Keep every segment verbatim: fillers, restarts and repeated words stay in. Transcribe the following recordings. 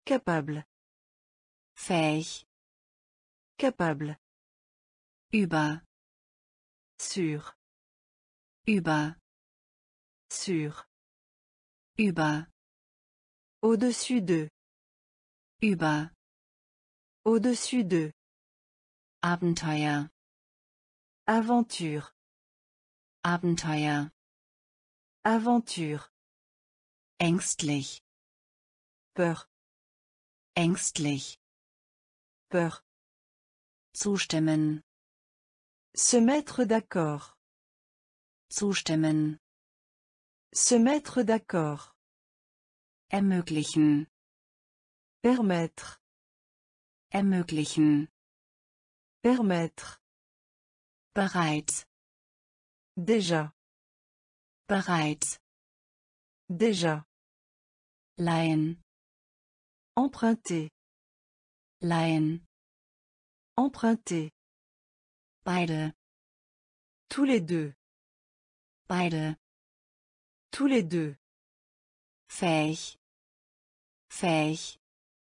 Capable. Fähig. Capable. Über. Sur. Über. Sur. Über. Au-dessus de. Über. Au-dessus de. Abenteuer. Aventure. Abenteuer. Aventure. Ängstlich. Peur. Ängstlich. Peur. Zustimmen. Se mettre d'accord. Zustimmen. Se mettre d'accord. Ermöglichen. Permettre. Ermöglichen. Permettre. Bereits. Déjà. Bereits. Déjà. Leihen. Emprunter. Leihen. Emprunter. Beide. Tous les deux. Beide. Tous les deux. Fähig. Fähig.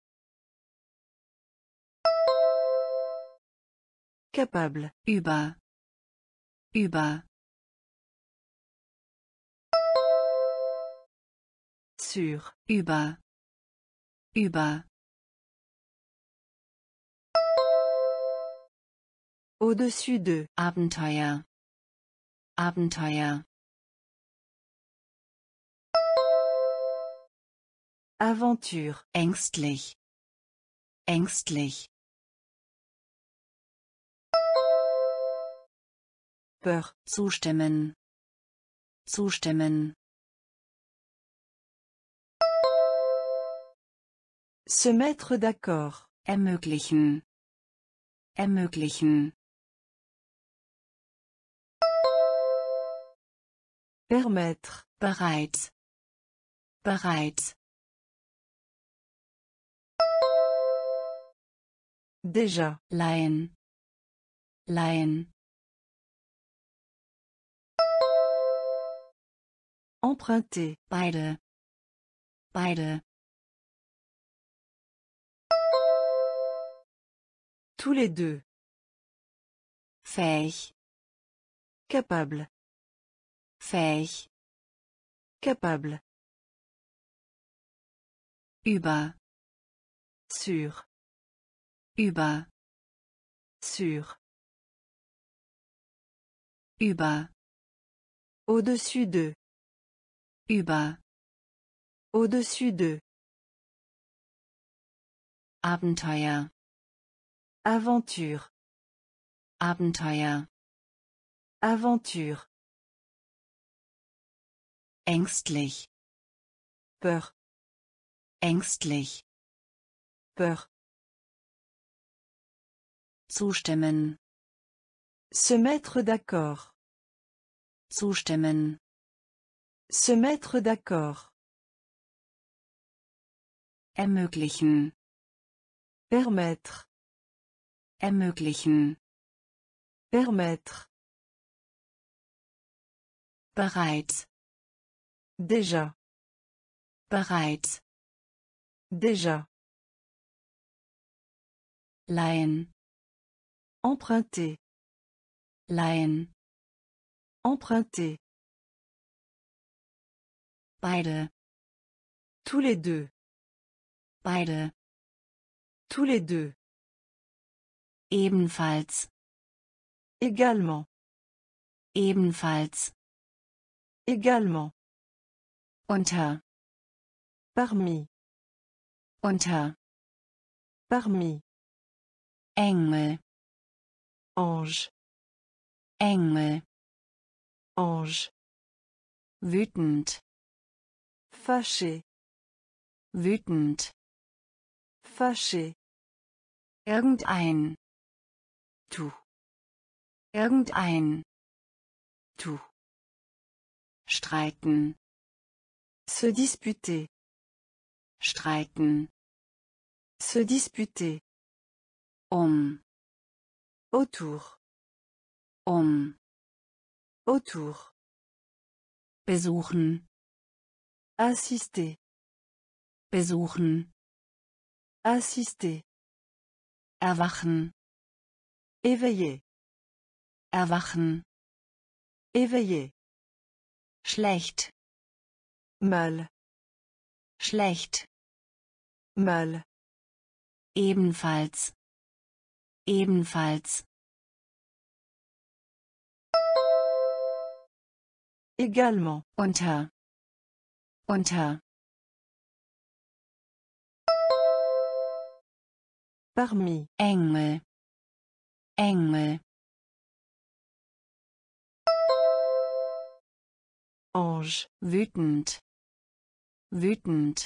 Capable. Über. Über. Sur. Über. Über. Au-dessus de. Abenteuer. Abenteuer. Aventure. Ängstlich. Ängstlich. Peur. Zustimmen. Zustimmen. Se mettre d'accord. Ermöglichen. Ermöglichen. Permettre. Bereits. Bereits. Déjà. Leihen. Leihen. Emprunter. Beide. Beide. Tous les deux. Fähig. Capable. Fähig. Capable. Über. Sur. Über. Sur. Über. Au-dessus de. Über. Au-dessus de. Abenteuer. Aventure. Abenteuer. Aventure. Ängstlich. Peur. Ängstlich. Peur. Zustimmen. Se mettre d'accord. Zustimmen. Se mettre d'accord. Ermöglichen. Permettre. Ermöglichen. Permettre. Bereits. Déjà. Bereits. Déjà. Leihen. Emprunter. Leihen. Emprunter. Beide. Tous les deux. Beide. Tous les deux. Ebenfalls. Également. Ebenfalls. Également. Unter. Parmi. Unter. Parmi. Engel. Ange. Engel. Ange. Wütend. Fâché. Wütend. Fâché. Irgendein. Tout. Irgendein. Tout. Streiten. Se disputer. Streiten. Se disputer. Um. Autour. Um. Autour. Besuchen. Assister. Besuchen. Assister. Erwachen. Éveiller. Erwachen. Éveiller. Schlecht. Mal. Schlecht. Mal. Ebenfalls. Ebenfalls. Également. Unter. Unter. Parmi. Engel. Engel. Ange. Wütend. Wütend.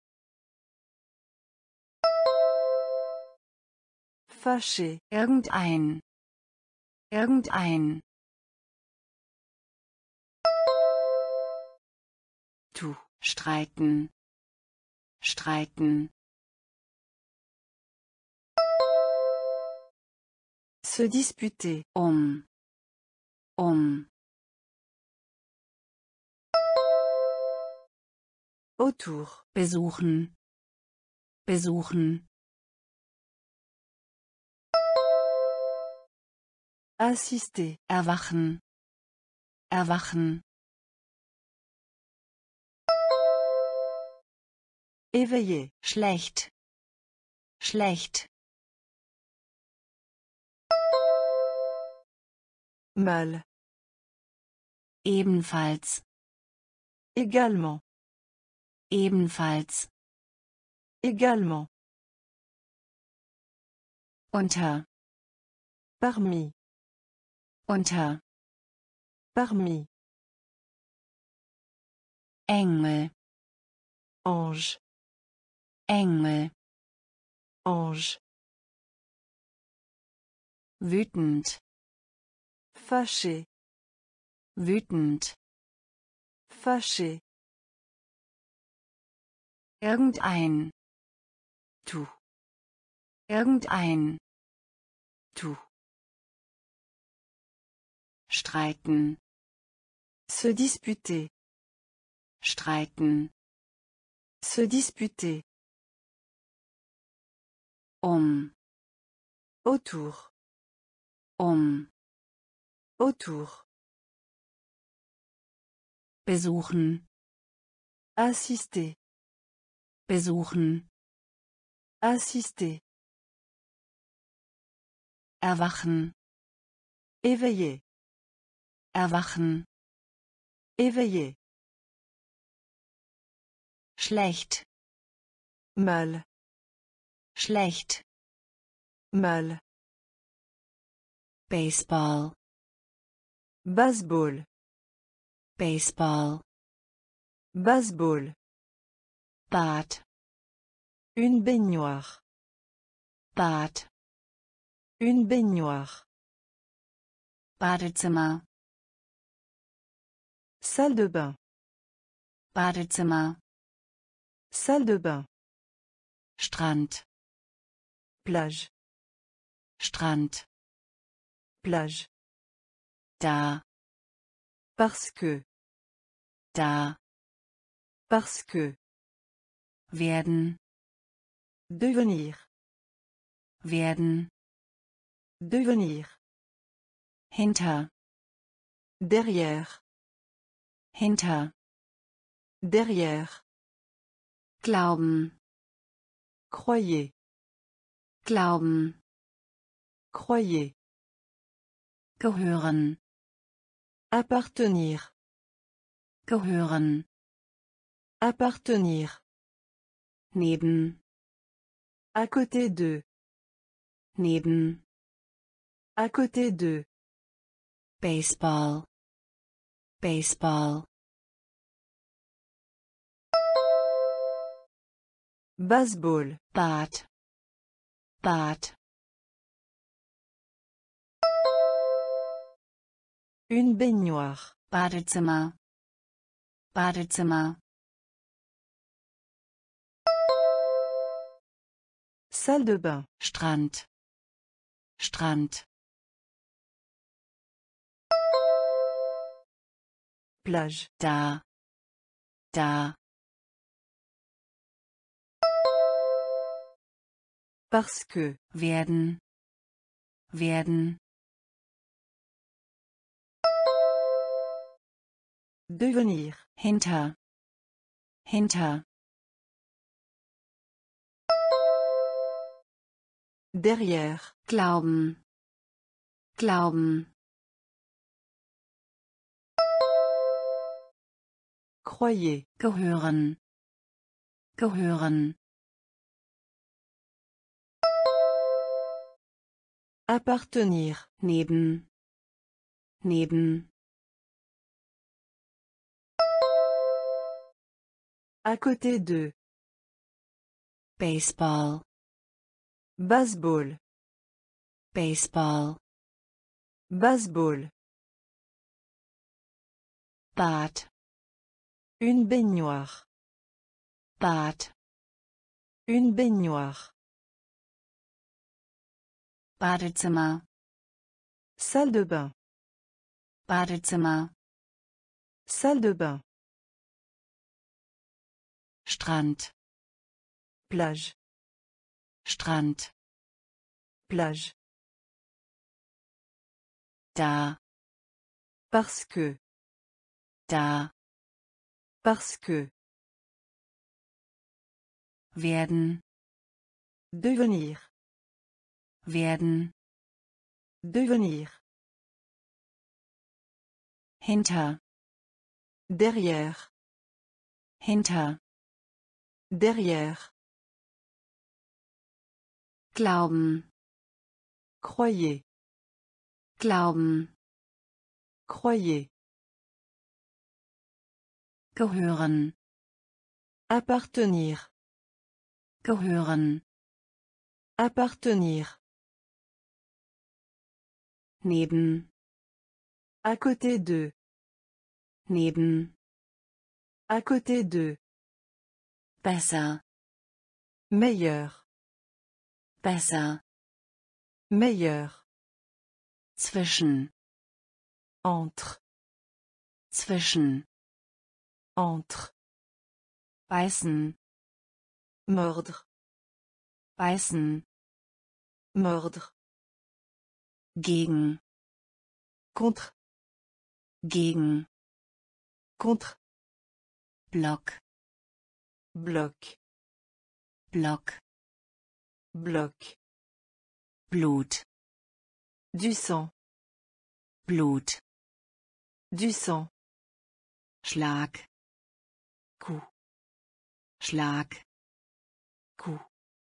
Fâché. Irgendein. Irgendein. Tout. Streiten. Streiten. Se disputer. Um. Um. Autour. Besuchen. Besuchen. Assister. Erwachen. Erwachen. Éveiller. Schlecht. Schlecht. Mal. Ebenfalls. Également. Ebenfalls. Également. Unter. Parmi. Unter. Parmi. Engel. Ange. Engel. Ange. Wütend. Fâché. Wütend. Fâché. Irgendein. Tout. Irgendein. Tout. Streiten. Se disputer. Streiten. Se disputer. Um. Autour. Um. Autour. Besuchen. Assister. Besuchen. Assister. Erwachen. Éveiller. Erwachen. Éveiller. Schlecht. Mal. Schlecht. Mal. Baseball. Baseball. Baseball. Baseball. Bad. Une baignoire. Bad. Une baignoire. Badezimmer. Salle de bain. Badezimmer. Salle de bain. Strand. Plage. Strand. Plage. Da. Parce que. Da. Parce que. Werden. Devenir. Werden. Devenir. Hinter. Derrière. Hinter. Derrière. Glauben. Croyez. Glauben. Croyez. Gehören. Appartenir. Gehören. Appartenir. Neben. À côté de. Neben. À côté de. Baseball. Baseball. Baseball. Bad. Bad. Une baignoire. Badezimmer. Badezimmer. Salle de bain. Strand. Strand. Plage. Da. Da. Parce que. werden, werden, Devenir. hinter, hinter, Derrière. glauben, glauben, Croyez. gehören, gehören, Appartenir. neben, neben, À côté de. Baseball, Baseball. Baseball, Baseball. Bad, Une baignoire. Bad, Une baignoire. Badezimmer, Salle de bain. Badezimmer, Salle de bain. Strand, Plage. Strand, Plage. da, Parce que. da, Parce que. werden, Devenir. werden, Devenir. hinter, Derrière. hinter, Derrière. glauben, Croyez. glauben, Croyez. gehören, Appartenir. gehören, Appartenir. neben, À côté de. neben, À côté de. besser, Meilleur. besser, Meilleur. zwischen, Entre. zwischen, Entre. beißen, Mordre. beißen, Mordre. gegen, Contre. gegen, Contre. Block, Bloc. Block, Bloc. Blut, Du sang. Blut, Du sang. Schlag, Coup. Schlag, Coup.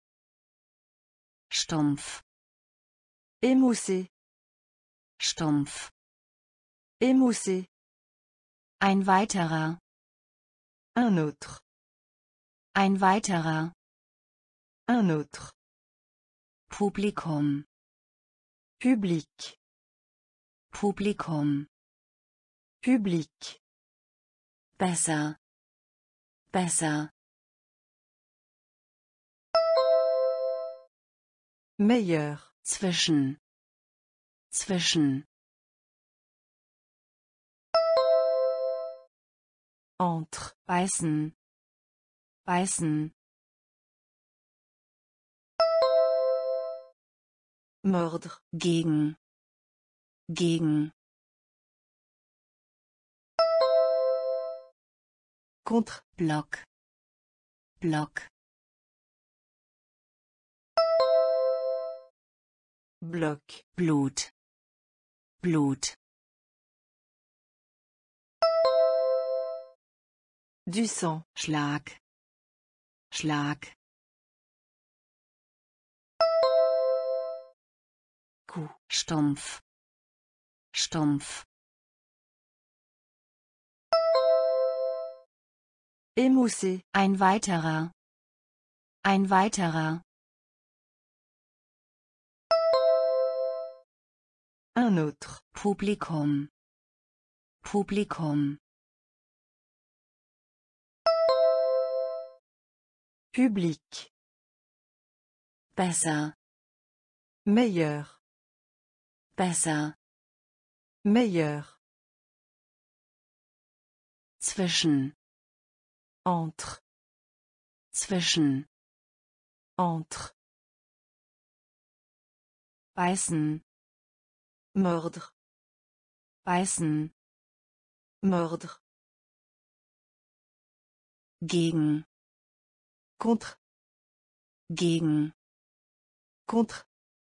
stumpf, Émoussé. stumpf, Émoussé. ein weiterer, Un autre. ein weiterer, Un autre. Publikum, Public. Publikum, Public. besser, besser, Meilleur. zwischen, zwischen, Entre. beißen, beißen, Mordre. gegen, gegen, Contre. Block, Block, Bloc. Blut, Blut, Du sang. Schlag, Schlag, Coup. stumpf, stumpf, Émoussé. ein weiterer, ein weiterer, Un autre. Publikum, Publikum, Public. besser, Meilleur. besser, Meilleur. zwischen, Entre. zwischen, Entre. beißen, mordre, beißen, mordre, gegen, contre, gegen, contre,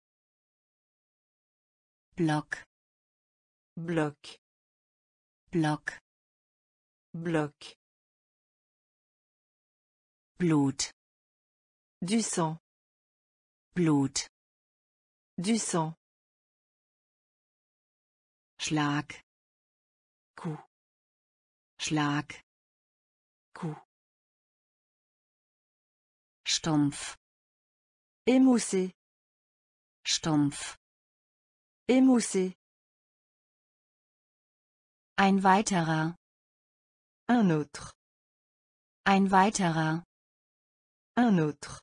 Block, bloc, Block, bloc, Blut, du sang, Blut, du sang, Schlag, coup, Schlag, coup, Stumpf, émoussé, Stumpf, émoussé, ein weiterer, un autre, ein weiterer, un autre,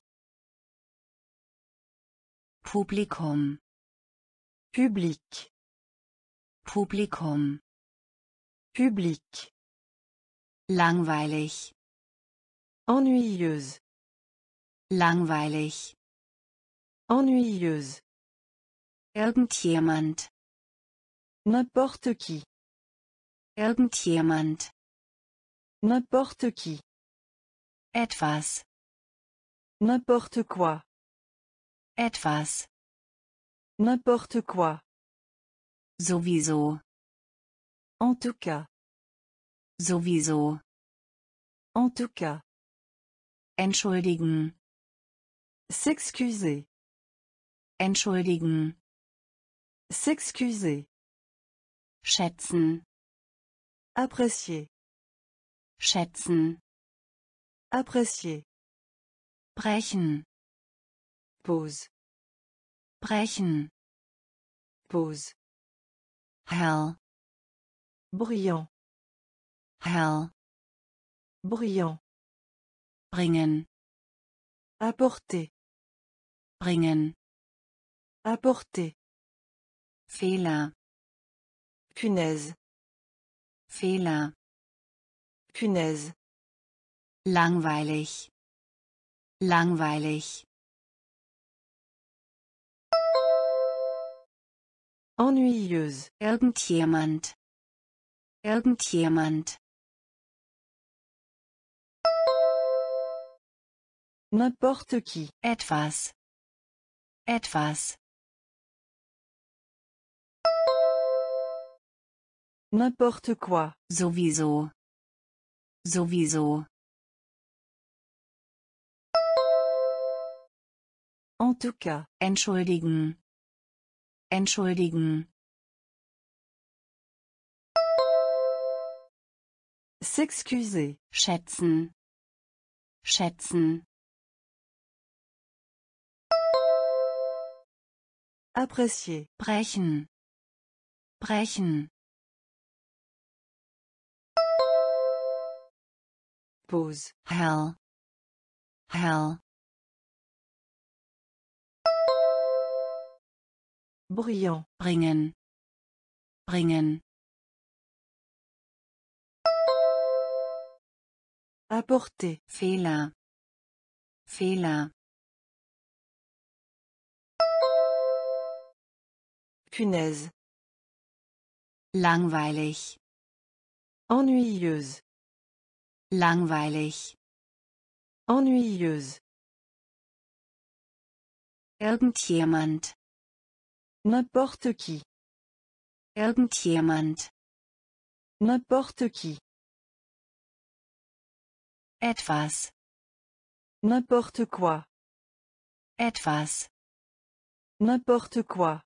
Publikum, public, Publikum, public, langweilig, ennuyeuse, langweilig, ennuyeuse, irgendjemand, n'importe qui, irgendjemand, n'importe qui, etwas, n'importe quoi, etwas, n'importe quoi, sowieso, en tout cas, sowieso, en tout cas, entschuldigen, s'excuser, entschuldigen, s'excuser, schätzen, apprécier, schätzen, apprécier, brechen, pause, brechen, pause, hell, brillant, hell, brillant, bringen, apporter, bringen, apporter, Fehler, punaise, Fehler, punaise, langweilig, langweilig, ennuyeuse, irgendjemand, irgendjemand, n'importe qui, etwas, etwas, n'importe quoi, sowieso, sowieso, en tout cas, entschuldigen, entschuldigen, s'excuser, schätzen, schätzen, apprécier, brechen, brechen, pause, hell, hell, brillant, bringen, bringen, apporter, Fehler, Fehler, punaise, langweilig, ennuyeuse, langweilig, ennuyeuse, irgendjemand, n'importe qui, irgendjemand, n'importe qui, etwas, n'importe quoi, etwas, n'importe quoi,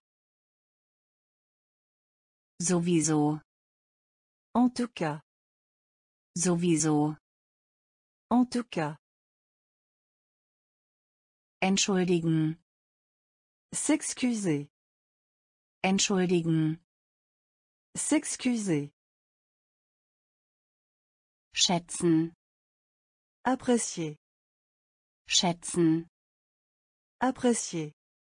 sowieso, en tout cas, sowieso, en tout cas, entschuldigen, s'excuser, entschuldigen, s'excuser, schätzen, apprécier, schätzen, apprécier,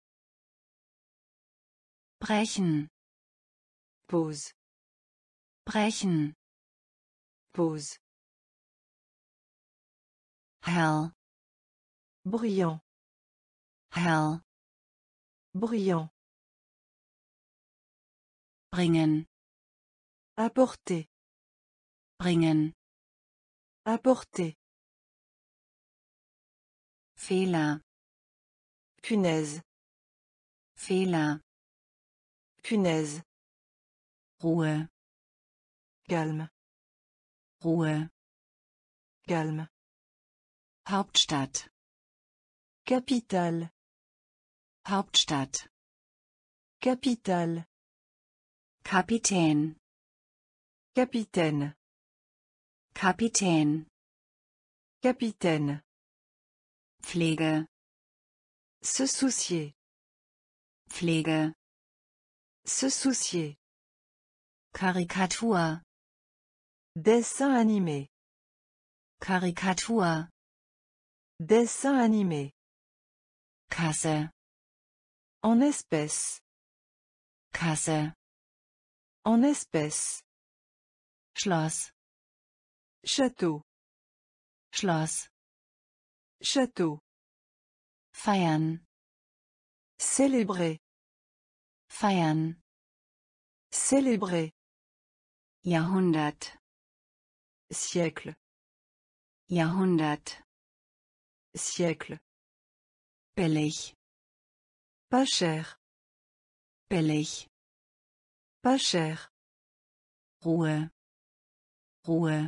brechen, pause, brechen, pause, hell, brillant, hell, brillant, bringen, apporter, bringen, apporter, Fehler, punaise, Fehler, punaise, Ruhe, calme, Ruhe, calme, Hauptstadt, capitale, Hauptstadt, capitale, Kapitän, capitaine, Kapitän, capitaine, Pflege, se soucier, Pflege, se soucier, Karikatur, dessin animé, Karikatur, dessin animé, Kasse, en espèces, Kasse, en espèces, Schloss, château, Schloss, château, feiern, célébrer, feiern, célébrer, Jahrhundert, siècle, Jahrhundert, siècle, billig, pas cher, billig, pas cher, Ruhe, Ruhe,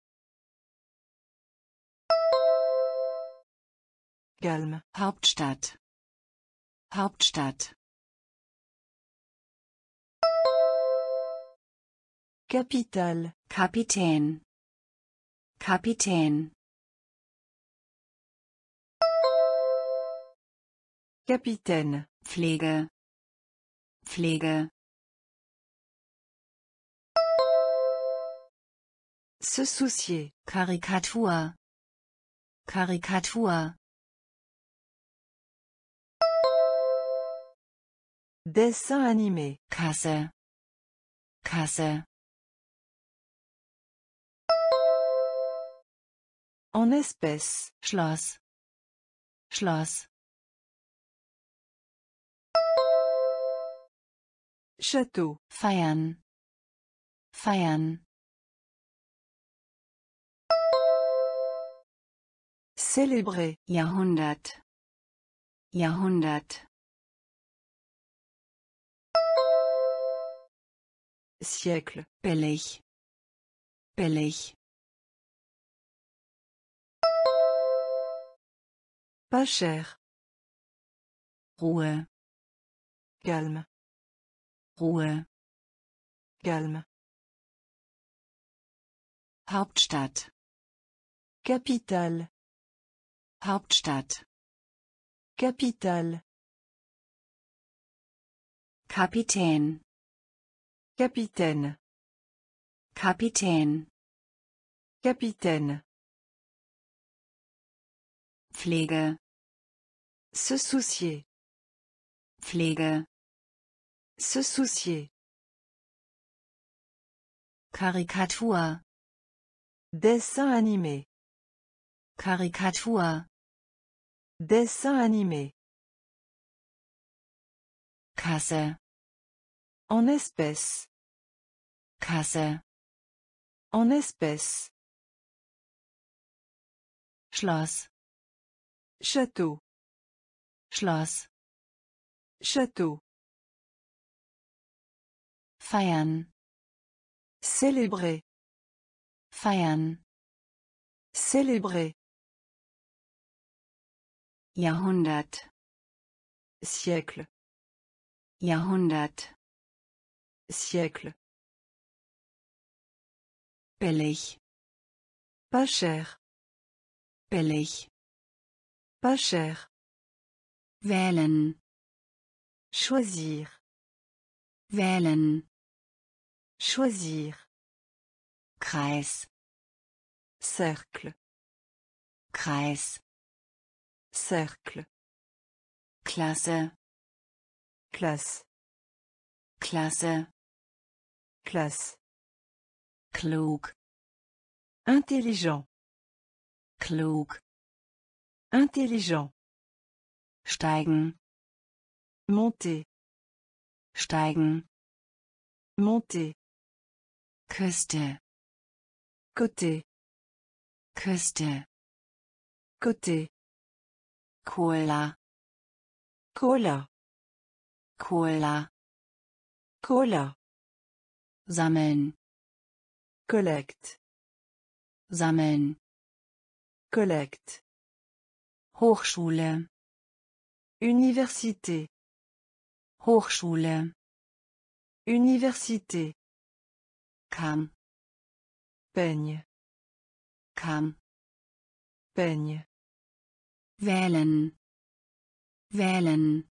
calme, Hauptstadt, Hauptstadt, capitale, Kapitän, Kapitän, capitaine, Pflege, Pflege, se soucier, Karikatur, Karikatur, dessin animé, Kasse, Kasse, en espèces, Schloss, Schloss, château, feiern, feiern, célébrer, Jahrhundert, Jahrhundert, siècle, billig, billig, pas cher, Ruhe, calme, Ruhe, calme, Hauptstadt, capitale, Hauptstadt, capitale, Kapitän, capitaine, Kapitän, capitaine, Pflege, se soucier, Pflege, se soucier, Karikatur, dessin animé, Karikatur, dessin animé, Kasse, en espèces, Kasse, en espèces, Schloss, château, Schloss, château, feiern, célébrer, feiern, célébrer, Jahrhundert, siècle, Jahrhundert, siècle, billig, pas cher, billig, pas cher, wählen, choisir, wählen, choisir, Kreis, cercle, Kreis, cercle, Klasse, classe, Klasse, classe, klug, intelligent, klug, intelligent, steigen, monter, steigen, Monter. Küste, Côté. Küste, Côté. Cola, Cola. Cola, Cola. sammeln, Collecte. sammeln, Collecte. Hochschule, Université. Hochschule, Université. Kamm, Peigne. Kamm, Peigne. wählen, wählen,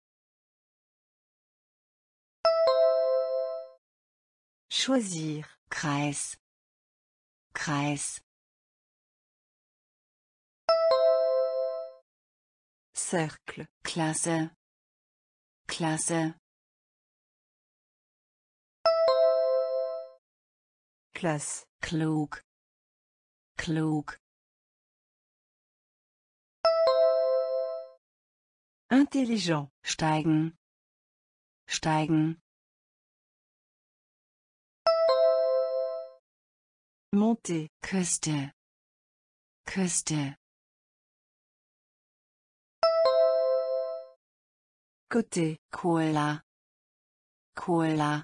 Choisir. Kreis, Kreis, Cercle. Klasse, Klasse, Classe. klug, klug, Intelligent. steigen, steigen, Monter. Küste, Küste, Côté. Cola, Cola,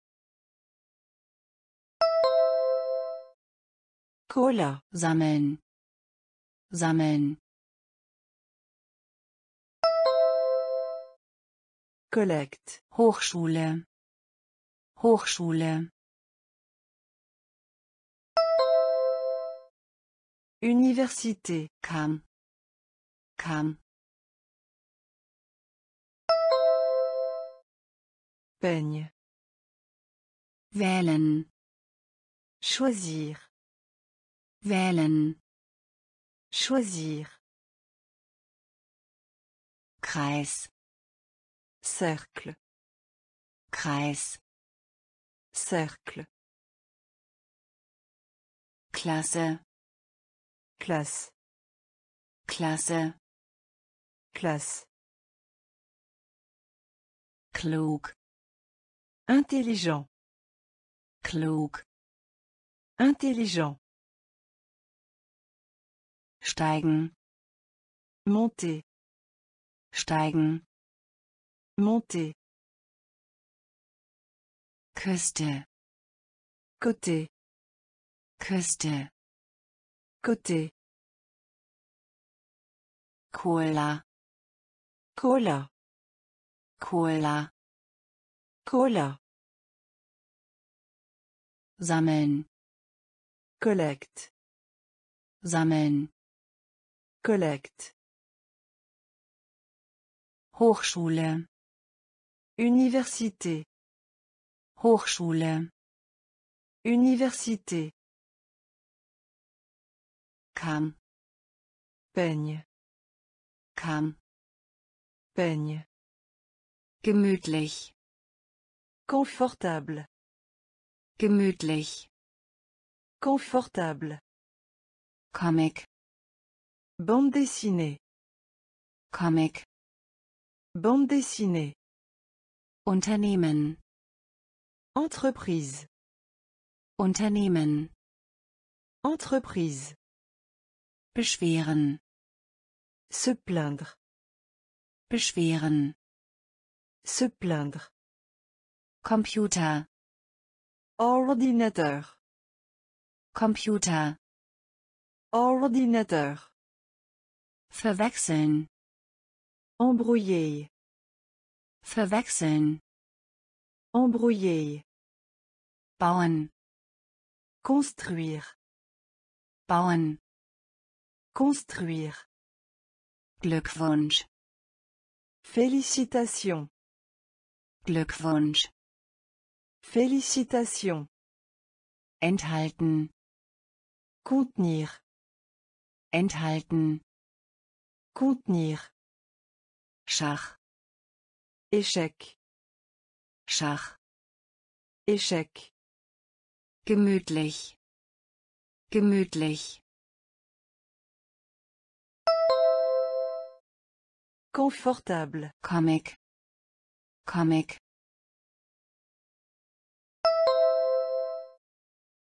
Cola. sammeln, sammeln, Collecte. Hochschule, Hochschule, Université. Kamm, Kamm, Peigne. wählen, Choisir. wählen, Choisir. Kreis, Cercle. Kreis, Cercle. Klasse, Classe. Klasse, Classe. klug, Intelligent. klug, Intelligent. steigen, Monter. steigen, Monter. Küste, Côté. Küste, Côté. Cola, Cola. Cola, Cola. sammeln, Collecte. sammeln, Collecte. Hochschule, Université. Hochschule, Université. Kamm, Peigne. Kamm, Peigne. gemütlich, Confortable. gemütlich, Confortable. Comic, Bande dessinée. Comic, Bande dessinée. Unternehmen, Entreprise. Unternehmen, Entreprise. beschweren, Se plaindre. beschweren, Se plaindre. Computer, Ordinateur. Computer, Ordinateur. verwechseln, Embrouiller. verwechseln, Embrouiller. bauen, Construire. bauen, Construire. Glückwunsch, Félicitations. Glückwunsch, Félicitations. enthalten, Contenir. enthalten, Contenir. Schach, Échec. Schach, Échec. gemütlich, gemütlich, Confortable. Comic, Comic,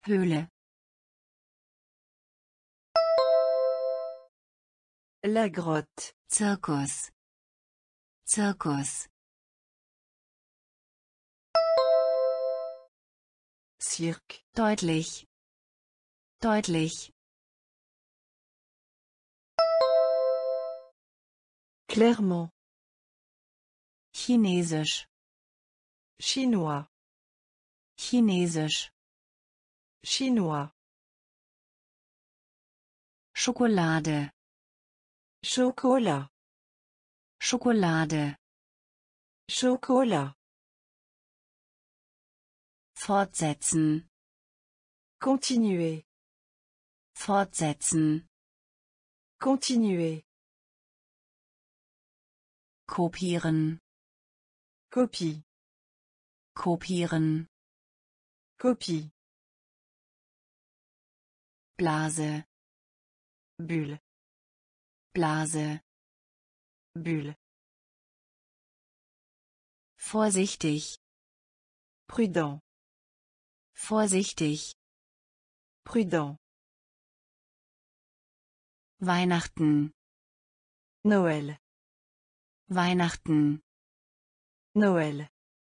Höhle. La grotte. Zirkus. Zirkus. Cirque. Deutlich. Deutlich. Clairement. Chinesisch. Chinois. Chinesisch. Chinois. Schokolade. Chocolat. Schokolade. Chocolat. Fortsetzen. Continuer. Fortsetzen. Continuer. Kopieren. Copie. Kopieren. Copie. Blase. Bulle. Blase. Bulle. Vorsichtig. Prudent. Vorsichtig. Prudent. Weihnachten. Noël. Weihnachten. Noël.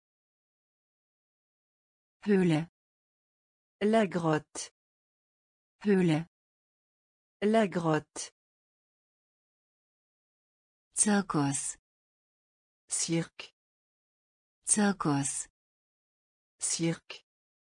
Höhle. La grotte. Höhle. La grotte. Zirkus. Cirque. Zirkus. Cirque.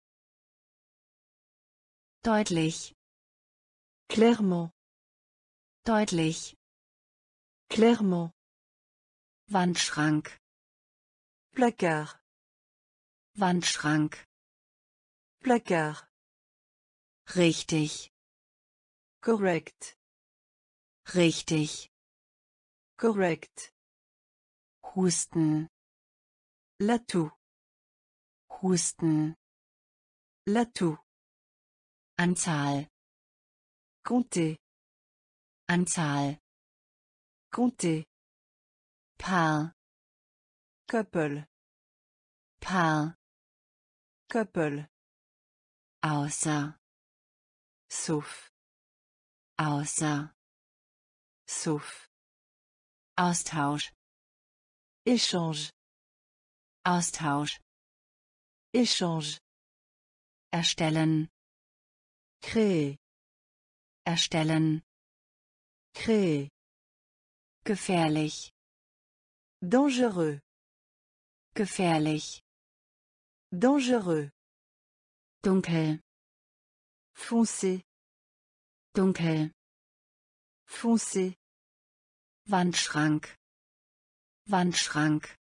Deutlich. Clairement. Deutlich. Clairement. Wandschrank. Placard. Wandschrank. Placard. Richtig. Correct. Richtig. Correct. Husten. L'atout. Husten. L'atout. Anzahl. Compter. Anzahl. Compter. Paar. Couple. Paar. Couple. Außer. Sauf. Außer. Sauf. Austausch. Échange. Austausch. Échange. Erstellen. Créer. Erstellen. Créer. Gefährlich. Dangereux. Gefährlich. Dangereux. Dunkel. Foncé. Dunkel. Foncé. Wandschrank. Wandschrank.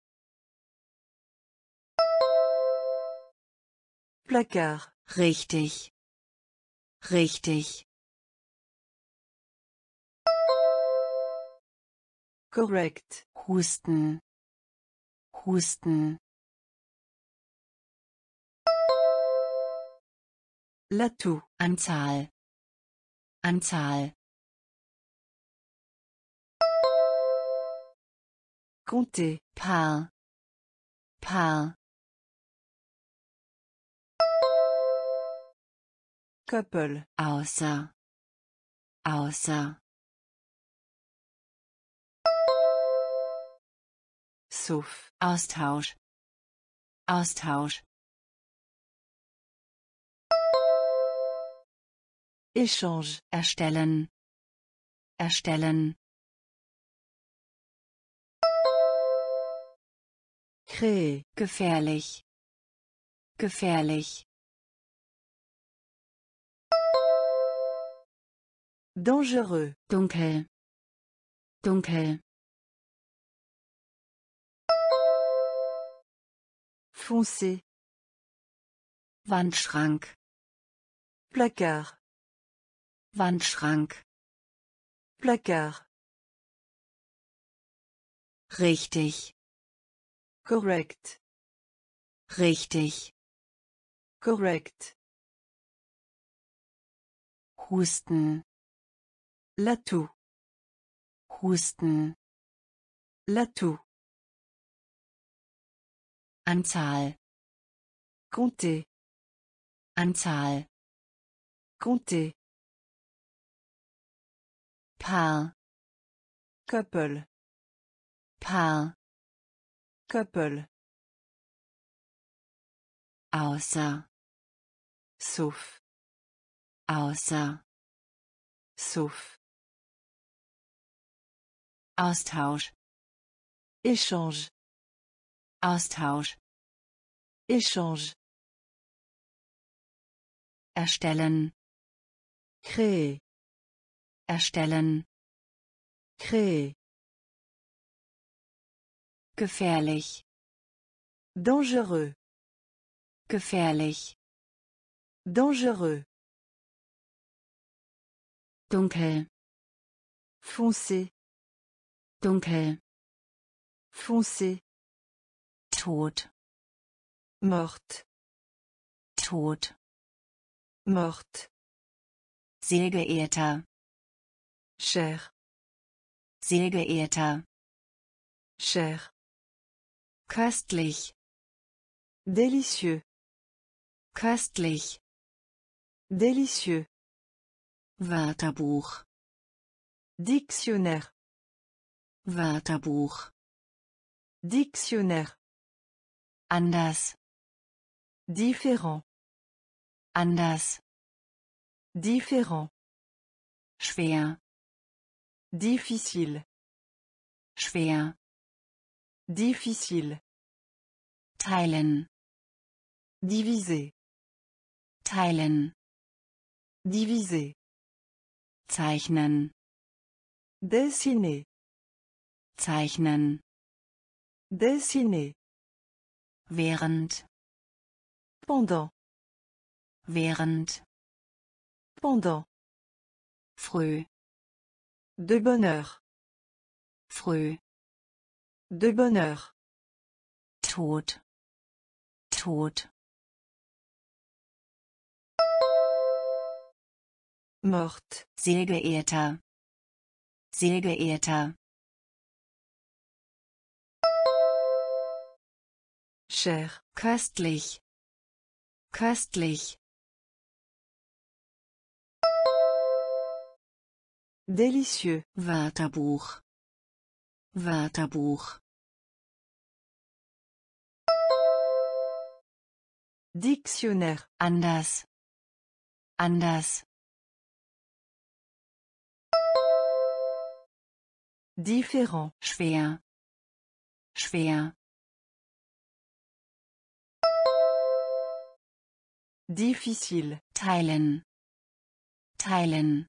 Placard. Richtig. Richtig. Correct. Husten. Husten. L'atout. Anzahl. Anzahl. Compter. Paar. Paar. Couple. Außer. Außer. Sauf. Austausch. Austausch. Échange. Erstellen. Erstellen. Créer. Gefährlich. Gefährlich. Dangereux. Dunkel. Dunkel. Foncé. Wandschrank. Placard. Wandschrank. Placard. Richtig. Correct. Richtig. Correct. Husten. L'atout. Husten. L'atout. Anzahl. Compter. Anzahl. Compter. Paar, Couple. Paar, Couple. außer, Sauf. außer, Sauf. Austausch, Échange. Austausch, Échange. erstellen, Créer. erstellen, Créer. gefährlich, Dangereux. gefährlich, Dangereux. dunkel, Foncé. dunkel, Foncé. tot, Morte. tot, Morte. sehr geehrter, Cher. sehr geehrter, Cher. köstlich, Délicieux. köstlich, Délicieux. Wörterbuch, Dictionnaire. Wörterbuch, Dictionnaire. anders, Différent. anders, Différent. schwer, Difficile. schwer, Difficile. teilen, Diviser. teilen, Diviser. zeichnen, Dessiner. zeichnen, Dessiner. während, Pendant. während, Pendant. früh, De bonne heure. früh, De bonne heure. tot, tot, Morte. sehr geehrter, sehr geehrter, Cher. köstlich, köstlich, Délicieux. Wörterbuch, Wörterbuch, Dictionnaire. anders, anders, Différent. schwer, schwer, Difficile. teilen, teilen,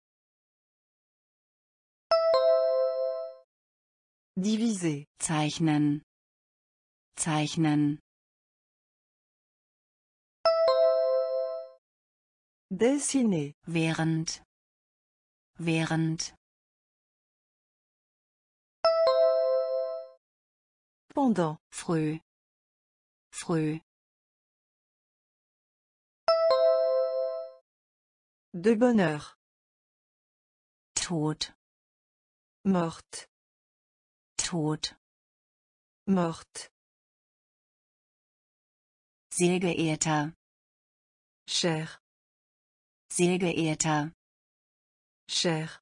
Diviser. zeichnen, zeichnen, Dessiner. während, während, Pendant. früh, früh, De bonne heure. tot, Morte. tot, Morte. sehr geehrter, Cher. sehr geehrter, Cher.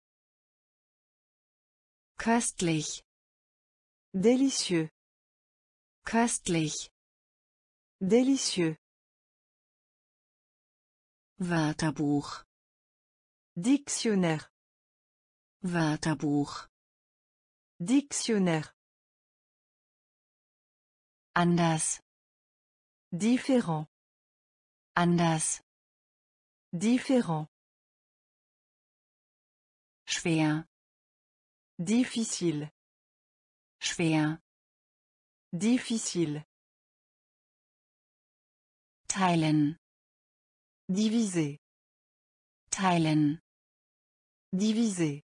köstlich, Délicieux. köstlich, Délicieux. Wörterbuch, Dictionnaire. Wörterbuch, Dictionnaire. anders, Différent. anders, Différent. schwer, Difficile. schwer, Difficile. teilen, Diviser. teilen, Diviser.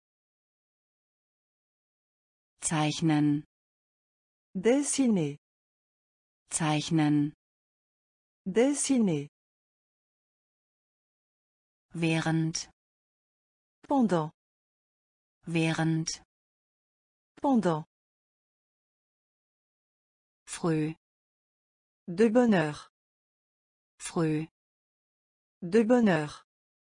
zeichnen, Dessiner. zeichnen, Dessiner. während, Pendant. während, Pendant. früh, De bonne heure. früh, De bonne heure.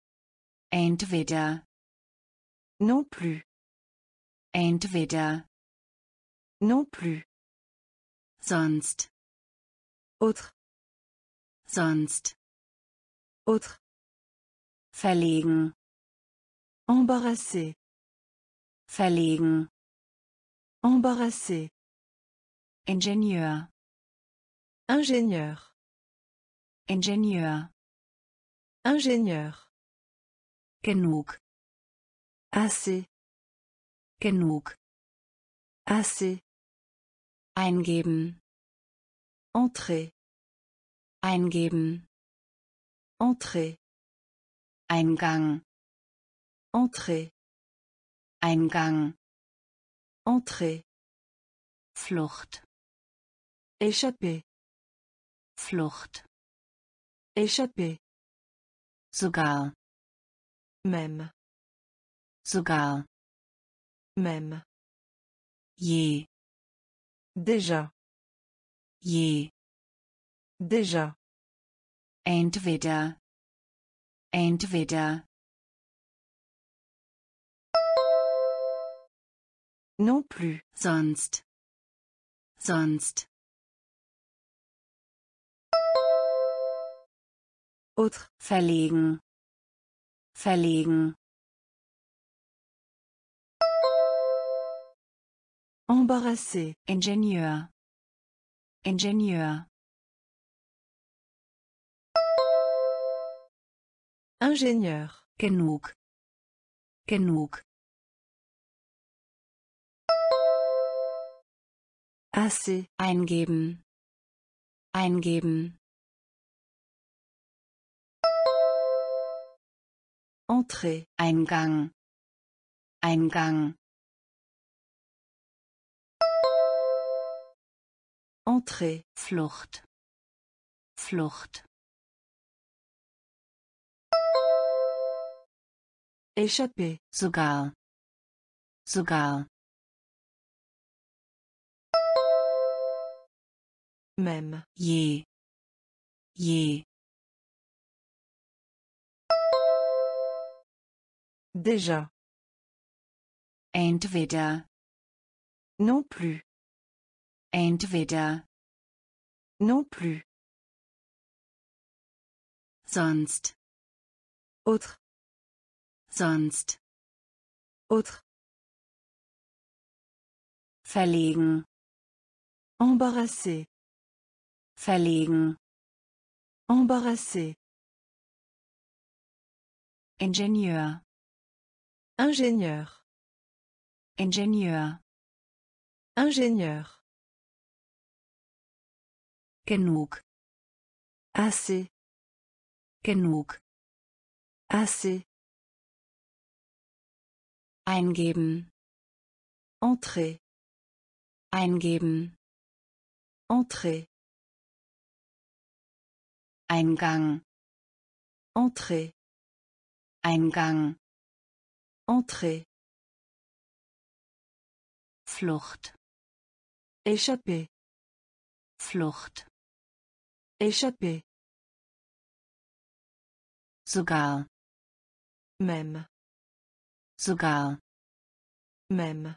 Entweder. Non plus. Entweder. Non plus. Sonst. Autre. Sonst. Autre. Verlegen. Embarrassé. Verlegen. Embarrassé. Ingenieur. Ingénieur. Ingenieur. Ingénieur. Genug. Assez. Genug. Assez. Eingeben. Entrer. Eingeben. Entrer. Eingang. Entrer. Eingang. Entrer. Flucht. Échapper. Flucht. Échapper. Sogar. Même. Sogar. Même. Je. Déjà. Je. Déjà. Entweder. Entweder. Non plus. Sonst. Sonst. Autre. Verlegen. Verlegen. Embarrassé. Ingenieur. Ingenieur. Ingénieur. Genug. Genug. Assez. Eingeben. Eingeben. Entrer. Eingang. Eingang. Entrer. Flucht. Flucht. Échapper. Sogar. Sogar. Même. Je. Je. Déjà. Entweder. Non plus. Entweder. Non plus. Sonst. Autre. Sonst. Autre. Verlegen. Embarrassé. Verlegen. Embarrassé. Ingenieur. Ingénieur. Ingenieur. Ingénieur. Genug. Assez. Genug. Assez. Eingeben. Entrer. Eingeben. Entrer. Eingang. Entrer. Eingang. Entrer. Flucht. Échapper. Flucht. Échapper. Sogar. Même. Sogar. Même.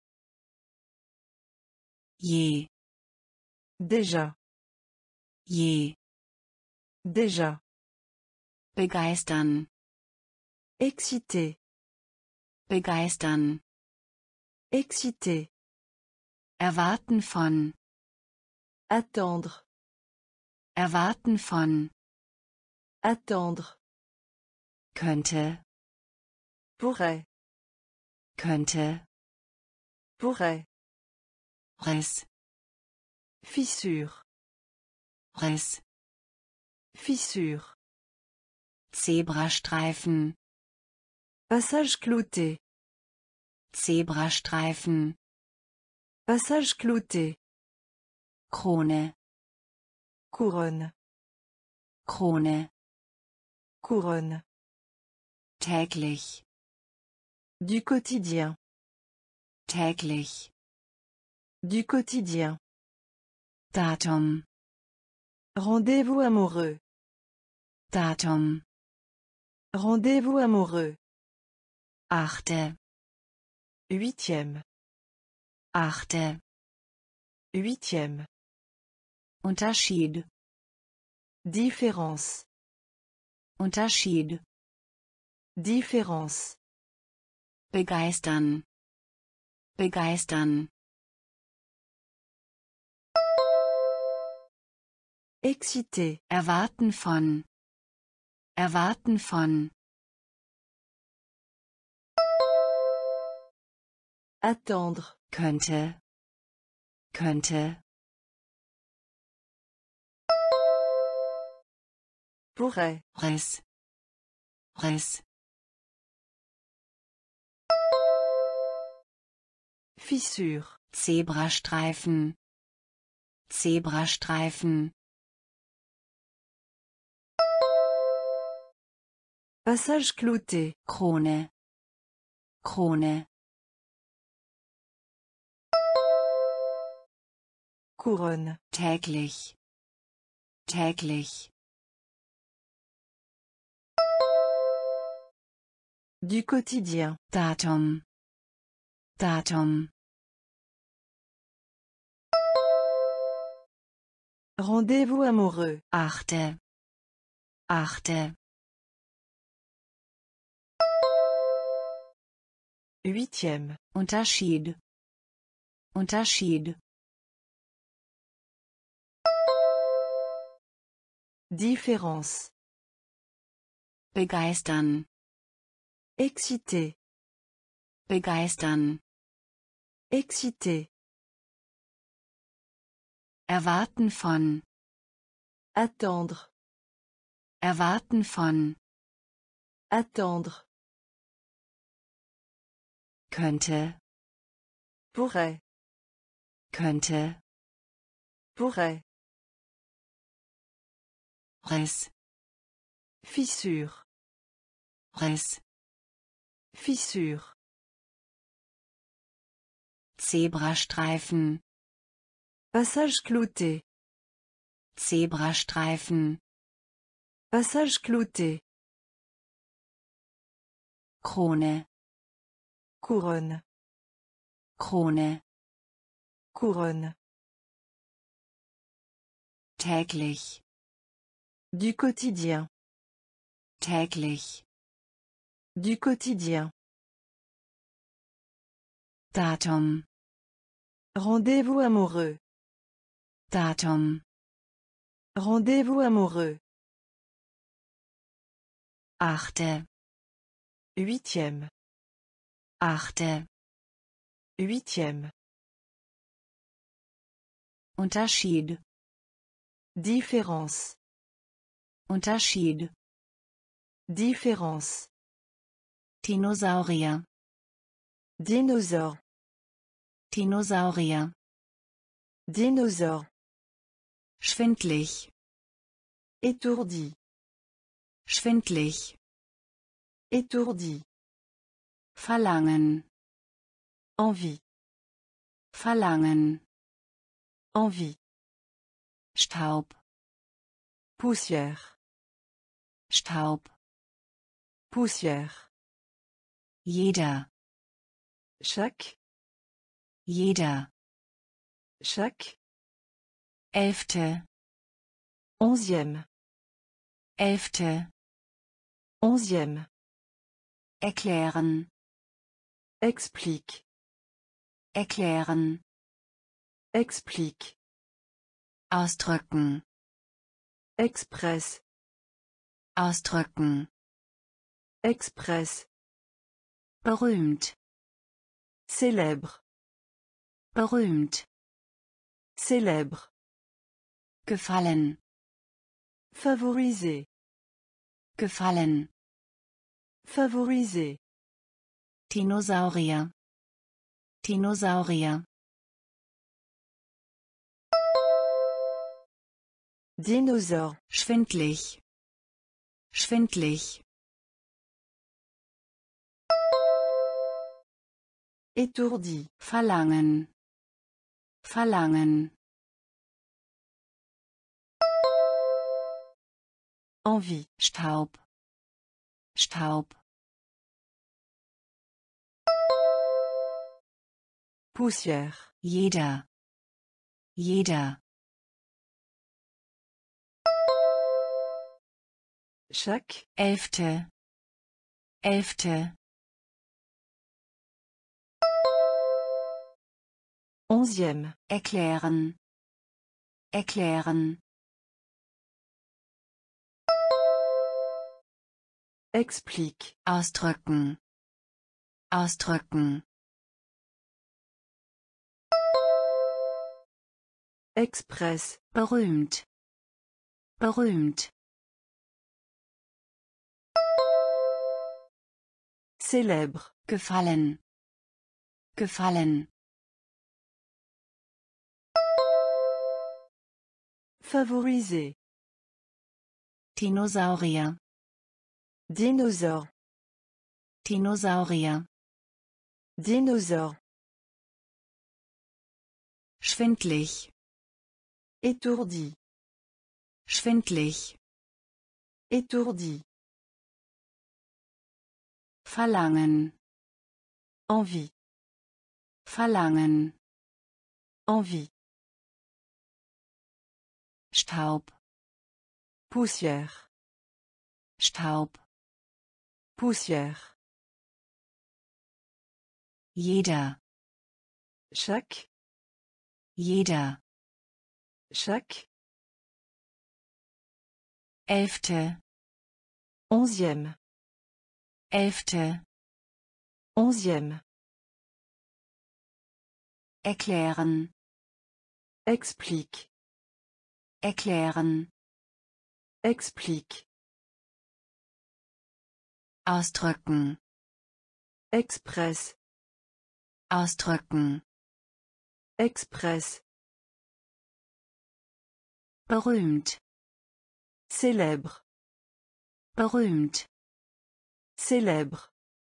Je. Déjà. Je. Déjà. Begeistern. Excité. Begeistern. Excité. Erwarten von. Attendre. Erwarten von. Attendre. Könnte. Pourrait. Könnte. Pourrait. Riss. Fissure. Riss. Fissure. Zebrastreifen. Passage clouté. Zebrastreifen. Passage clouté. Krone. Couronne. Krone. Couronne. Täglich. Du quotidien. Täglich. Du quotidien. Datum. Rendez-vous amoureux. Datum. Rendez-vous amoureux. Achte. Huitième. Achte. Huitième. Unterschied. Différence. Unterschied. Différence. Begeistern. Begeistern. Excité. Erwarten von. Erwarten von. Attendre. Könnte. Könnte. Pourrait. Riss. Riss. Fissure. Zebrastreifen. Zebrastreifen. Passage clouté. Krone. Krone. Couronne. Täglich. Täglich. Du quotidien. Datum. Datum. Rendez-vous amoureux. Achte. Achte. Huitième. Unterschied. Unterschied. Différence. Begeistern. Excité. Begeistern. Excité. Erwarten von. Attendre. Erwarten von. Attendre. Könnte. Pourrait. Könnte. Pourrait. Riss. Fissure. Riss. Fissure. Zebrastreifen. Passage clouté. Zebrastreifen. Passage clouté. Krone. Couronne. Krone. Couronne. Täglich. Du quotidien. Täglich. Du quotidien. Datum. Rendez-vous amoureux. Datum. Rendez-vous amoureux. Achte. Huitième. Achte. Huitième. Unterschied. Différence. Unterschied. Différence. Dinosaurier. Dinosaure. Dinosaurier. Dinosaure. Schwindlig. Étourdi. Schwindlig. Étourdi. Verlangen. Envie. Verlangen. Envie. Staub. Poussière. Staub. Poussière. Jeder. Chaque. Jeder. Chaque. Elfte. Onzième. Elfte. Onzième. Erklären. Explique. Erklären. Explique. Ausdrücken. Express. Ausdrücken. Express. Berühmt. Célèbre. Berühmt. Célèbre. Gefallen. Favoriser. Gefallen. Favoriser. Dinosaurier. Dinosaurier. Dinosaure. Schwindlig. Schwindlig. Étourdi. Verlangen. Verlangen. Envie. Staub. Staub, poussière, jeder, jeder, chaque, elfte, elfte, onzième, erklären, erklären, explique, ausdrücken, ausdrücken, express, berühmt, berühmt, célèbre, gefallen, gefallen, favoriser, Dinosaurier, dinosaure, Dinosaurier, dinosaure, schwindlig, étourdi, schwindlig, étourdi, verlangen, envie, verlangen, envie, Staub, poussière, Staub, poussière, jeder, chaque, jeder, chaque, elfte, onzième, elfte, onzième, erklären, explique, erklären, explique, ausdrücken, express, ausdrücken, express, berühmt, célèbre, berühmt, célèbre,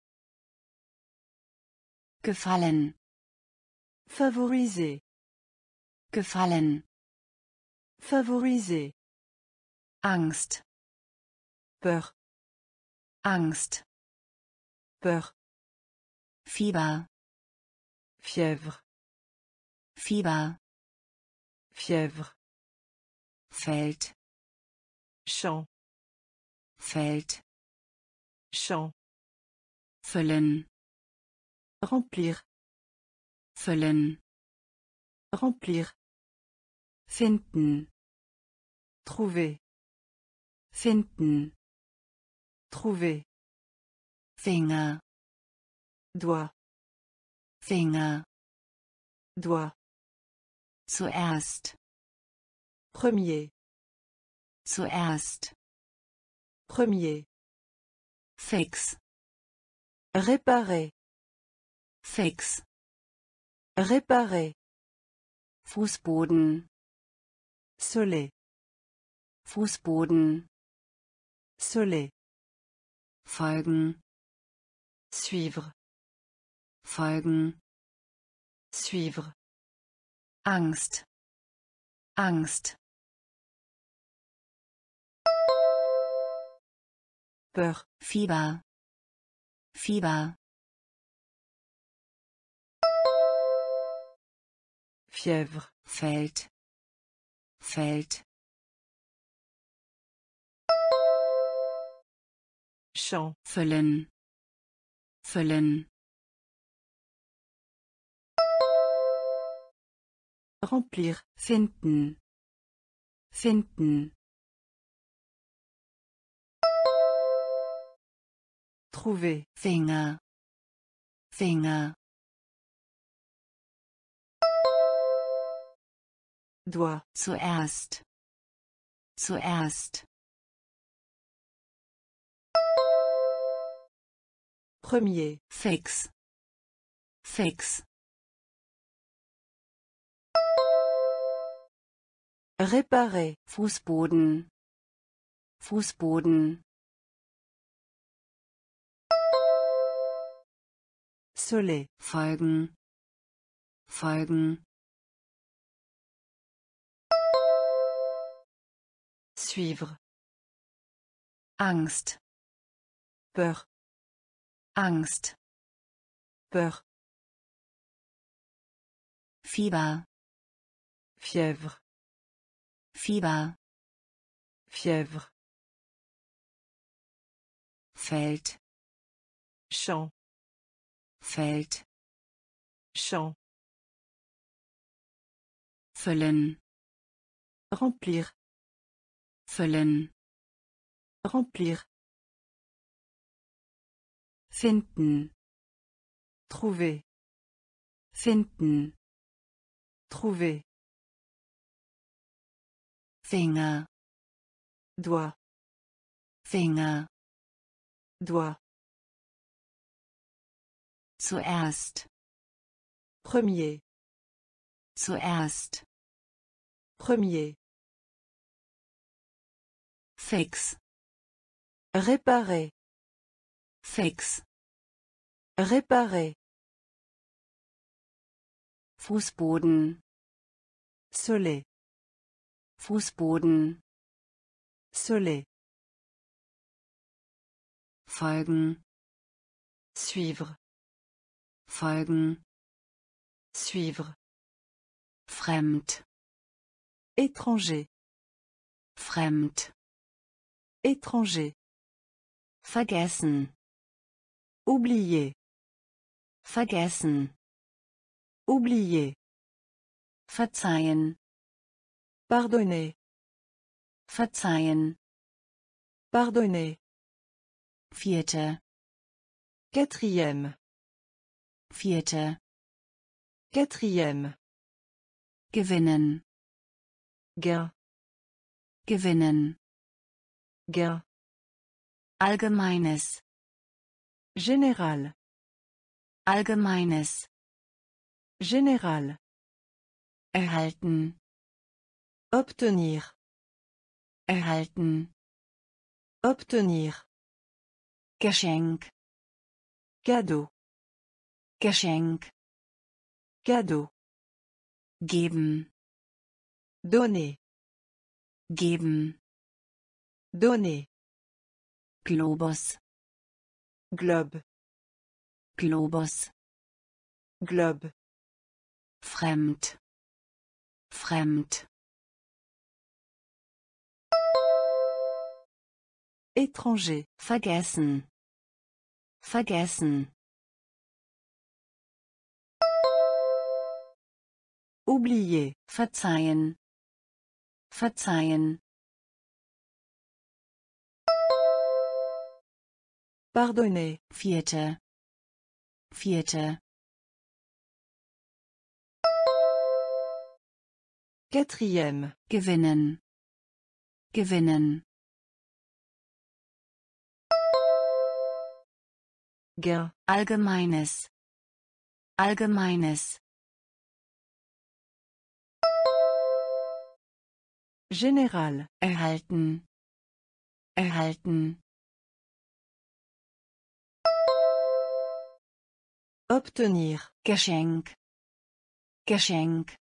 gefallen, favoriser, gefallen, favoriser, Angst, peur, Angst, peur, Fieber, fièvre, Fieber, fièvre, Feld, champ, Feld, champ, füllen, remplir, füllen, remplir, finden, trouver, finden, trouver, Finger, doigt, Finger, doigt, zuerst, premier, zuerst, premier, fix, réparer, fix, réparer, Fußboden, soler, Fußboden, soler, folgen, suivre, folgen, suivre, Angst, Angst, peur, Fieber, Fieber, fièvre, Feld, Feld, champ, füllen, füllen, remplir, finden, finden, trouver, Finger, Finger, doigt, zuerst, zuerst, premier, fix, fix, réparer, Fußboden, Fußboden, soler, folgen, folgen, suivre, Angst, Peur. Angst, Peur. Fieber, Fièvre. Fieber, Fièvre. Feld, Champ. Feld, Champ. füllen, Remplir. füllen, Remplir. finden, Trouver. finden, Trouver. Finger, Doigt. Finger, Doigt. zuerst, Premier. zuerst, Premier. fix, Réparer. fix, Réparer. Fußboden, Soleil. Fußboden, Soleil. folgen, Suivre. folgen, Suivre. fremd, Étranger. fremd, Étranger. vergessen, Oublier. vergessen, Oublier. verzeihen, Pardonner. verzeihen, Pardonner. vierte, Quatrième. vierte, Quatrième. gewinnen, Gain. gewinnen, Gain. allgemeines, Général. allgemeines, Général. erhalten, Obtenir. erhalten, Obtenir. Geschenk, Cadeau. Geschenk, Cadeau. geben, Donner. geben, Donner. Globus, Globe. Globus, Globe. fremd, fremd, Étranger. vergessen, vergessen, Oublier. verzeihen, verzeihen, Pardonner. vierte, vierte, Quatrième. gewinnen, gewinnen, Gain. allgemeines, allgemeines, Général. erhalten, erhalten, Obtenir. Geschenk, Geschenk,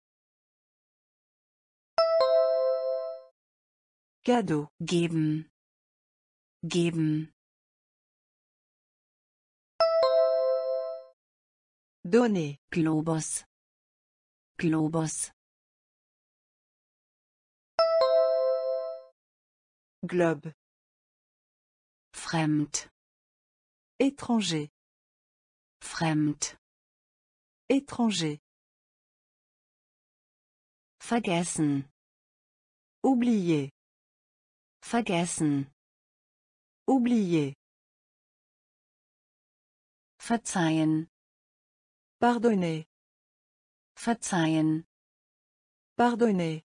Cadeau. geben, geben, Donner. Globus, Globus, Globe. fremd, Étranger. fremd, Étranger. vergessen, Oublier. vergessen, Oublier. verzeihen, Pardonner. verzeihen, Pardonner.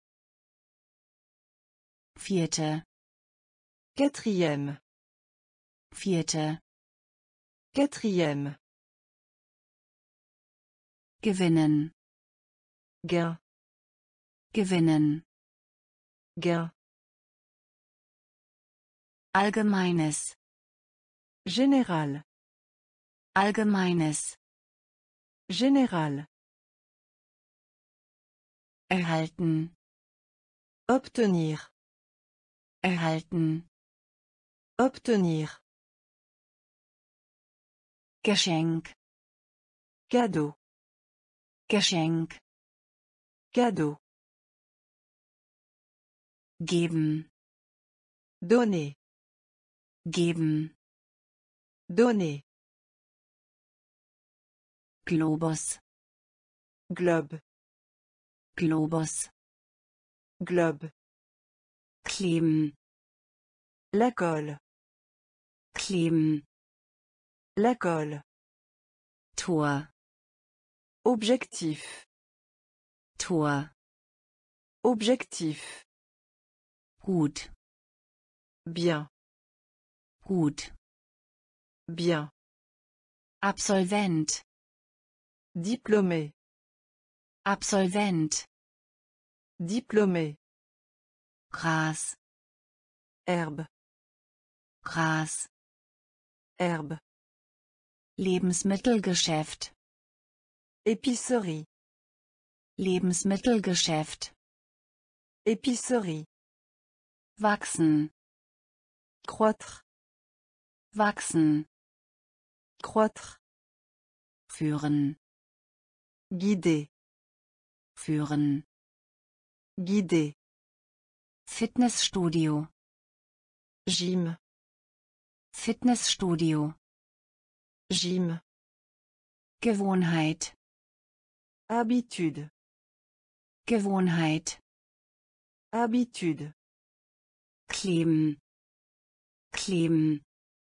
vierte, Quatrième. vierte, Quatrième. gewinnen, Gain. gewinnen, Gain. allgemeines, Général. allgemeines, Général. erhalten, Obtenir. erhalten, Obtenir. Geschenk, Cadeau. Geschenk, Cadeau. geben, Donner. geben, Donner. Globus, Globe. Globus, Globe. kleben, La colle. kleben, La colle. Tor, Objectif. Tor, Objectif. gut, Bien. gut, Bien. Absolvent, Diplômé. Absolvent, Diplômé. Gras, Herbe. Gras, Herbe. Lebensmittelgeschäft, Épicerie. Lebensmittelgeschäft, Épicerie. wachsen, Croître. wachsen, Croître. führen, Guider. führen, Guider. Fitnessstudio, Gym. Fitnessstudio, Gym. Gewohnheit, Habitude. Gewohnheit, Habitude. kleben, kleben,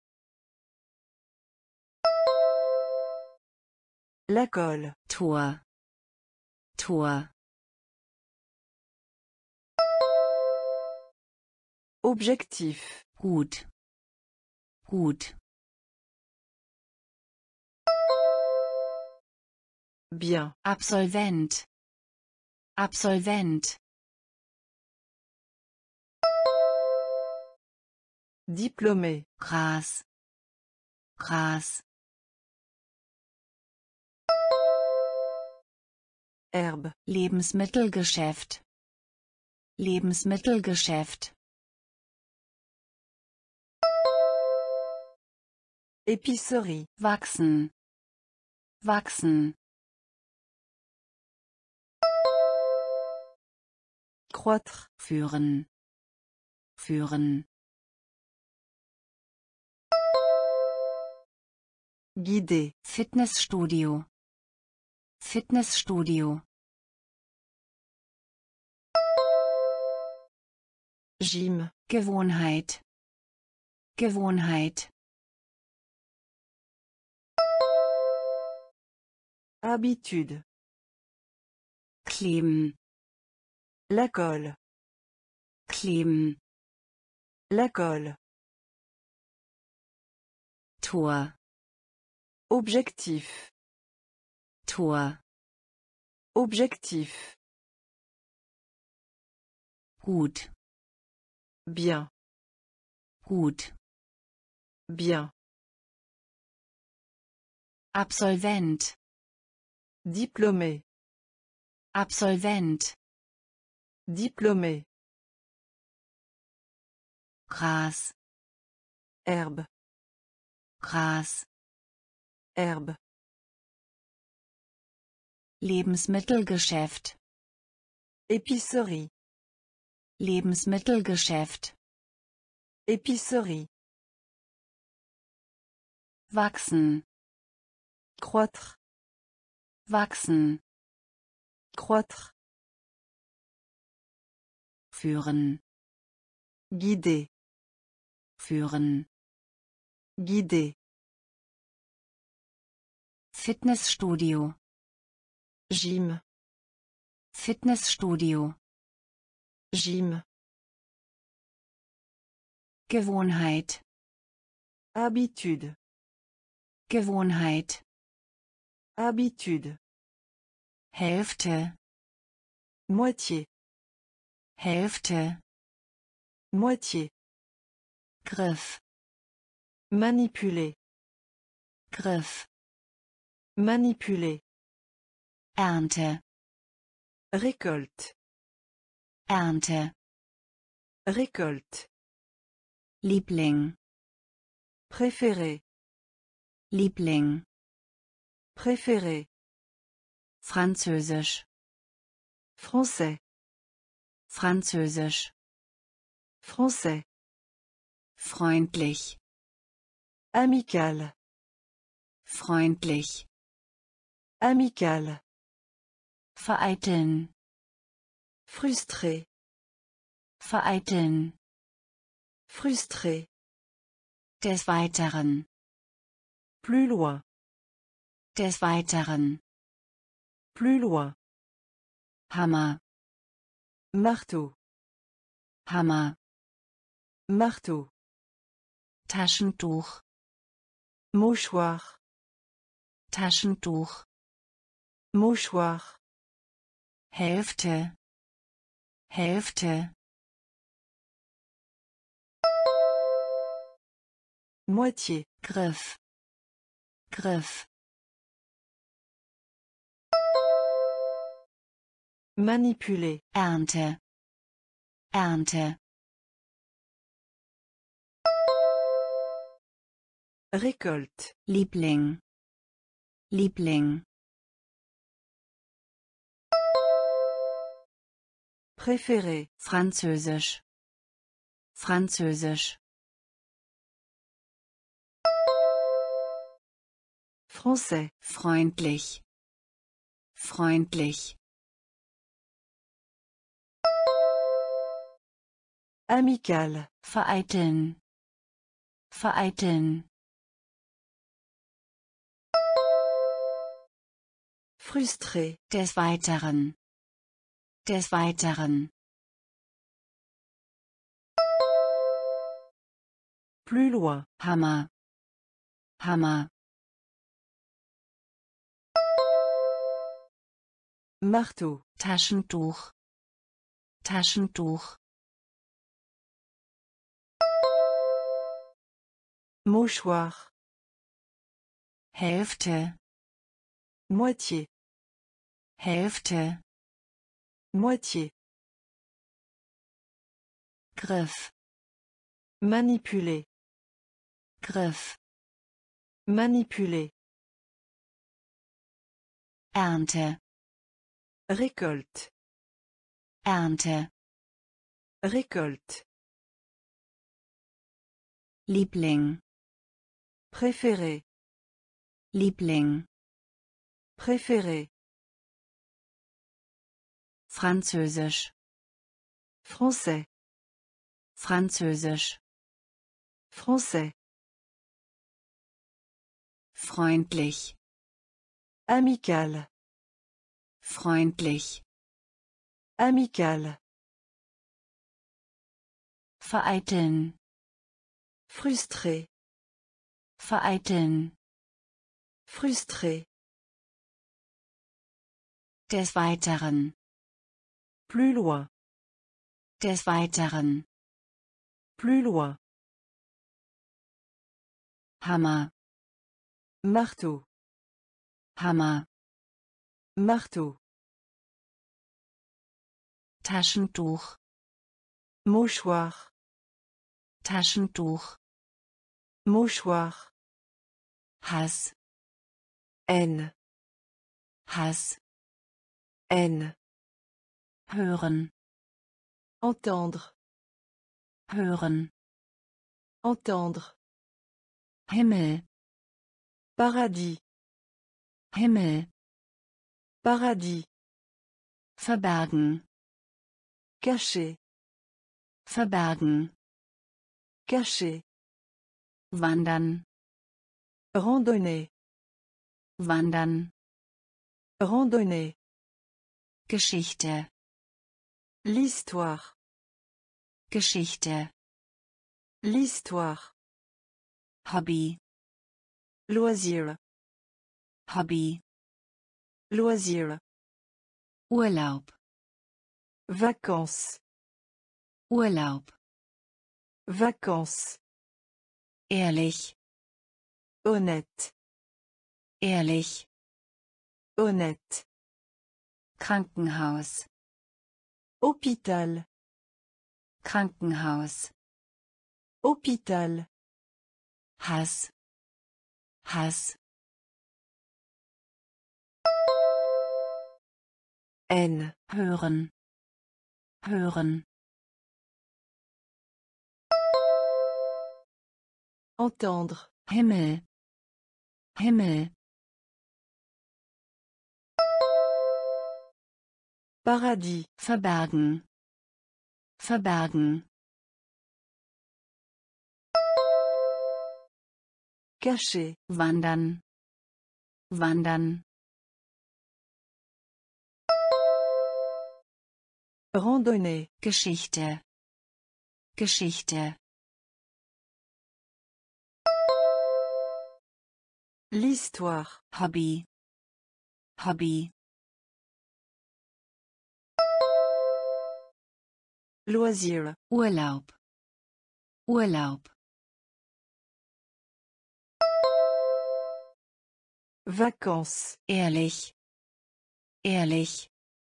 La colle. Tor, Tor, Objectif. gut, gut, Bien. Absolvent, Absolvent, Diplômé. Gras, Gras, Herbe. Lebensmittelgeschäft, Lebensmittelgeschäft, Épicerie. wachsen, wachsen, Croître. führen, führen, Guider. Fitnessstudio, Fitnessstudio, Gym. Gewohnheit, Gewohnheit, Habitude. kleben, La colle. kleben, La colle. Tor, Objectif. Tor, Objectif. gut, Bien. gut, Bien. Absolvent, Diplômé. Absolvent, Diplômé. Gras, Herbe. Gras, Herbe. Lebensmittelgeschäft, Épicerie. Lebensmittelgeschäft, Épicerie. wachsen, Croître. wachsen, Croître. führen, Guider. führen, Guider. Fitnessstudio, Gym. Fitnessstudio, Gym. Gewohnheit, Habitude. Gewohnheit, Habitude. Hälfte, Moitié. Hälfte, Moitié. Griff, Manipuler. Griff, Manipuler. Ernte, Récolte. Ernte, Récolte. Liebling, Préféré. Liebling, Préféré. Französisch. Français. Französisch. Français. Freundlich. Amical. Freundlich. Amical. Vereiteln. Frustré. Vereiteln. Frustré. Des Weiteren. Plus loin. Des Weiteren. Plus loin. Hammer. Marteau. Hammer. Marteau. Taschentuch. Mouchoir. Taschentuch. Mouchoir. Hälfte. Hälfte. Moitié. Griff. Griff. Manipuler. Ernte. Ernte. Récolte. Liebling. Liebling. Préféré. Französisch. Französisch. Français. Freundlich. Freundlich. Amical. Vereiteln. Vereiteln. Frustré. Des Weiteren. Des Weiteren. Plus loin. Hammer. Hammer. Marteau. Taschentuch. Taschentuch. Mouchoir. Hälfte. Moitié. Hälfte. Moitié. Griff. Manipuler. Griff. Manipuler. Ernte. Récolte. Ernte. Récolte. Liebling. Préféré. Liebling. Préféré. Französisch. Français. Französisch. Français. Freundlich. Amical. Freundlich. Amical. Vereiteln. Frustré. Vereiteln. Frustré. Des Weiteren. Plus loin. Des Weiteren. Plus loin. Hammer. Marteau. Hammer. Marteau. Taschentuch. Mouchoir. Taschentuch. Mouchoir. Hass. Haine. Hass. Haine. Hören. Entendre. Hören. Entendre. Himmel. Paradis. Himmel. Paradis. Verbergen. Caché. Verbergen. Caché. Wandern. Randonnée. Wandern. Randonnée. Geschichte. L'histoire. Geschichte. L'histoire. Hobby. Loisir. Hobby. Loisir. Urlaub. Vacances. Urlaub. Vacances. Ehrlich. Honnête. Ehrlich. Honnête. Krankenhaus. Hôpital. Krankenhaus. Hôpital. Hass. Hass. N. hören, hören, Entendre. Himmel, Himmel, Paradis. verbergen, verbergen, Cacher. wandern, wandern, Randonnée. Geschichte, Geschichte, L'histoire. Hobby, Hobby, Loisir. Urlaub, Urlaub, Vacances. ehrlich, ehrlich,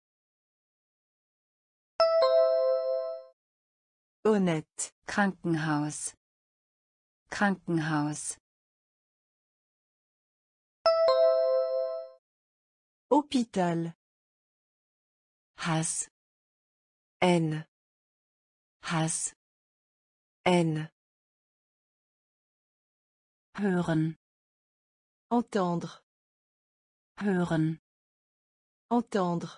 Honnête. Krankenhaus, Krankenhaus, Hôpital. Hass, N. Hass, N. hören, Entendre. hören, Entendre.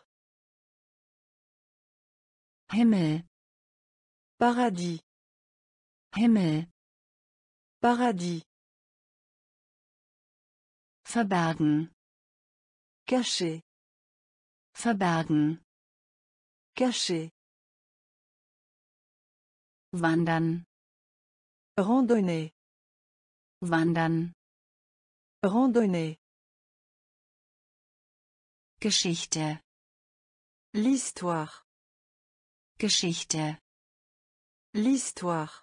Himmel, Paradis. Himmel, Paradis. verbergen, Cacher. verbergen, Cacher. wandern, Randonnée. wandern, Randonnée. Geschichte, L'histoire. Geschichte, L'histoire.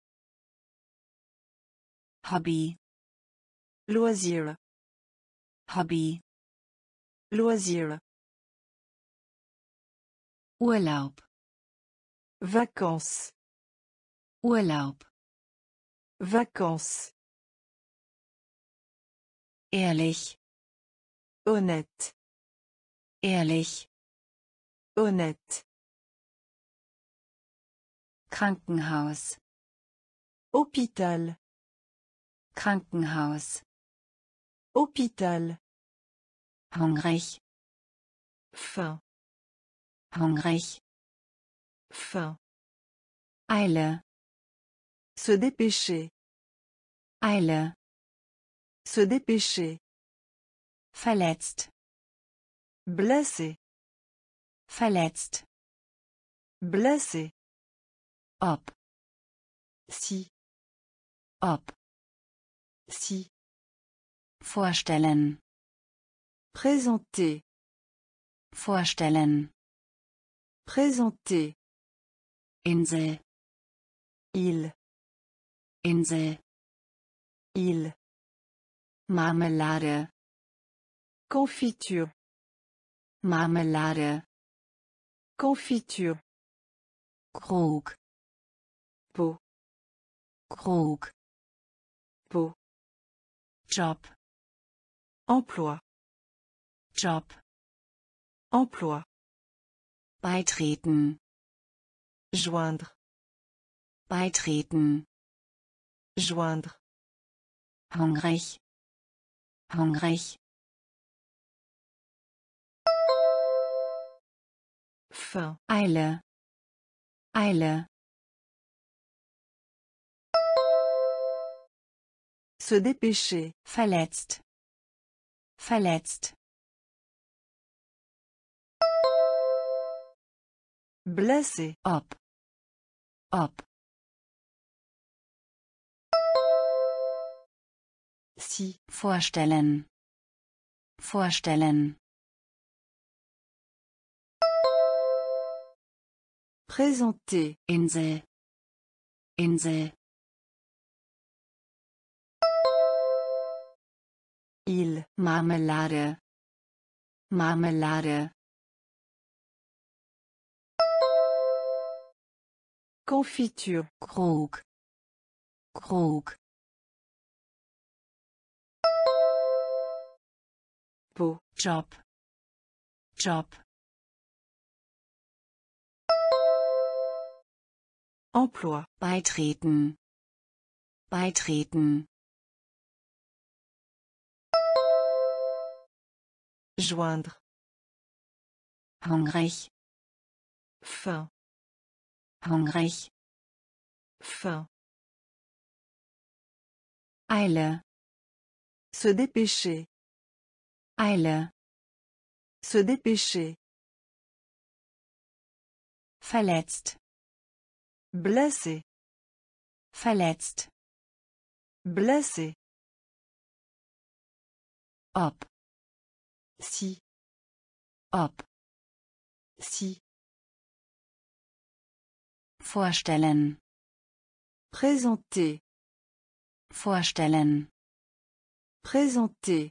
Hobby, Loisir. Hobby, Loisir. Urlaub, Vacances. Urlaub, Vacances. ehrlich, Honnête. ehrlich, Honnête. Krankenhaus, Hôpital. Krankenhaus, Hôpital. hungrig, Faim. hungrig, Faim. Eile, Se dépêcher. Eile, Se dépêcher. verletzt, Blessé. verletzt, Blessé. ob, Si. ob, Si. vorstellen, Présenter. vorstellen, Présenter. Insel, Il. Insel, Il. Marmelade, Confiture. Marmelade, Confiture. Krug, Pot. Krug, Pot. Job, Emploi. Job, Emploi. beitreten, Joindre. beitreten, Joindre. hungrig, hungrig, Faim. Eile, Eile, Se dépêcher. verletzt, verletzt, Blessé. ob, ob, Si. vorstellen, vorstellen, Présenter. Insel, Insel, Il. Marmelade, Marmelade, Confiture. Krug, Krug, Pot. Job, Job, Emploi. Beitreten. Beitreten. Joindre. Hungrig. Faim. Hungrig. Faim. Eile. Se dépêcher. Eile. Se dépêcher. Verletzt. Blessé. Verletzt. Blessé. Ob. Si. Ob. Si. Vorstellen. Présenter. Vorstellen. Présenter.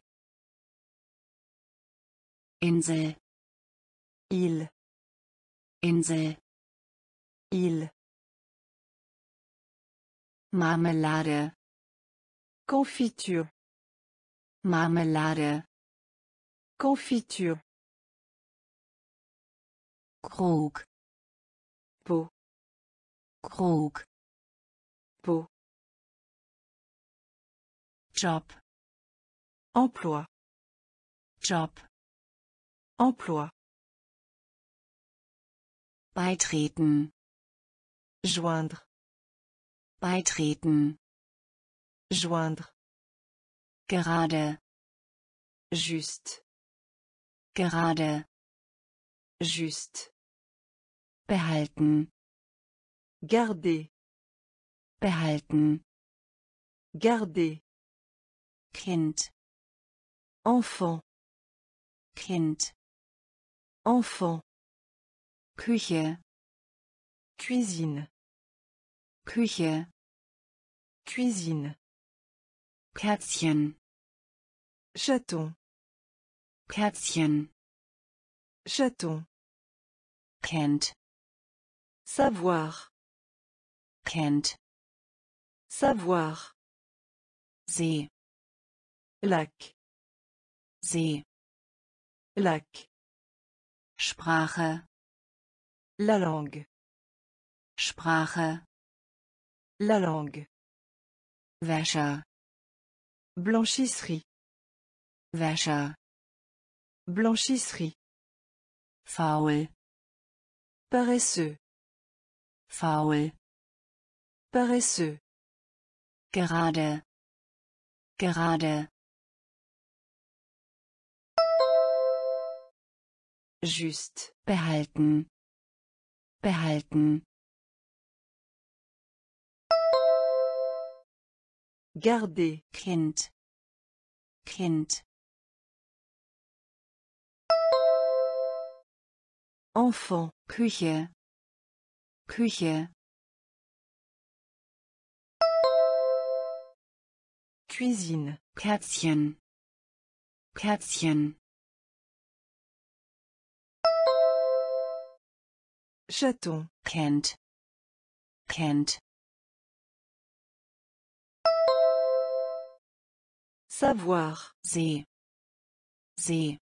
Insel. Il. Insel. Il. Marmelade. Confiture. Marmelade. Confiture. Krug. Pot. Krug. Pot. Job. Emploi. Job. Emploi. Beitreten. Joindre. Beitreten. Joindre. Gerade. Juste. Gerade. Juste. Behalten. Garder. Behalten. Garder. Kind. Enfant. Kind. Enfant. Küche. Cuisine. Küche. Cuisine. Kerzchen. Chaton. Kerzchen. Chaton. Kennt. Savoir. Kennt. Savoir. See. Lac. See. Lac. Sprache. La langue. Sprache. La langue. Wäscher. Blanchisserie. Wäscher. Blanchisserie. Faul. Paresseux. Faul. Paresseux. Gerade. Gerade. Juste. Behalten. Behalten. Garder. Kind. Kind. Enfant. Küche. Küche. Cuisine. Kerzchen. Kerzchen. Chaton. Kennt. Kennt. Savoir. See. See.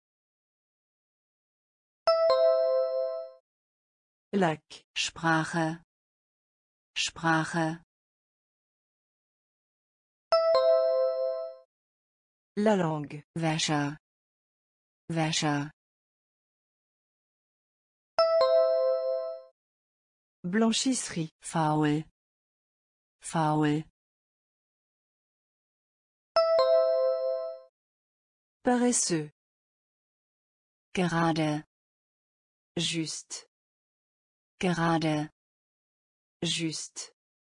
Lac. Sprache. Sprache. La langue. Wäscher. Wäscher. Blanchisserie. Faul. Faul. Paresseux. Gerade. Juste. Gerade. Juste.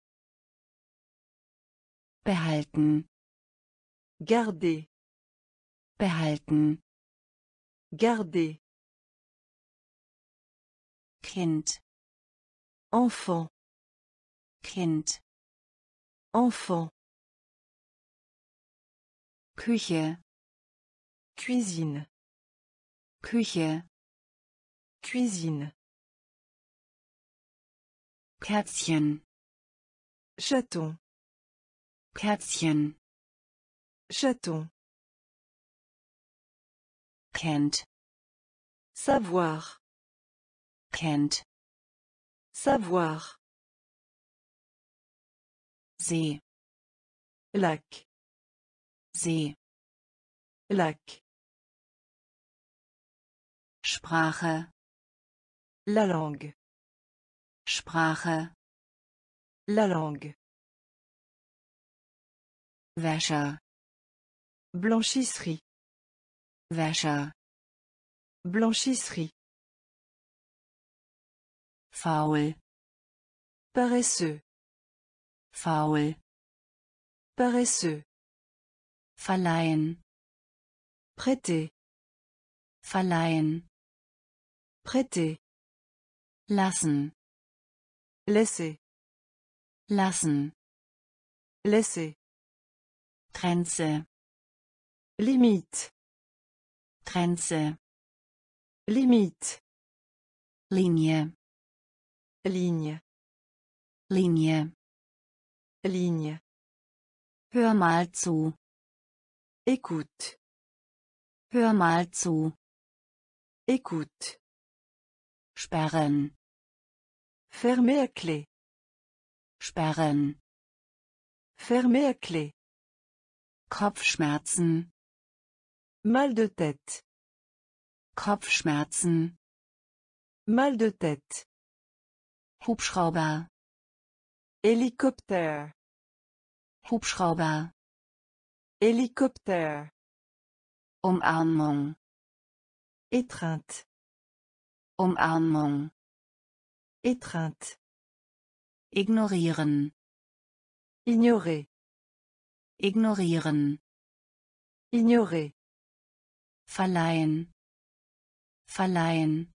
Behalten. Garder. Behalten. Garder. Kind. Enfant. Kind. Enfant. Küche. Cuisine. Küche. Cuisine. Kerzchen. Chaton. Kerzchen. Chaton. Kennt. Savoir. Kennt. Savoir. See, Lac. See. Lac. Sprache, La langue. Sprache. La langue. Wäscher, Blanchisserie. Wäscher. Blanchisserie. Faul, Paresseux. faul. Paresseux. Verleihen, Prêter. verleihen. Prêter. Lassen, Laisser. lassen. Laisser. Grenze, Limite. Grenze. Limite. Linie, Ligne. Linie. Ligne. Hör mal zu, Écoute. hör mal zu. Écoute. Sperren, Fermer à clé. sperren. Fermer à clé. Kopfschmerzen, Mal de tête. Kopfschmerzen. Mal de tête. Hubschrauber, Hélicoptère. Hubschrauber. Hélicoptère. Umarmung, Étreinte. Umarmung. Étreinte. Ignorieren, Ignorer. ignorieren. Ignorer. Verleihen, verleihen.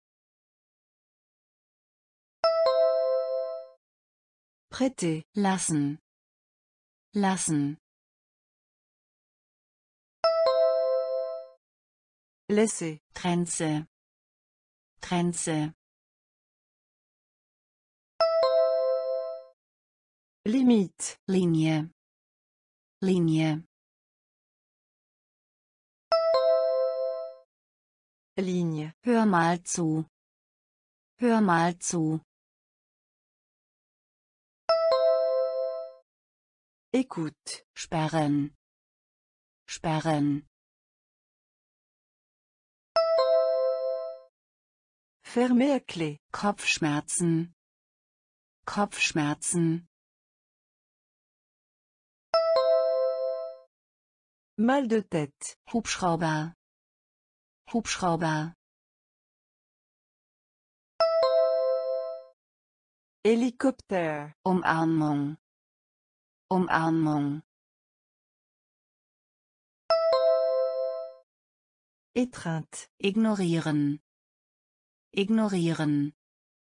Prêter. Lassen, lassen. Laisser. Grenze, Grenze. Limite. Linie, Linie. Ligne. Hör mal zu, hör mal zu. Écoute. Sperren, sperren. Fermer à clé. Kopfschmerzen, Kopfschmerzen. Mal de tête. Hubschrauber, Hubschrauber. Hélicoptère. Umarmung, Umarmung. Étreinte. Ignorieren, ignorieren.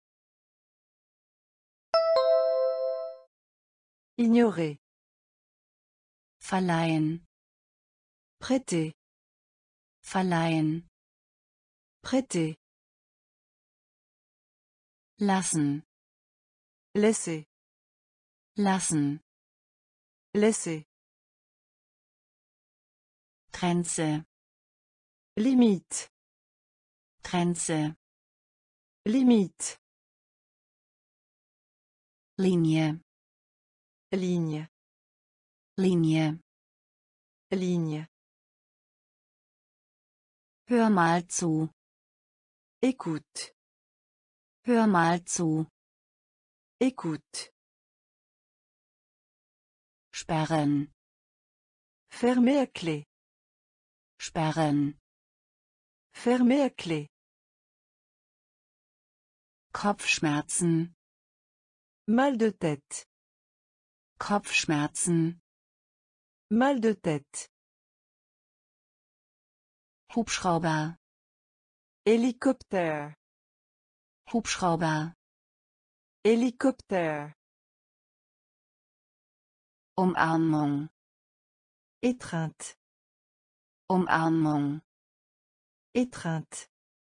Ignorer. Verleihen, Prêter. verleihen. Prêter. Lassen, Laisser. lassen. Laisser. Grenze, Limite. Grenze. Limite. Linie, Ligne. Linie. Ligne. Hör mal zu, Écoute. hör mal zu. Écoute. Sperren, Fermer à clé. sperren. Fermer à clé. Kopfschmerzen, Mal de tête. Kopfschmerzen. Mal de tête. Hubschrauber, Hélicoptère. Hubschrauber. Hélicoptère. Umarmung, Étreinte. Umarmung. Étreinte.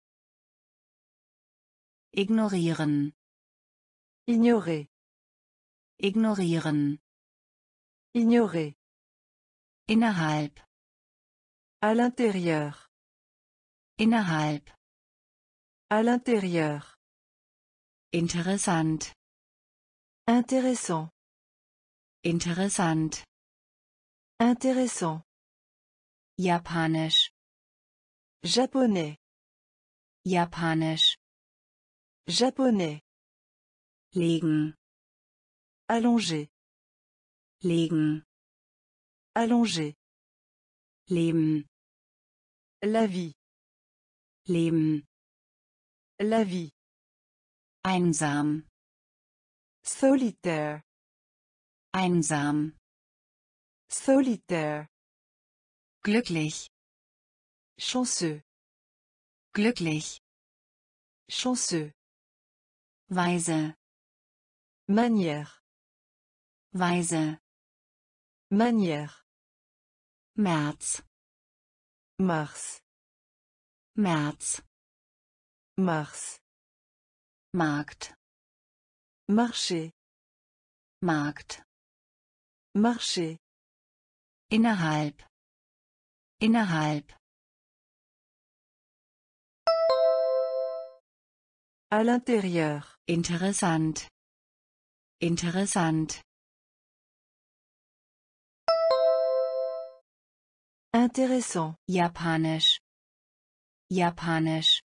Ignorieren, Ignorer. ignorieren. Ignorer. Innerhalb, À l'intérieur. innerhalb. À l'intérieur. Interessant, Intéressant. Interessant. Intéressant. Japanisch. Japonais. Japanisch. Japonais. Legen. Allonger. Legen. Allonger. Leben. La vie. Leben. La vie. Einsam. Solitaire. Einsam. Solitaire. Glücklich. Chanceux. Glücklich. Chanceux. Weise. Manière. Weise. Manière. März. Mars. März. Mars. Markt. Marché. Markt. Marché. Innerhalb. Innerhalb. À l'intérieur. Interessant. Interessant. Intéressant. Japanisch. Japanisch.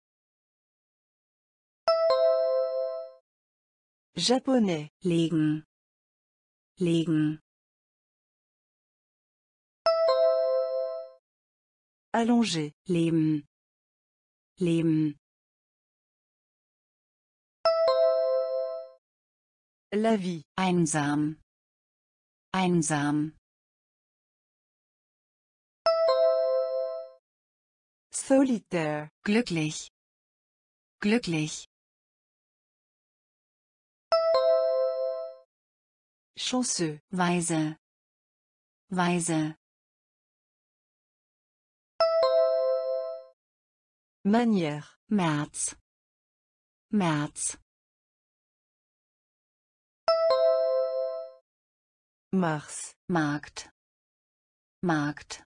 Japonais. Legen. Legen. Allonger. Leben. Leben. La vie. Einsam. Einsam. Solitaire. Glücklich. Glücklich. Chanceux. Weise. Weise. Manière. März. März. Mars. Markt. Markt.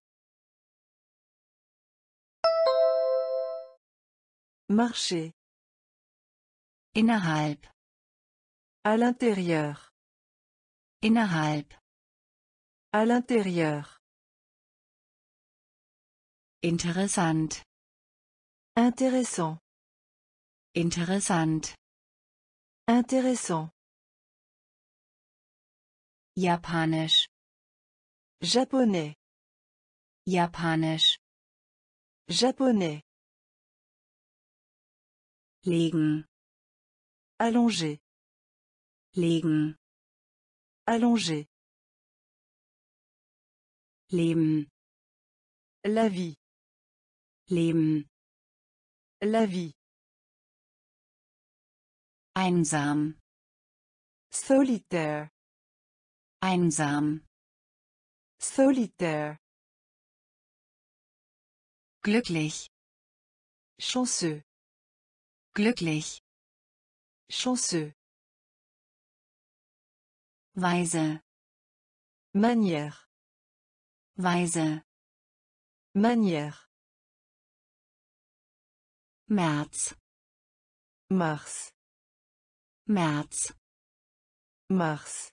Marché. Innerhalb. À l'intérieur. Innerhalb. À l'intérieur. Interessant. Intéressant. Interessant. Intéressant. Japanisch. Japonais. Japanisch. Japonais. Legen. Allonger. Legen. Allonger. Leben. La vie. Leben. La vie. Einsam. Solitaire. Einsam. Solitaire. Glücklich. Chanceux. Glücklich. Chanceux. Weise. Manière. Weise. Manière. März. Mars. März. Mars.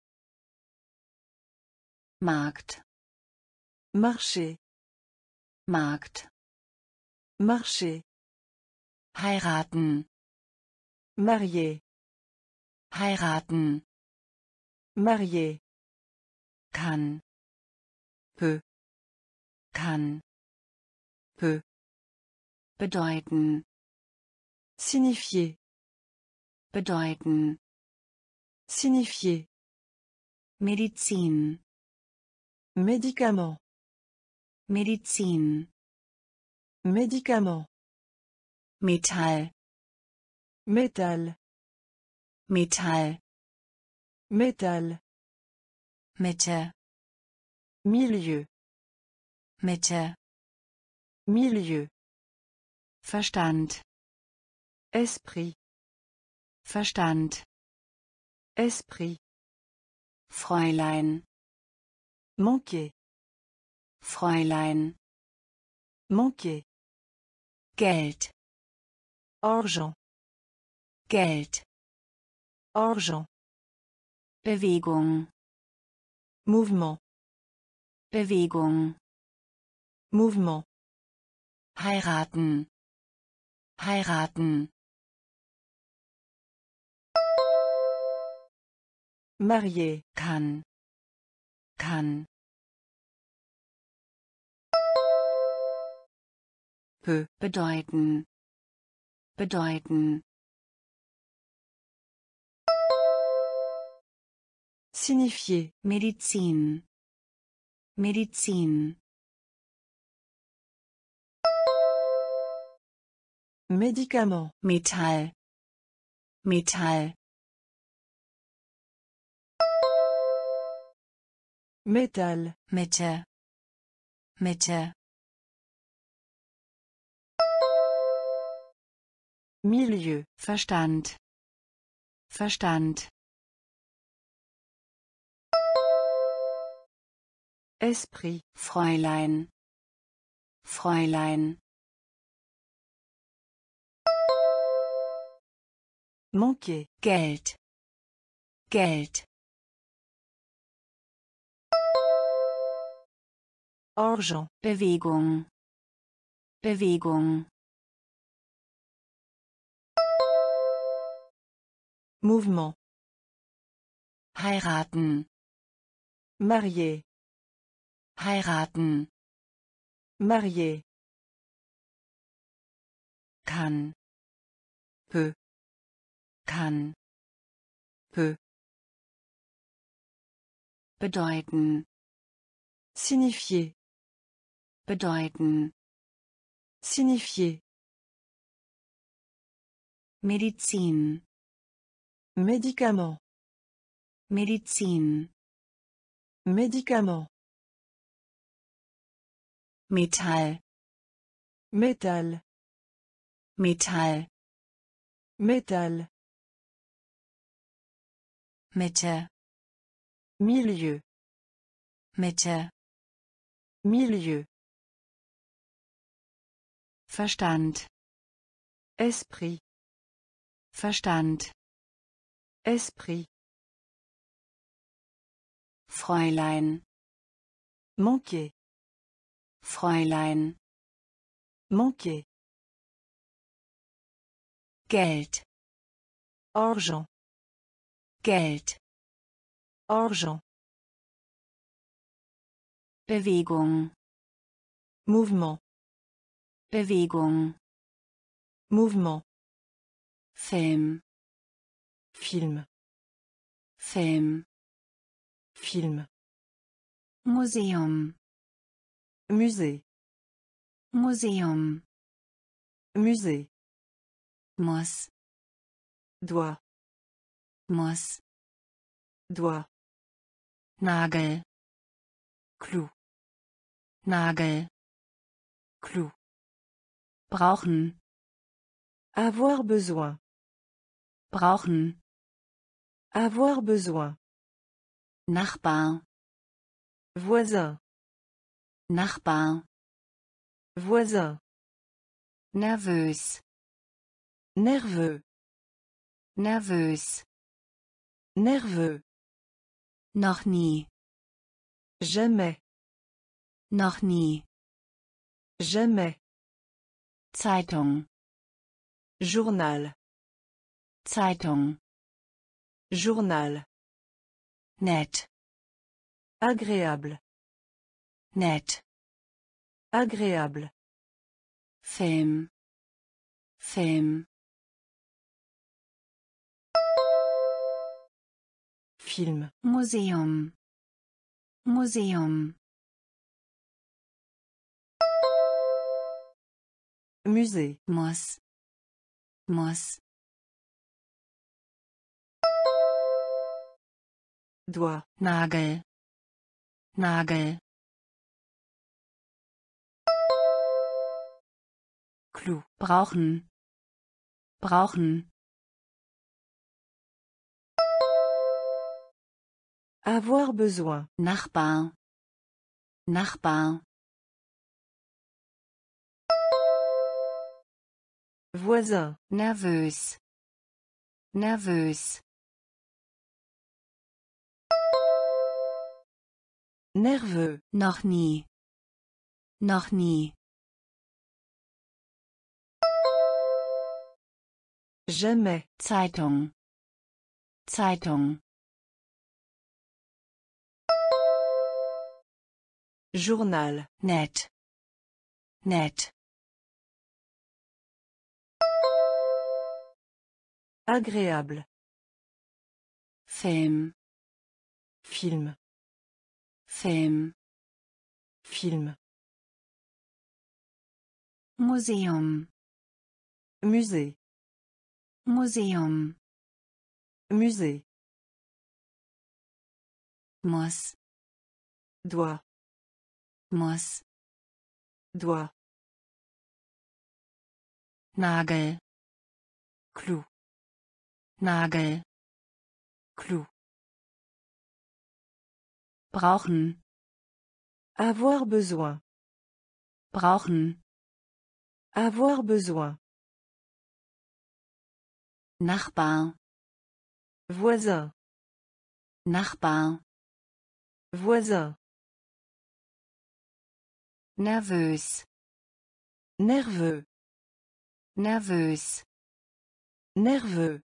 Markt. Marché. Markt. Marché. Heiraten. Marié. Heiraten. Marié. Kann. Peu. Kann. Peu. Bedeuten. Signifier. Bedeuten. Signifier. Medizin. Médicament. Medizin. Médicament. Metall. Métal. Metall. Métal. Mitte. Milieu. Mitte. Milieu. Verstand. Esprit. Verstand. Esprit. Fräulein. Manquer. Fräulein. Manquer. Geld. Argent. Geld. Argent. Bewegung. Mouvement. Bewegung. Mouvement. Heiraten. Heiraten. Marier. Kann. Kann. Peu. Bedeuten. Bedeuten. Signifier. Medizin. Medizin. Médicament. Metall. Metall. Métal. Mitte. Mitte. Milieu. Verstand. Verstand. Esprit. Fräulein. Fräulein. Manquer. Geld. Geld. Argent. Bewegung. Bewegung. Mouvement. Heiraten. Marier. Heiraten. Marier. Kann. Peu. Kann. Peu. Bedeuten. Signifier. Bedeuten. Signifier. Medizin. Médicament. Medizin. Médicament. Metall. Métal. Metall. Métal. Mitte. Milieu. Mitte. Milieu. Verstand. Esprit. Verstand. Esprit. Fräulein. Manquer. Fräulein. Manquer. Geld. Argent. Geld. Argent. Bewegung. Mouvement. Bewegung. Mouvement. Film. Film. Film. Film. Museum. Musée. Museum. Musée. Muss. Doigt. Muss. Doigt. Nagel. Clou. Nagel. Clou. Brauchen. Avoir besoin. Brauchen. Avoir besoin. Nachbar. Voisin. Nachbar. Voisin. Nervös. Nerveux. Nervös. Nerveux. Noch nie. Jamais. Noch nie. Jamais. Zeitung. Journal. Zeitung. Journal. Nett. Agréable. Nett. Agréable. Film. Film. Film. Museum. Museum. Musée. Muss. Muss. Doigt. Nagel. Nagel. Clou. Brauchen. Brauchen. Avoir besoin. Nachbar. Nachbar. Voisin. Nervös. Nervös. Nerveux. Noch nie. Noch nie. Jamais. Zeitung. Zeitung. Journal. Nett. Nett. Agréable. Film. Film. Film. Film. Museum. Musée. Museum. Musée. Muss. Doit. Muss. Doit. Nagel. Clou. Nagel. Clou. Brauchen. Avoir besoin. Brauchen. Avoir besoin. Nachbar. Voisin. Nachbar. Voisin. Nervös. Nerveux. Nervös. Nerveux.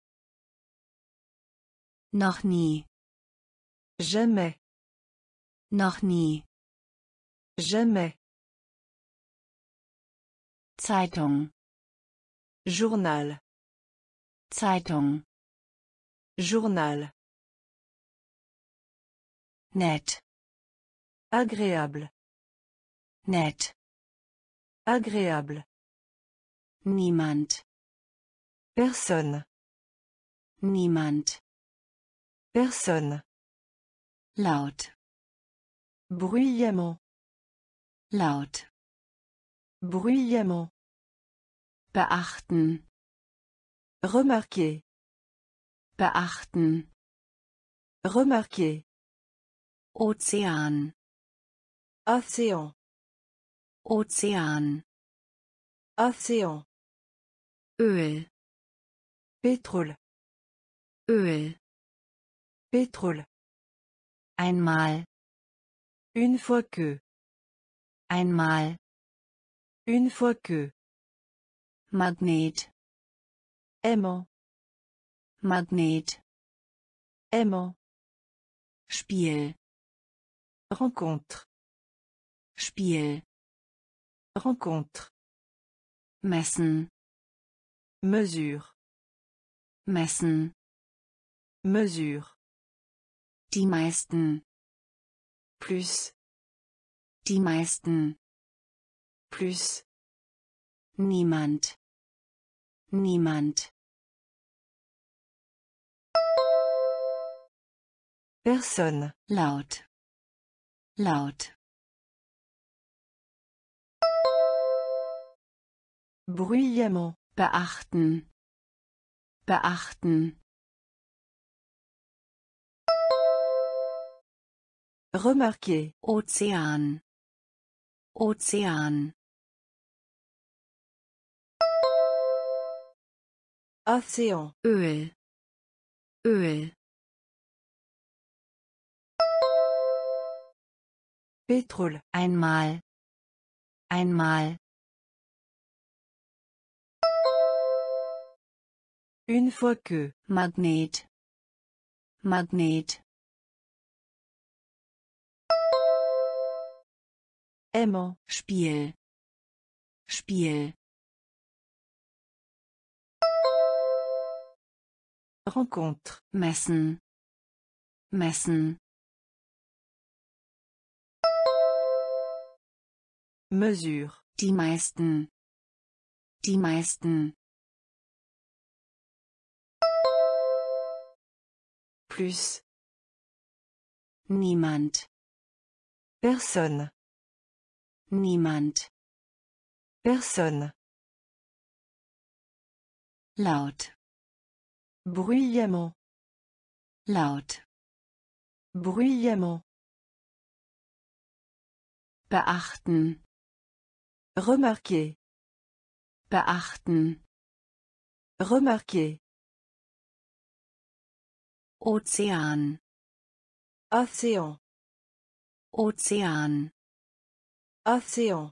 Noch nie. Jamais. Noch nie. Jamais. Zeitung. Journal. Zeitung. Journal. Nett. Agréable. Nett. Agréable. Niemand. Personne. Niemand. Personne. Laut. Bruyamment. Laut. Bruyamment. Beachten. Remarquer. Beachten. Remarquer. Ozean. Océan. Ozean. Océan. Öl. Pétrole. Öl. Pétrole. Einmal. Une fois que. Einmal. Une fois que. Magnet. Aimant. Magnet. Aimant. Spiel. Rencontre. Spiel. Rencontre. Messen. Mesure. Messen. Mesure. Die meisten. Plus. Die meisten. Plus. Niemand. Niemand. Personne. Laut. Laut. Bruyamment. Beachten. Beachten. Remarquer. Ozean. Ozean. Océan. Öl. Öl. Pétrole. Einmal. Einmal. Une fois que. Magnet. Magnet. Aimant. Spiel. Spiel. Rencontre. Messen. Messen. Mesure. Die meisten. Die meisten. Plus. Niemand. Personne. Niemand. Personne. Laut. Bruyamment. Laut. Bruyamment. Beachten. Remarquer. Beachten. Remarquer. Ozean. Océan. Ozean. Océan.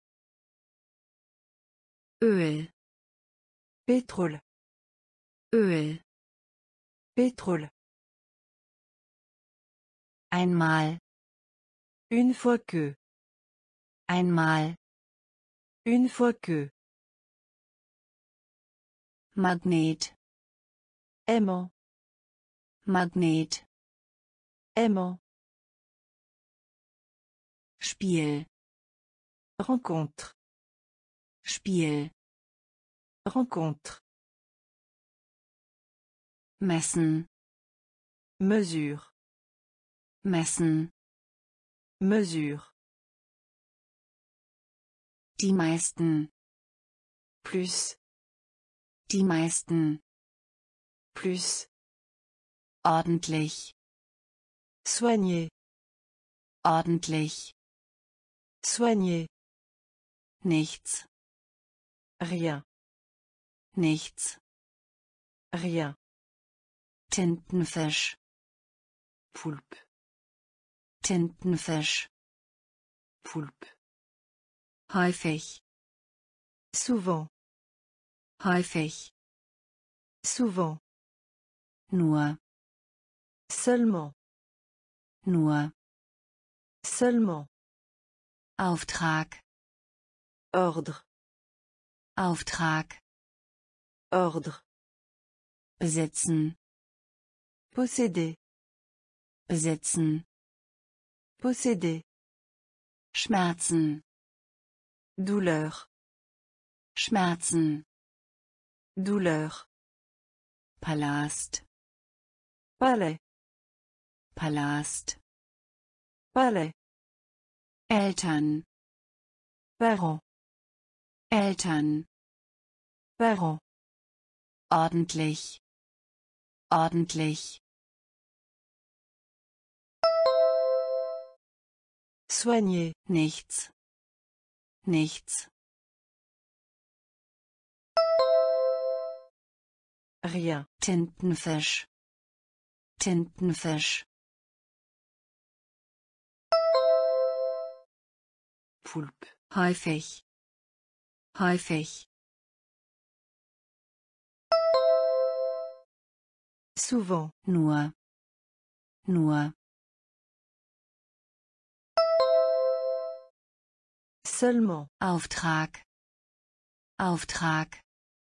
Öl. Pétrole. Öl. Pétrole. Einmal. Une fois que. Einmal. Une fois que. Magnet. Aimant. Magnet. Aimant. Spiel. Rencontre. Spiel. Rencontre. Messen. Mesure. Messen. Mesure. Die meisten. Plus. Die meisten. Plus. Ordentlich. Soigner. Ordentlich. Soigner. Nichts. Rien. Nichts. Rien. Tintenfisch. Poulpe. Tintenfisch. Poulpe. Häufig. Souvent. Häufig. Souvent. Nur. Seulement. Nur. Seulement. Auftrag. Ordre. Auftrag. Ordre. Besitzen. Posséder. Besitzen. Posséder. Schmerzen. Douleur. Schmerzen. Douleur. Palast. Palais. Palast. Palais. Eltern. Parents. Eltern. Parents. Ordentlich. Ordentlich. Soigner. Nichts. Nichts. Rien. Tintenfisch. Tintenfisch. Poulpe. Häufig. Häufig. Souvent. Nur. Nur. Seulement. Auftrag. Auftrag.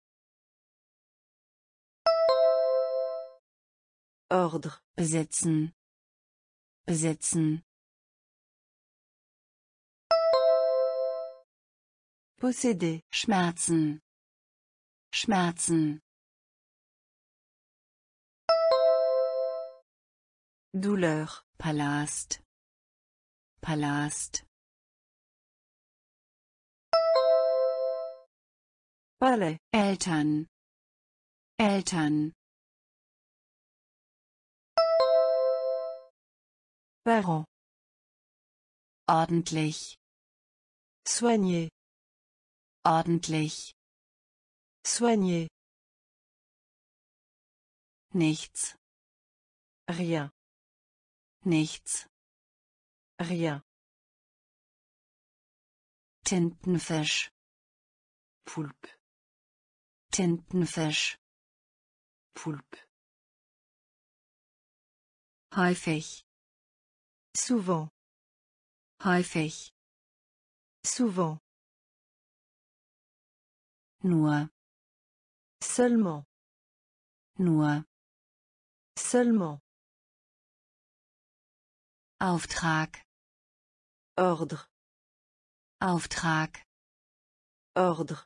Ordre. Besitzen. Besitzen. Posséder. Schmerzen. Schmerzen. Douleur. Palast. Palast. Palais. Eltern. Eltern. Parents. Ordentlich. Soigner. Ordentlich. Soigner. Nichts. Rien. Nichts. Rien. Tintenfisch. Poulpe. Tintenfisch. Poulpe. Häufig. Souvent. Häufig. Souvent. Nur. Seulement. Nur. Seulement. Auftrag. Ordre. Auftrag. Ordre.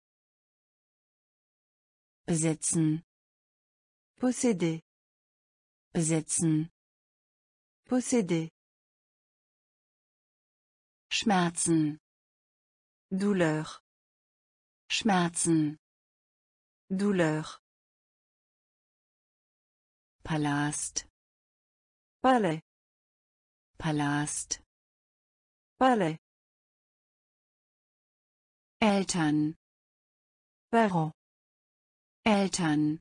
Besitzen. Posséder. Besitzen. Posséder. Schmerzen. Douleur. Schmerzen. Douleur. Palast. Palais. Palast. Palais. Eltern. Parents. Eltern.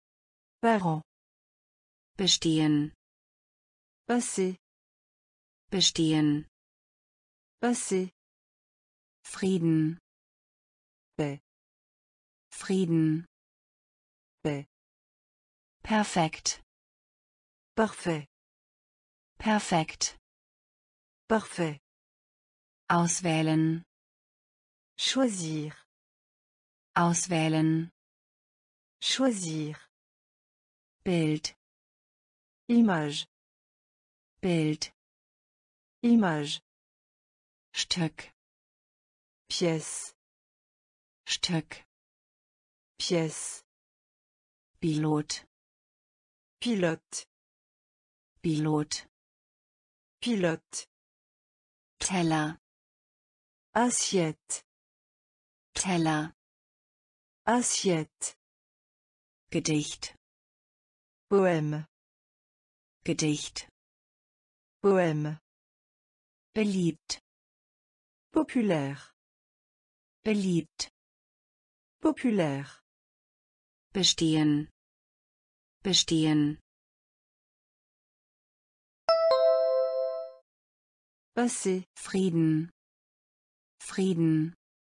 Parents. Bestehen. Passé. bestehen, Passé. Frieden, Paix. Frieden, Paix. perfekt, Parfait. perfekt, Parfait. auswählen, Choisir. auswählen, Choisir. Bild, Image. Bild, Image. Stück, Pièce. Stück, Pièce. Pilot, Pilote. Pilot, Pilote. Teller, Assiette. Teller, Assiette. Gedicht, Poème. Gedicht, Poème. beliebt, Populaire. beliebt, Populaire. bestehen, bestehen, Passé. Frieden, Frieden,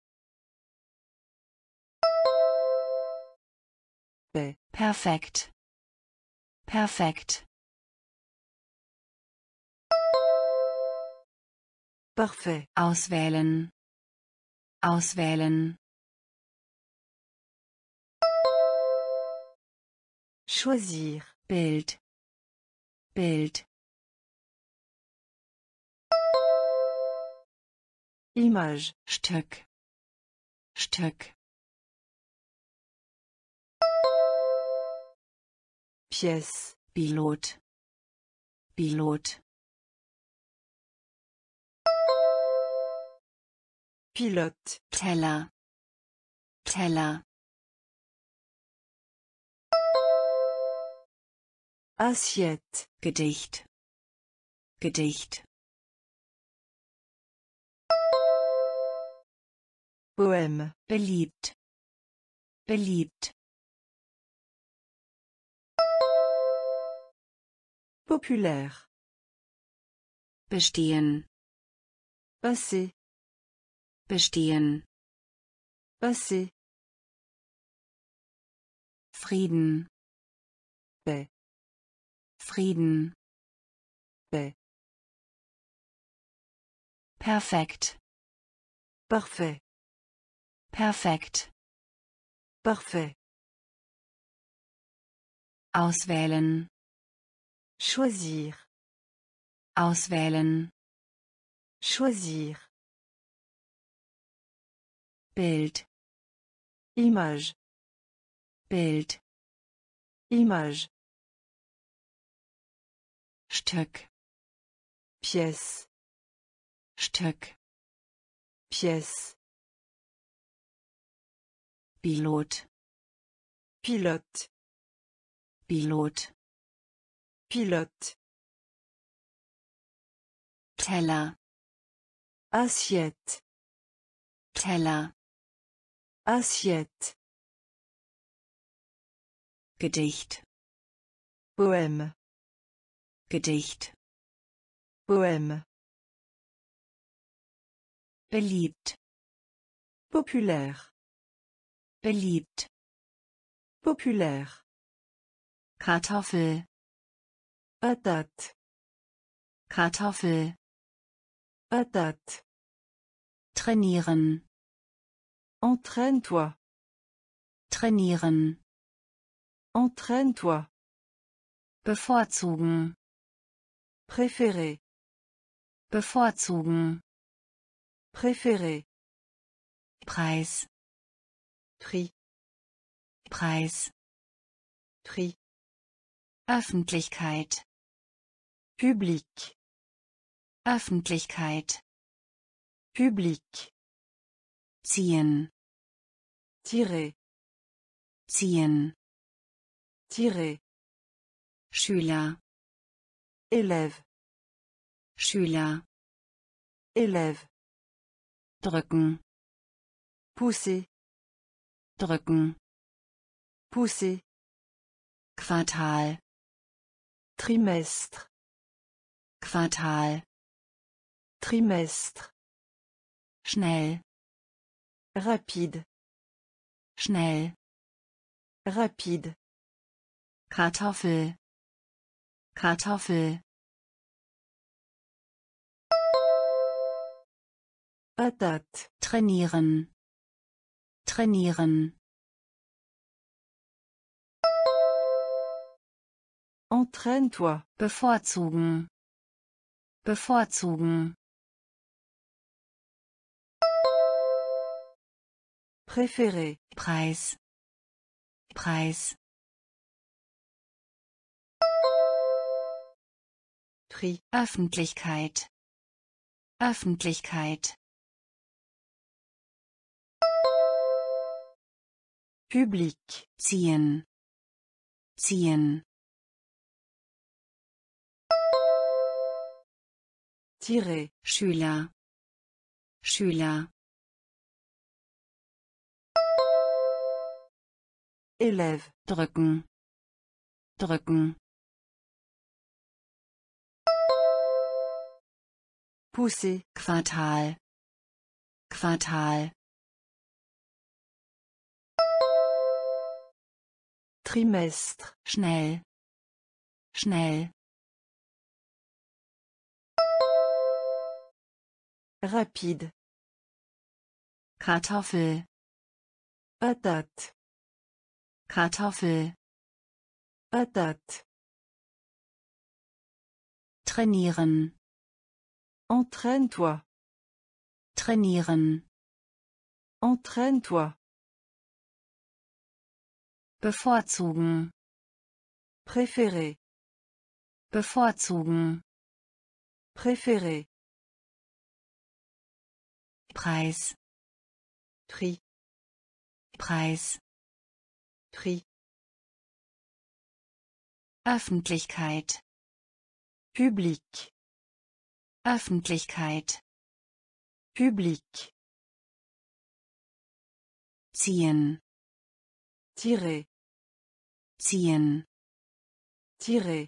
Paix. perfekt, perfekt, Parfait. auswählen, auswählen, Choisir. Bild, Bild, Image. Stück, Stück, Pièce. Pilot, Pilot, Pilote. Teller, Teller, Assiette. Gedicht, Gedicht, Poème. beliebt, beliebt, Populaire. bestehen, Passé. bestehen, Passé. Frieden, Paix. Frieden, Paix. perfekt, Parfait. perfekt, Parfait. auswählen, Choisir. auswählen, Choisir. Bild, Image. Bild, Image. Stück, Pièce. Stück, Pièce. Pilot, Pilote. Pilot, Pilote. Teller, Assiette. Teller, Assiette. Gedicht, Poème. Gedicht, Poème. beliebt, Populaire. beliebt, Populaire. Kartoffel, Patate. Kartoffel, Patate. trainieren, Entraîne-toi. trainieren, Entraîne-toi. bevorzugen, Préférer. bevorzugen, Préférer. Preis, Prix. Preis, Prix. Öffentlichkeit, Public. Öffentlichkeit, Public. ziehen, Tirer. ziehen, Tirer. Schüler, Élève. Schüler, Élève. drücken, Pousser. drücken, Pousser. Quartal, Trimestre. Quartal, Trimestre. Schnell. Rapide. Schnell. Rapide. Kartoffel. Kartoffel. Patate. Trainieren. Trainieren. Entraîne-toi. Bevorzugen. Bevorzugen. Préféré. Preis. Preis. Prix. Öffentlichkeit. Öffentlichkeit. Public. Ziehen. Ziehen. Tirer. Schüler. Schüler. Élève. Drücken. Drücken. Pousser. Quartal. Quartal. Trimestre. Schnell. Schnell. Rapide. Kartoffel. Patate. Kartoffel. Patate. Trainieren. Entraîne-toi. Trainieren. Entraîne-toi. Bevorzugen. Préféré. Bevorzugen. Préféré. Preis. Prix. Preis. Prix. Öffentlichkeit. Public. Öffentlichkeit. Public. Ziehen. Tirer. Ziehen. Tirer.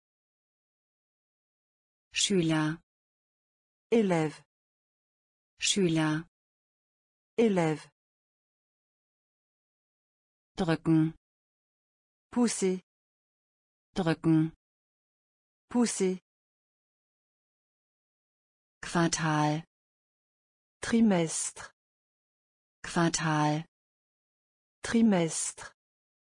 Schüler. Élève. Schüler. Élève. Drücken. Pousser. Drücken. Pousser. Quartal. Trimestre. Quartal. Trimestre.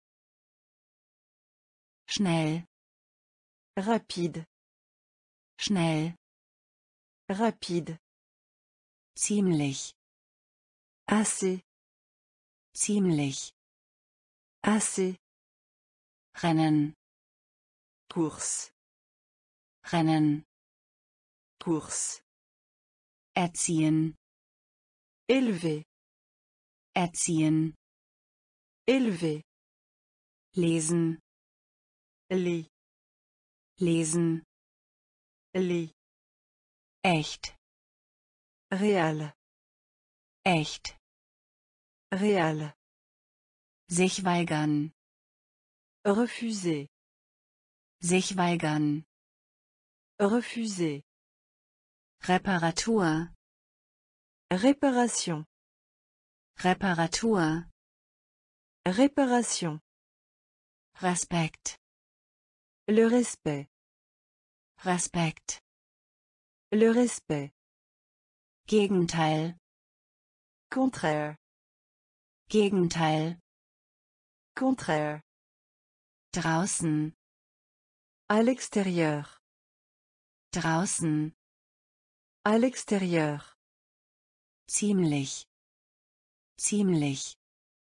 Schnell. Rapide. Schnell. Rapide. Ziemlich. Assez. Ziemlich. Assez. Rennen. Course. Rennen. Course. Erziehen. Élever. Erziehen. Élever. Lesen. Lis. Lesen. Lis. Echt. Réal. Echt. Réal. Sich weigern. Refuser. Sich weigern. Refuser. Reparatur. Réparation. Reparatur. Réparation. Respekt. Le respect. Respekt. Le respect. Gegenteil. Contraire. Gegenteil. Contraire. Draußen. À l'extérieur. Draußen. À l'extérieur. Ziemlich. Ziemlich.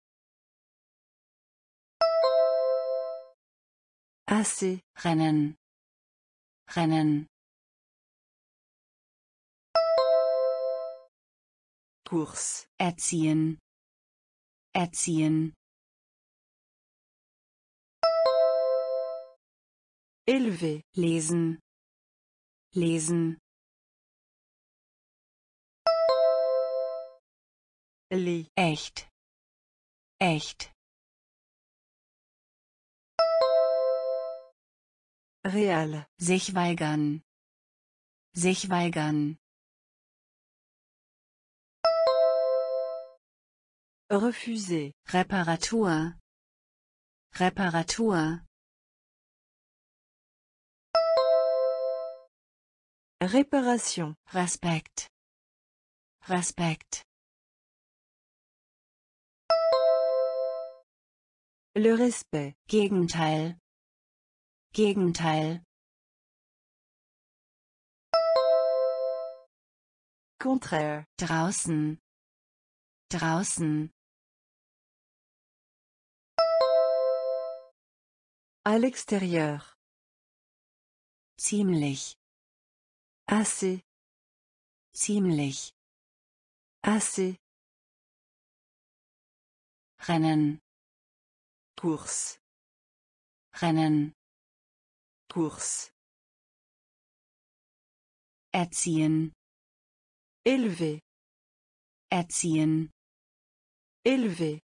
Assez. Rennen. Rennen. Course. Erziehen. Erziehen. Élever. Lesen. Lesen. Lis. Echt. Echt. Réal. Sich weigern. Sich weigern. Refuser. Reparatur. Reparatur. Réparation. Respekt. Respekt. Le respect. Gegenteil. Gegenteil. Contraire. Draußen. Draußen. À l'extérieur. Ziemlich. Assez. Ziemlich. Assez. Rennen. Course. Rennen. Course. Erziehen. Élever. Erziehen. Élever.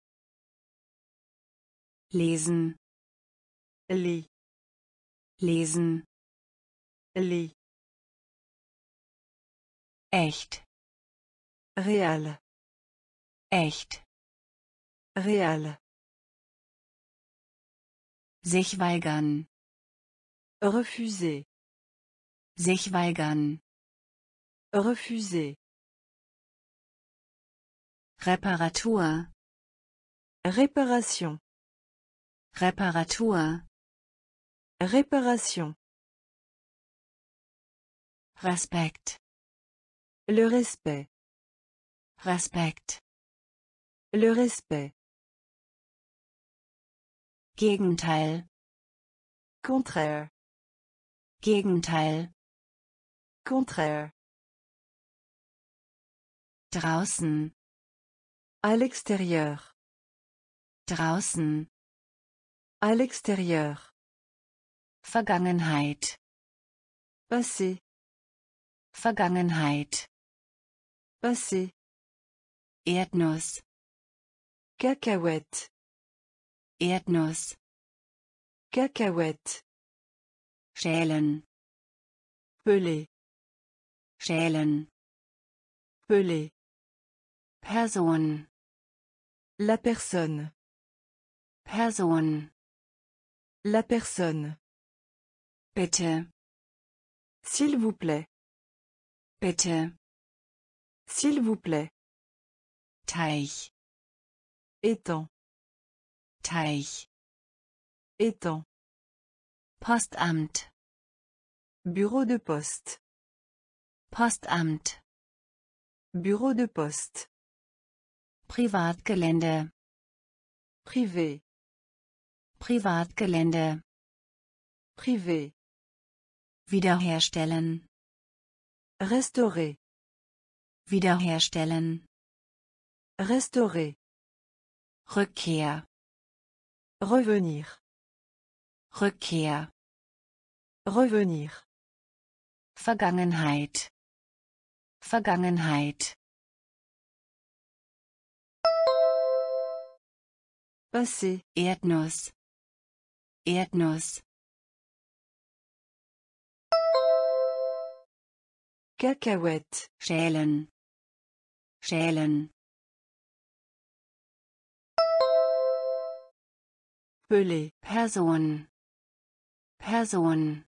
Lesen. Lis. Lesen. Lis. Echt. Réel. Echt. Réel. Sich weigern. Refuser. Sich weigern. Refuser. Reparatur. Réparation. Reparatur. Réparation. Respekt. Le respect. Respekt. Le respect. Gegenteil. Contraire. Gegenteil. Contraire. Draußen. À l'extérieur. Draußen. À l'extérieur. Vergangenheit. Passé. Vergangenheit. Passé. Erdnuss. Cacahuète. Erdnuss. Cacahuète. Schälen. Pelé. Schälen. Pelé. Person. La personne. Person. La personne. Bitte. S'il vous plaît. Bitte. S'il vous plaît. Teich. Étang. Teich. Étang. Postamt. Bureau de poste. Postamt. Bureau de poste. Privatgelände. Privé. Privatgelände. Privé. Wiederherstellen. Restaurer. Wiederherstellen. Restaurer. Rückkehr. Revenir. Rückkehr. Revenir. Vergangenheit. Vergangenheit. Passé. Erdnuss. Erdnuss. Cacahuète. Schälen. Schälen. Pelé. Person. Person.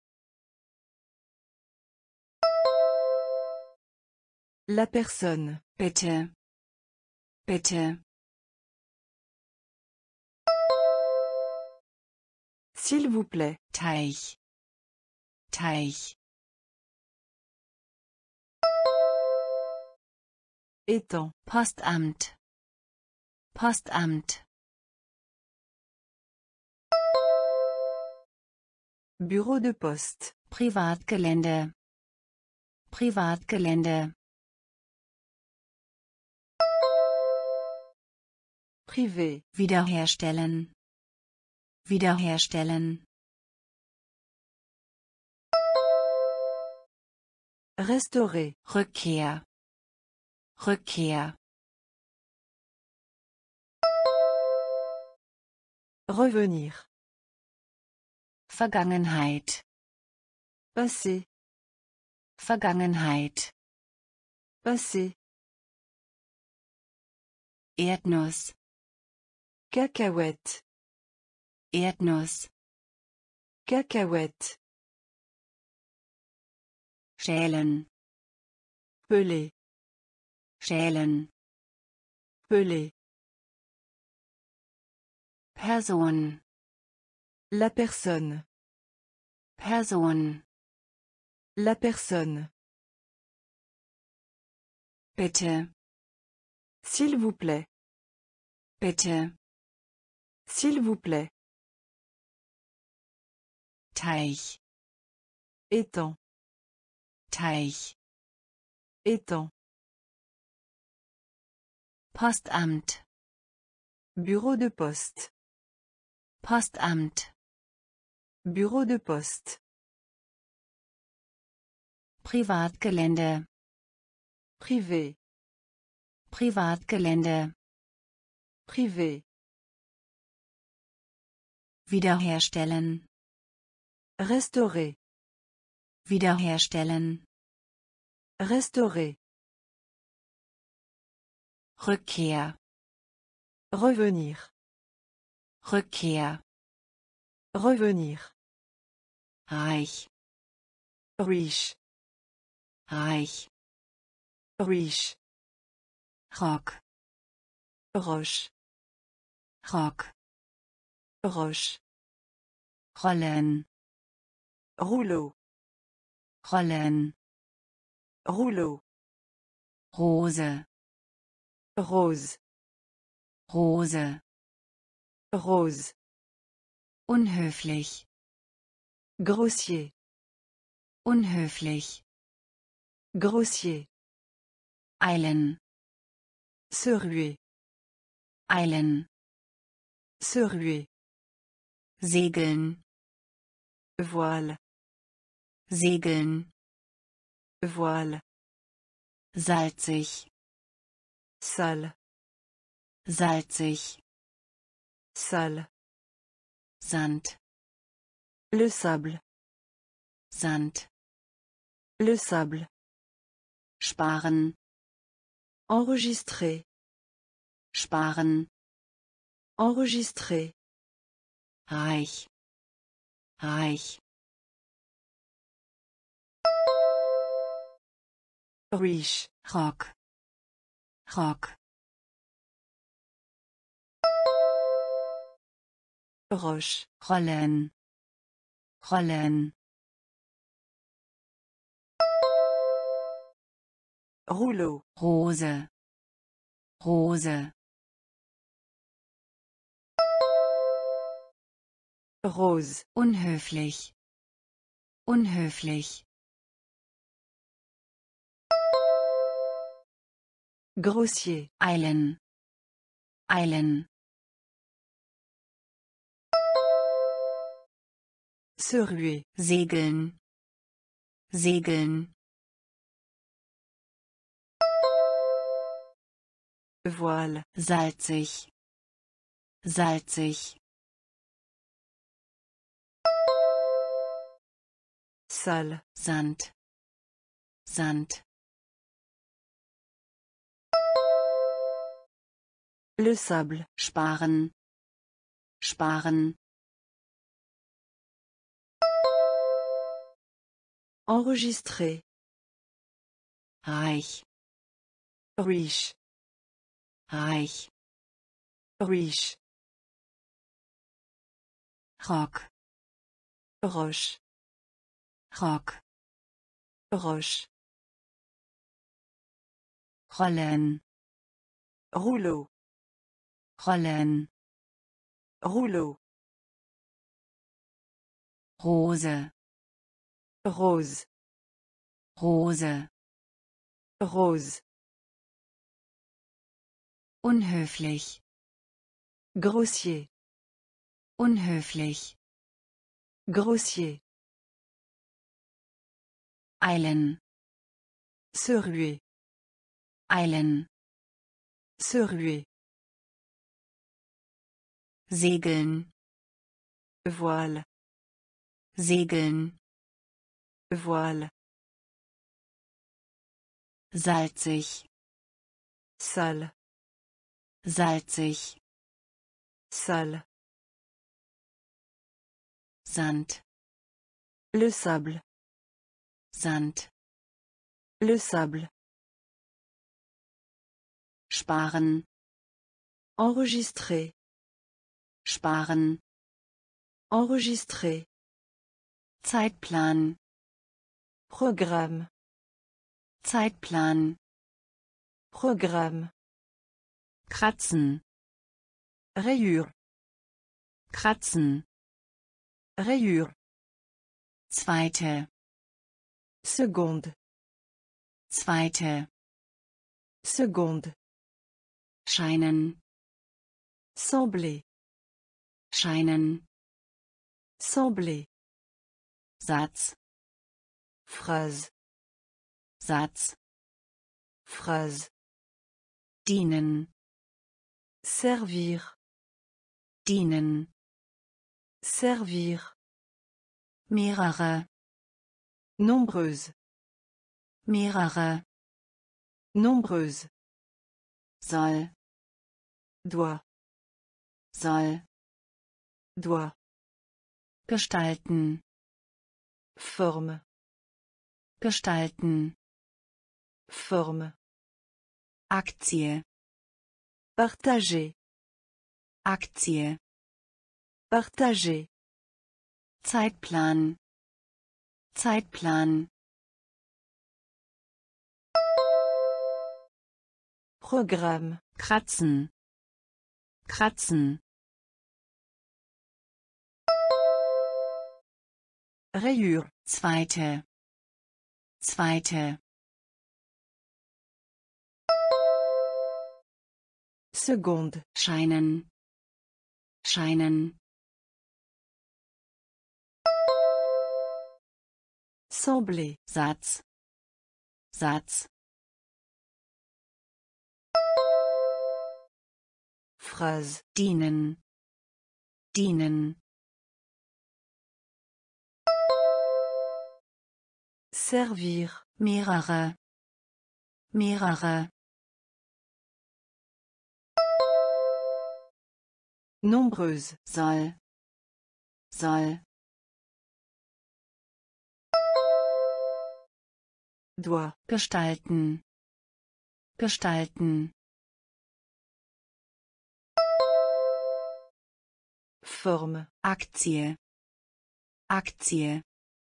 La personne. Bitte. Bitte. S'il vous plaît. Teich. Teich. Étang. Postamt. Postamt. Bureau de poste. Privatgelände. Privatgelände. Privé. Wiederherstellen. Wiederherstellen. Restaurer. Rückkehr. Rückkehr. Revenir. Vergangenheit. Passé. Vergangenheit. Passé. Erdnuss, Cacahuète. Erdnuss, Cacahuète. schälen, Pelé. schälen, Pelé. Person, La personne. Person, La personne. bitte, S'il vous plaît. bitte, S'il vous plaît. Teich, Étang. Teich, Étang. Postamt, Bureau de poste. Postamt, Bureau de poste. Privatgelände, Privé. Privatgelände, Privé. wiederherstellen, Restaurer. wiederherstellen, Restaurer. Rückkehr, Revenir. Rückkehr, Revenir. reich, Riche. reich, Riche. Rock, Roche. Rock, Roche. rollen, Rouleau. rollen, Rouleau. Rose, Rose. Rose, Rose. unhöflich, Grossier. unhöflich, Grossier. eilen, Se ruer. eilen, Se ruer. segeln, Voile. segeln, Voile. salzig, Sale. salzig, Sale. Sand, Le sable. Sand, Le sable. sparen, Enregistrer. sparen, Enregistrer. reich, reich, Riche. Rock, Rock, Roche. rollen, rollen, Rouleau. Rose, Rose, Rose. unhöflich, unhöflich, Grossier. eilen, eilen, Se ruer. segeln, segeln, Voile. salzig, salzig, Sale. Sand, Sand, Le sable. sparen, sparen, Enregistrer. reich, Riche. reich, Riche. Rock, Roche. Rock, Roche. rollen, Rouleau. rollen, Rouleau. Rose, Rose. Rose, Rose. unhöflich, Grossier. unhöflich, Grossier. eilen, Se ruer. eilen, Se ruer. segeln, Voile. segeln, Voile. salzig, Sale. salzig, sale, Sand, le sable, Sand, le sable, sparen, enregistrer, sparen, enregistrer, Zeitplan, programme, Zeitplan, programme, kratzen, rayure, kratzen, rayure, zweite, seconde, zweite, seconde, scheinen, sembler, scheinen, sembler, Satz, phrase, Satz, phrase, dienen, servir, dienen, servir, mehrere, nombreuse, mehrere, nombreuse, soll, doit, soll, doit, gestalten, forme, gestalten, forme, Aktie, partager, Aktie, partager, Zeitplan, Zeitplan, programme, kratzen, kratzen, rayure, zweite, zweite, seconde, scheinen, scheinen, sembler, Satz, Satz, phrase, dienen, dienen, servir, mehrere, mehrere, nombreuse, soll, soll, doit, gestalten, gestalten, forme, Aktie, Aktie,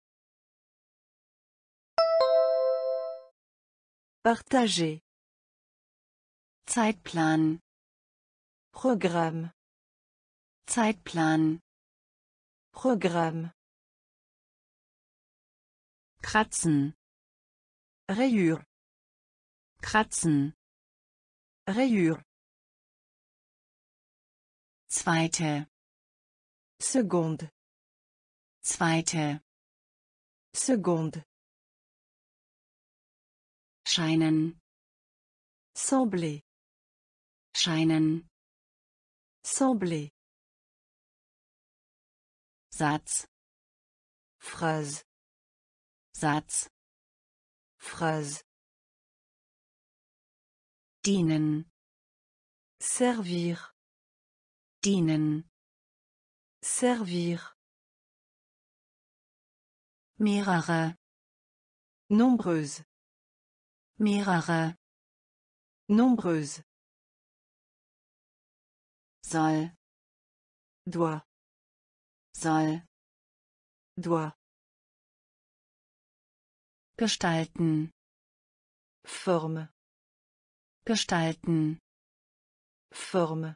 partager, Zeitplan, programme, Zeitplan, programme, kratzen, rayure, kratzen, rayure, zweite, seconde, zweite, seconde, scheinen, sembler, scheinen, sembler, Satz, phrase, Satz, phrase, dienen, servir, dienen, servir, mehrere, nombreuse, mehrere, nombreuse, soll, doit, soll, doit, gestalten, forme, gestalten, forme,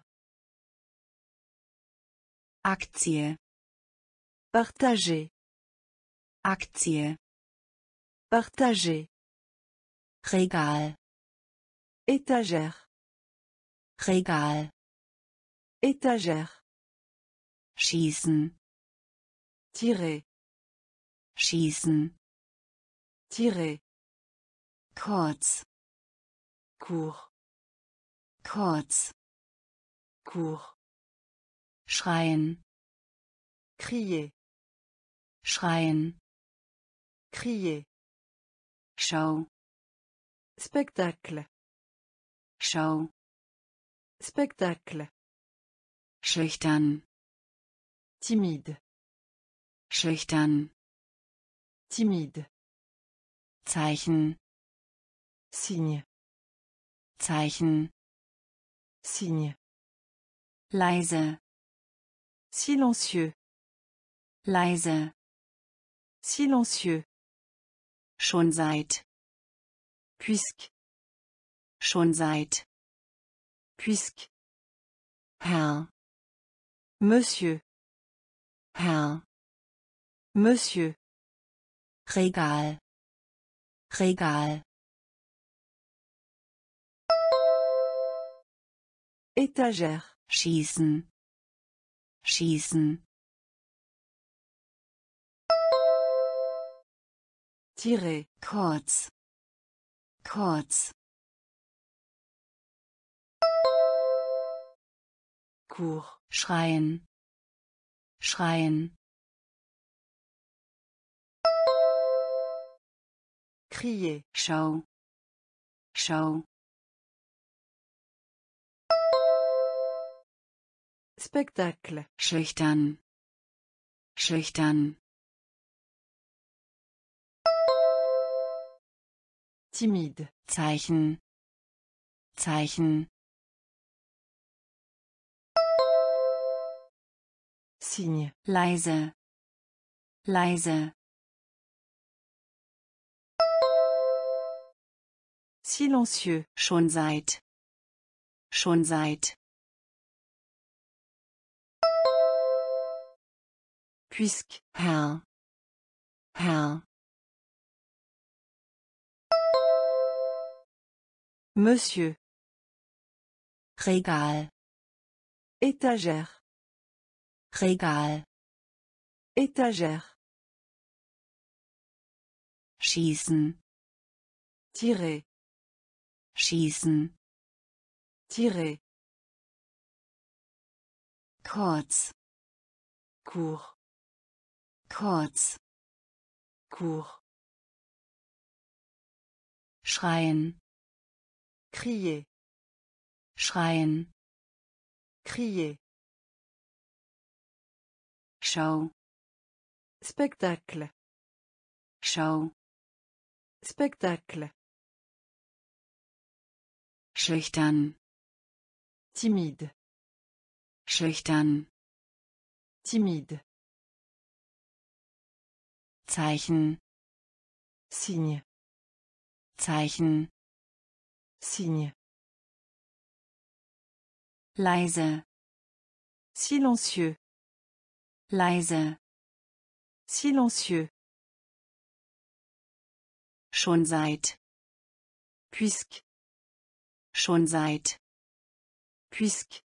Aktie, partager, Aktie, partager, Regal, étagère, Regal, étagère, schießen, tirer, schießen, tirer, kurz, court, kurz, court, schreien, crier, schreien, crier, Show, spectacle, Show, Spectacle. Schüchtern. Timide. Schüchtern. Timide. Zeichen. Signe. Zeichen. Signe. Leise. Silencieux. Leise. Silencieux. Schon seit. Puisque. Schon seit. Puisque. Herr. Monsieur. Herr. Monsieur. Regal. Regal. Étagère. Schießen. Schießen. Tirer. Kurz. Kurz. Court. Schreien. Schreien. Crier. Show. Show. Spectacle. Schüchtern. Schüchtern. Timide. Zeichen. Zeichen. Signe. Leise. Leise. Silencieux. Schon seit. Schon seit. Puisque. Herr. Herr. Monsieur. Regal. Étagère. Regal. Étagère. Schießen. Tirer. Schießen. Tirer. Kurz. Court. Kurz. Court. Schreien. Crier. Schreien. Crier. Show. Spectacle. Show. Spectacle. Schüchtern. Timide. Schüchtern. Timide. Zeichen. Signe. Zeichen. Signe. Leise. Silencieux. Leise. Silencieux. Schon seit. Puisque. Schon seit. Puisque.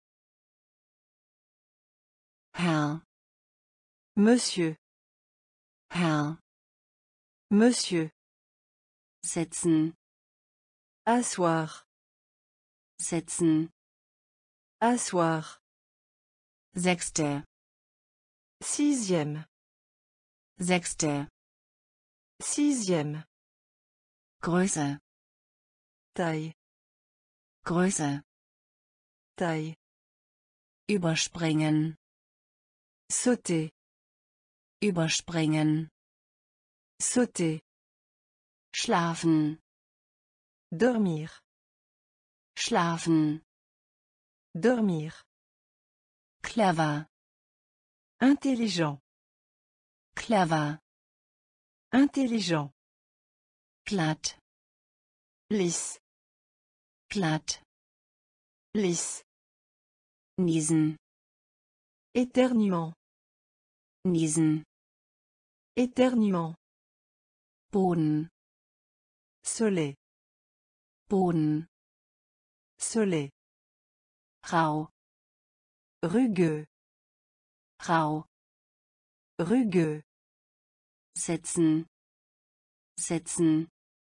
Herr. Monsieur. Herr. Monsieur. Sitzen. Asseoir. Sitzen. Asseoir. Sechste. Sixième. Sechste. Sixième. Größe. Taille. Größe. Taille. Überspringen. Sauter. Überspringen. Sauter. Schlafen. Dormir. Schlafen. Dormir. Clever. Intelligent. Clever. Intelligent. Glatt. Lisse. Glatt. Lisse. Niesen. Éternuement. Niesen. Éternuement. Boden. Soleil. Boden. Soleil. Rau. Rugueux. Rau. Rugueux. Sitzen. Sitzen.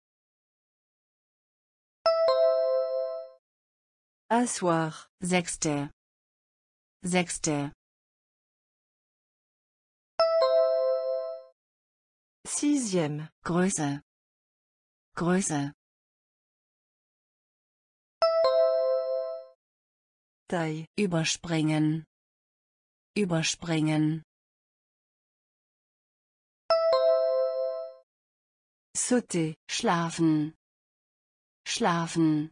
Asseoir. Sechste. Sechste. Sixième. Größe. Größe. taille, Überspringen. Überspringen. sauter, Schlafen. Schlafen.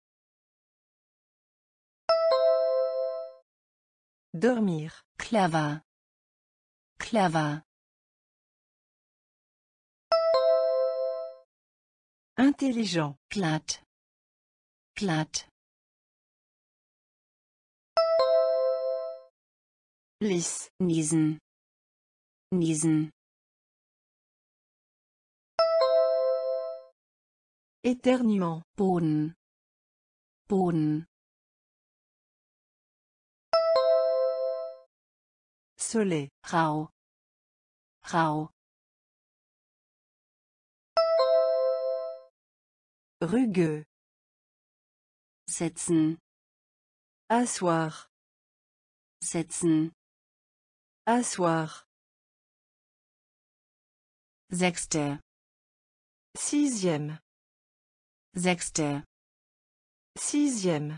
dormir, Clever. Clever. intelligent, Glatt. Glatt. lisse, Niesen. Niesen. éternuement, Boden. Boden. soleil, Rau. Rau. rugueux, Sitzen. asseoir, Sitzen. asseoir, Sechste. sixième, Sechste. sixième,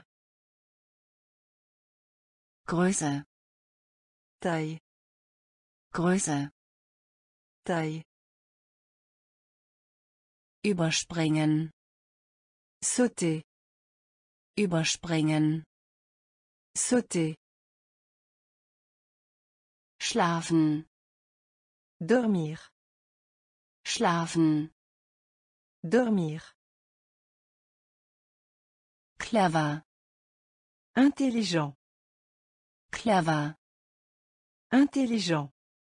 Größe. taille, Größe. taille, Überspringen. sauter, Überspringen. sauter, Schlafen. dormir, Schlafen. dormir, Clever. intelligent, Clever. intelligent,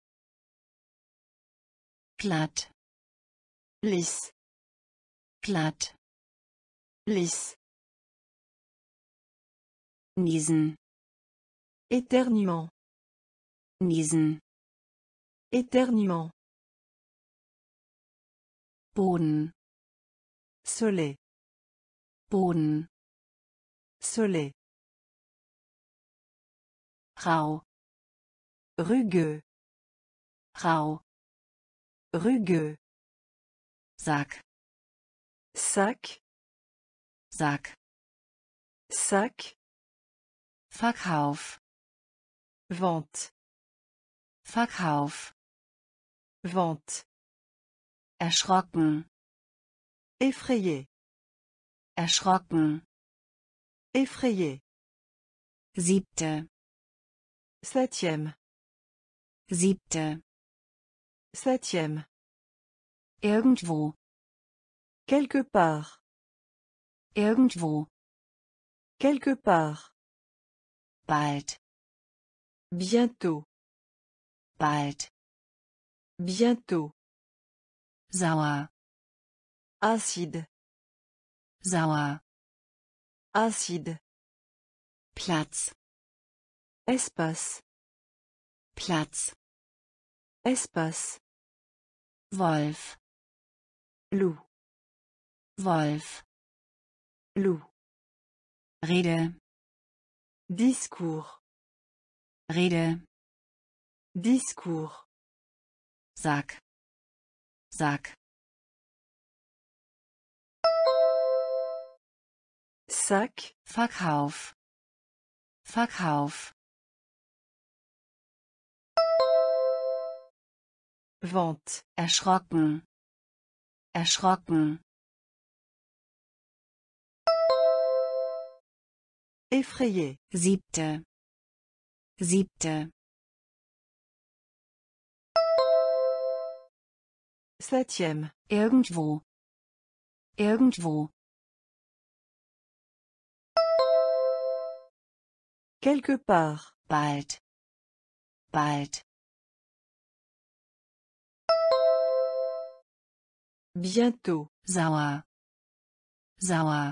Glatt. lisse, Glatt. lisse, Niesen. éternuement, Niesen. éternuement, Boden. soleil, Boden. soleil, Rau. rugueux, Rau. rugueux, Sack. sac, Sack. sac, Verkauf. vente, Verkauf. vente, Erschrocken. effrayé, Erschrocken. effrayé, Siebte. septième, Siebte. septième, Irgendwo. quelque part, Irgendwo. quelque part, Bald. bientôt, Bald. bientôt, Sauer. acide, Sauer. acide, Platz. espace, Platz. espace, Wolf. loup, Wolf. loup, Rede. discours, Rede. discours, Sack. Sack. sac, Verkauf. Verkauf. vente, Erschrocken. Erschrocken. effrayé, Siebte. Siebte. septième, Irgendwo. Irgendwo. quelque part, Bald. Bald. bientôt, Sauer. Sauer.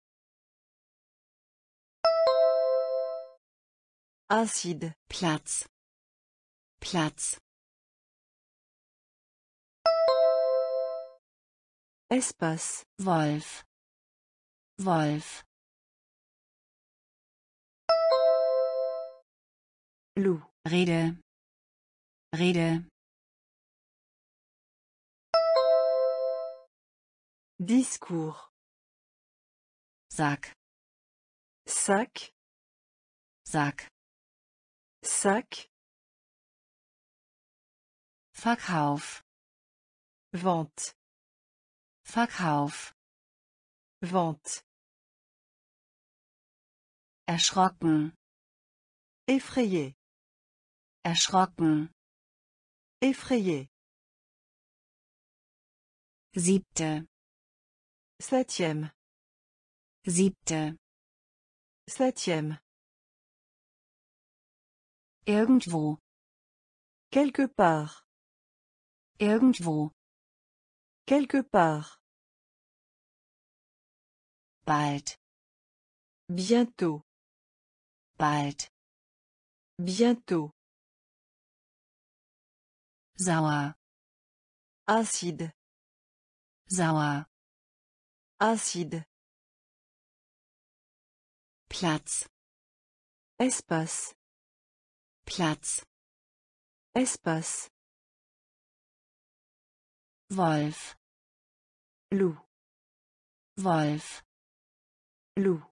acide, Platz. Platz. espace, Wolf. Wolf. loup, Rede. Rede. discours, Sack. sac, Sack. Sac. Verkauf. Vente. Verkauf. Vente. Erschrocken. Effrayé. Erschrocken. Effrayé. Siebte. Septième. Siebte. Septième. Irgendwo. Quelque part. Irgendwo. Quelque part. Bald. Bientôt. Bald. Bientôt. Sauer. Acide. Sauer. Acide. Platz. Espace. Platz. Espace. Wolf. Loup. Wolf. Loup.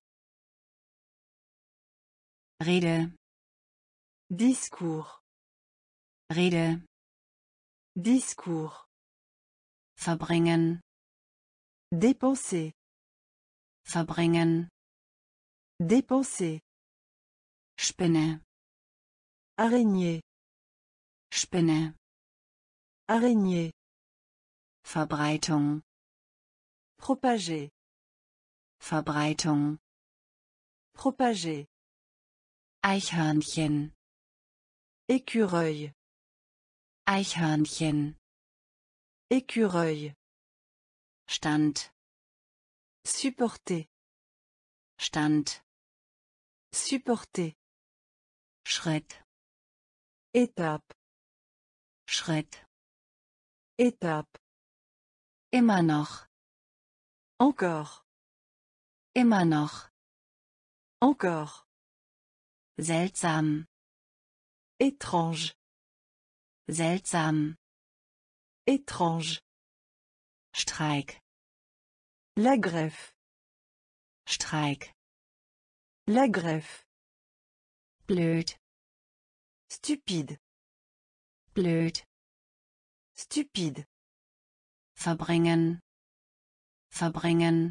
Rede. Discours. Rede. Discours. Verbringen. Dépenser. Verbringen. Dépenser. Spinne. Araignée. Spinne. Araignée. Verbreitung. Propager. Verbreitung. Propager. Eichhörnchen. Écureuil. Eichhörnchen. Écureuil. Stand. Supporter. Stand. Supporter. Schritt. Étape. Schritt. Étape. Immer noch. Encore. Immer noch. Encore. Seltsam. Étrange. Seltsam. Étrange. Streik. La greffe. Streik. La greffe. Blöd. Stupide. Blöd. Stupide. Verbringen. Verbringen.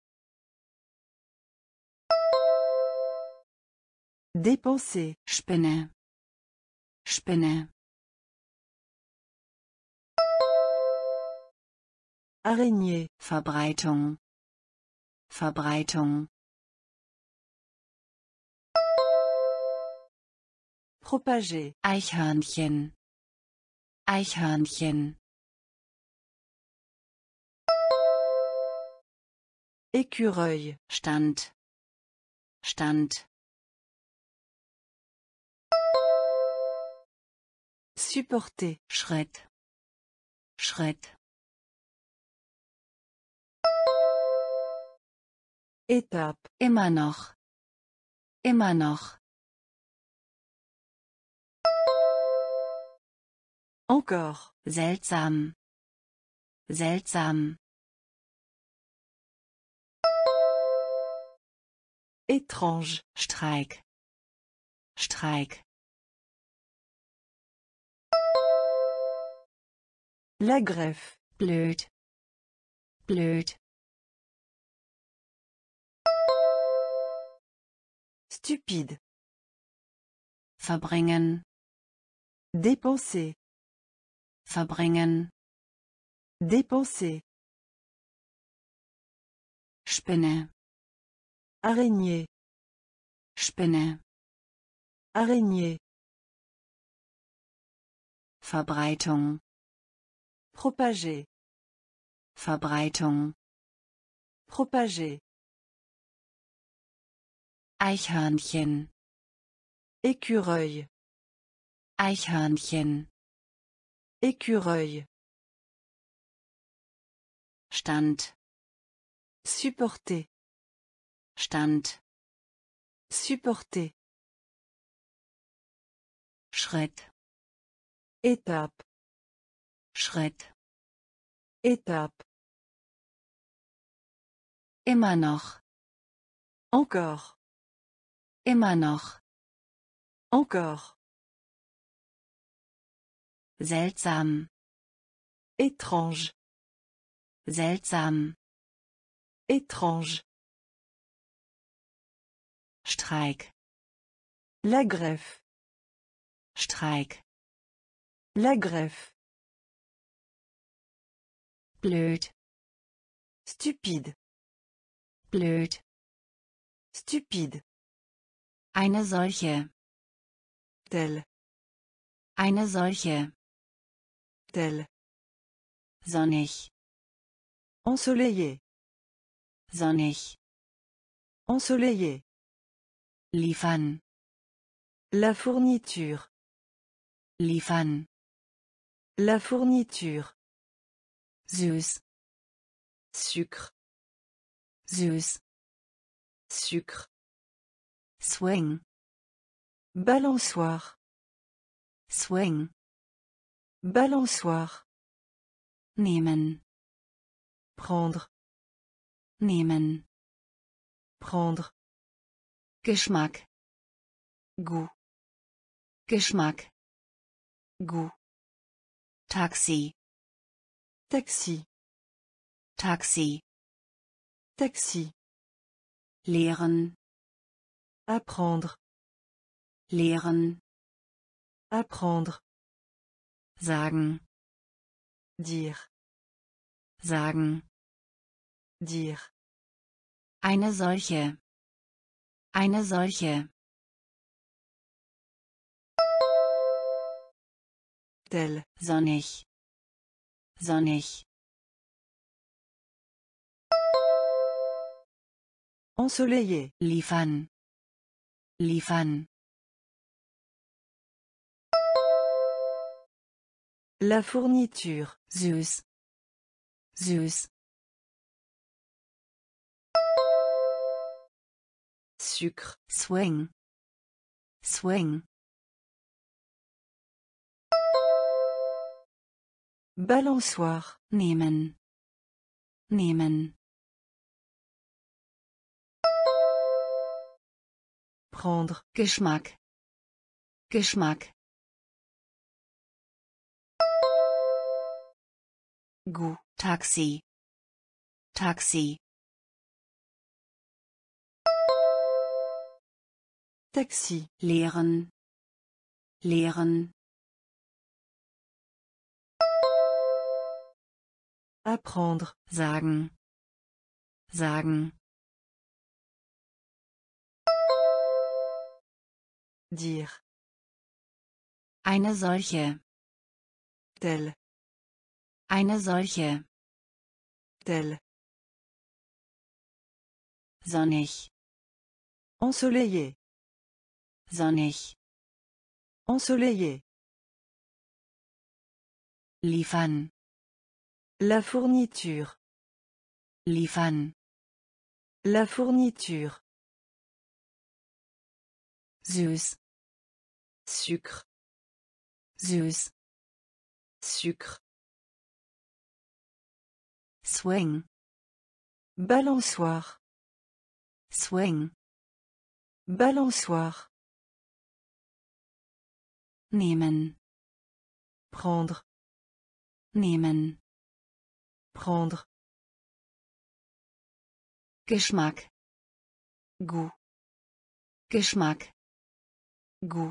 Dépenser. Spinne. Spinne. Araignée. Verbreitung. Verbreitung. Propager. Eichhörnchen. Eichhörnchen. Écureuil. Stand. Stand. Supporter. Schritt. Schritt. Étape. Immer noch. Immer noch. Encore. Seltsam. Seltsam. Étrange. Streik. Streik. La greffe. Blöd. Blöd. Stupide. Verbringen. Dépenser. Verbringen. Dépenser. Spinne. Araignée. Spinne. Araignée. Verbreitung. Propager. Verbreitung. Propager. Eichhörnchen. Écureuil. Eichhörnchen. Écureuil. Stand. Supporter. Stand. Supporter. Schritt. Étape. Schritt. Étape. Immer noch. Encore. Immer noch. Encore. Seltsam. Étrange. Seltsam. Étrange. Streik. La greffe. Streik. La greffe. Blöd. Stupide. Blöd. Stupide. Eine solche. Tel. Eine solche. Tel. Sonnig. Ensoleillé. Sonnig. Ensoleillé. Liefern. La fourniture. Liefern. La fourniture. Süß. Sucre. Süß. Sucre. Swing. Balançoire. Swing. Balançoire. Nehmen. Prendre. Nehmen. Prendre. Geschmack. Goût. Geschmack. Goût. Taxi. Taxi. Taxi. Taxi. Lehren. Apprendre. Lehren. Apprendre. Sagen. Dire. Sagen. Dire. Eine solche. Eine solche. Tel. Sonnig. Sonnig. Ensoleillé. Liefern. Liefern. La fourniture. Süß. Süß. Sucre. Swing. Swing. Balançoire. Nehmen. Nehmen. Prendre. Geschmack. Geschmack. Goût. Taxi. Taxi. Taxi. Lehren. Lehren. Apprendre. Sagen. Sagen. Dire. Eine solche. Tel. Eine solche. Tel. Sonnig. Ensoleillé. Sonnig. Ensoleillé. Liefern. La fourniture. Liefern. La fourniture. Süß. Sucre. Süß. Sucre. Swing. Balançoire. Swing. Balançoire. Nehmen. Prendre. Nehmen. Prendre. Geschmack. Goût. Geschmack. Goût.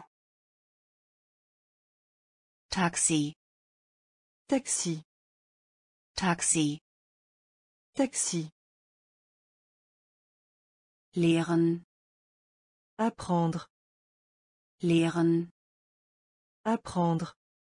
Taxi. Taxi. Taxi. Taxi. Lehren. Apprendre. Lehren. Apprendre.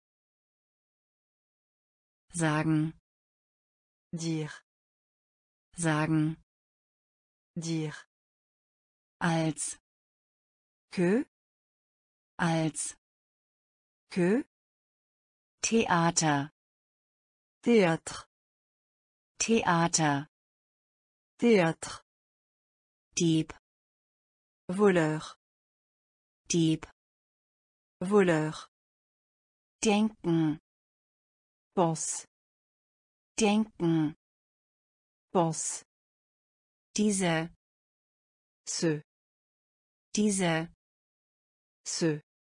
Sagen. Dire. Sagen. Dire. Als. Que. Als. Que. Theater. Théâtre. Theater. Théâtre. Dieb. Voleur. Dieb. Voleur. Denken. Pense. Denken. Pense. Diese. Ce. Diese. Ce.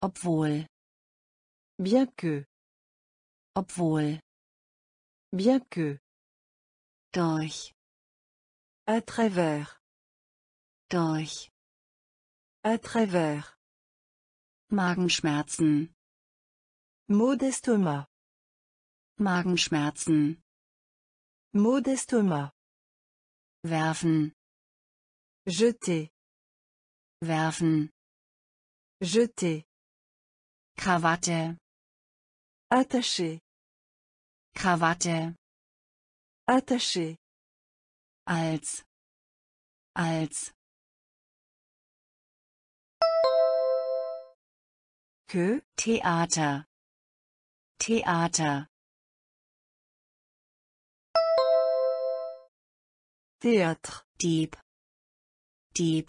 Obwohl. Bien que. Obwohl. Bien que. Durch. À travers. Durch. À travers. Magenschmerzen. Maux d'estomac. Magenschmerzen. Maux d'estomac. Werfen. Jeter. Werfen. Jeter. Krawatte. Attacher. Krawatte. Attacher. Als. Als. Que. Theater. Theater. Théâtre. Dieb. Dieb.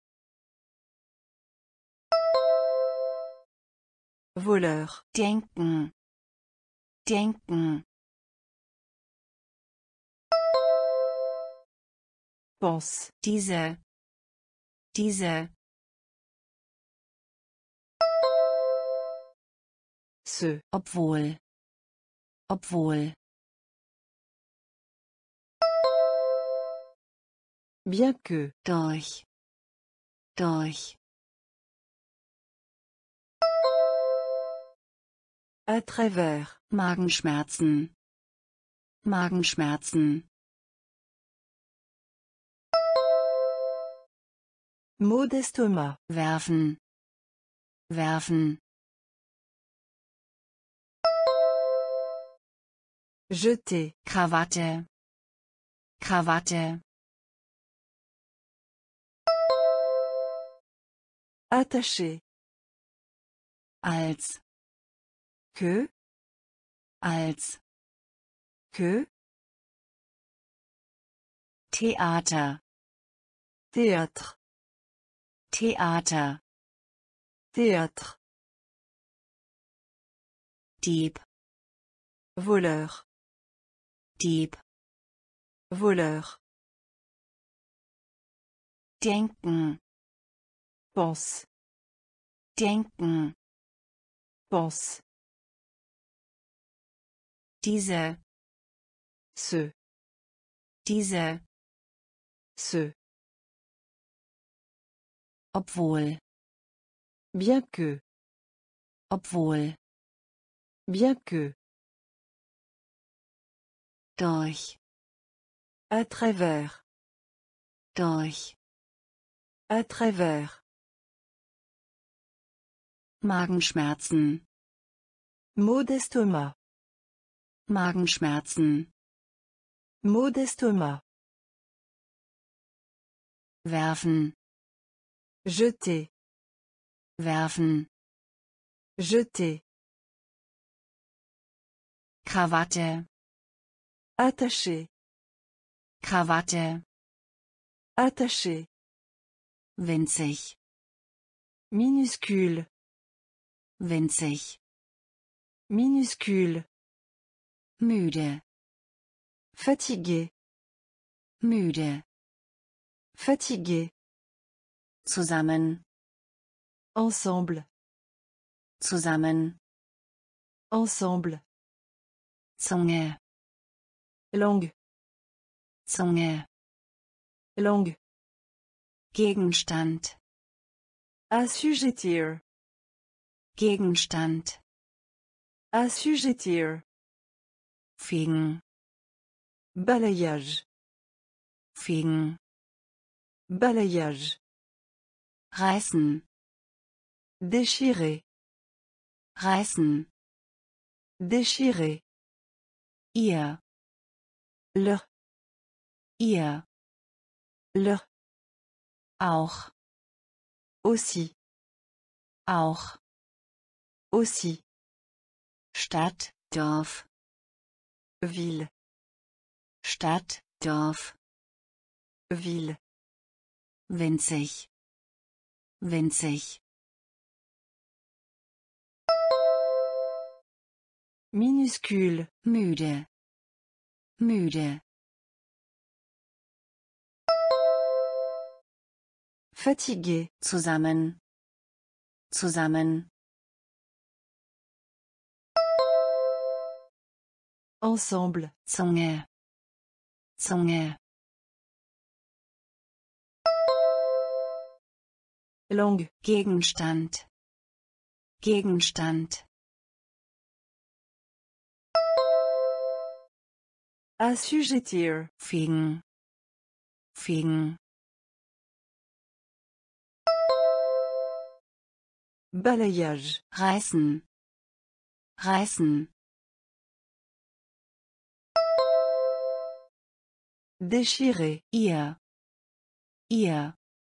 Voleur. Denken. Denken. Pense. Diese. Diese. Ce. Obwohl. Obwohl. Bien que. Durch. Durch. À travers. Magenschmerzen. Magenschmerzen. Maux d'estomac. Werfen. Werfen. Jeter. Krawatte. Krawatte. Attacher. Als. Que. Als. Que. Theater. Théâtre. Theater. Théâtre. Dieb. Voleur. Dieb. Voleur. Denken. Pense. Denken. Pense. Diese. Ce. Diese. Ce. Obwohl. Bien que. Obwohl. Bien que. Durch. À travers. Durch. À travers. Magenschmerzen. Maux d'estomac. Magenschmerzen. Maux d'estomac. Werfen. Jeter. Werfen. Jeter. Krawatte. Attacher. Krawatte. Attacher. Winzig. Minuscule. Winzig. Minuscule. Müde. Fatigué. Müde. Fatigué. Zusammen. Ensemble. Zusammen. Ensemble. Zunge. Langue. Zunge. Langue. Gegenstand. Assujettir. Gegenstand. Assujettir. Fegen. Balayage. Fegen. Balayage. Reißen. Déchirer. Reißen. Déchirer. Ihr. Leur. Ihr. Leur. Auch. Aussi. Auch. Aussi. Stadt, Dorf. Ville. Stadt, Dorf. Ville. Winzig. Winzig. Minuscule. Müde. Müde. Fatigué. Zusammen. Zusammen. Ensemble. Zunge, Zunge. Langue. Gegenstand, Gegenstand. Assujettir. Fegen, Fegen. Balayage. Reißen, Reißen. Déchirer. Ihr, Ihr.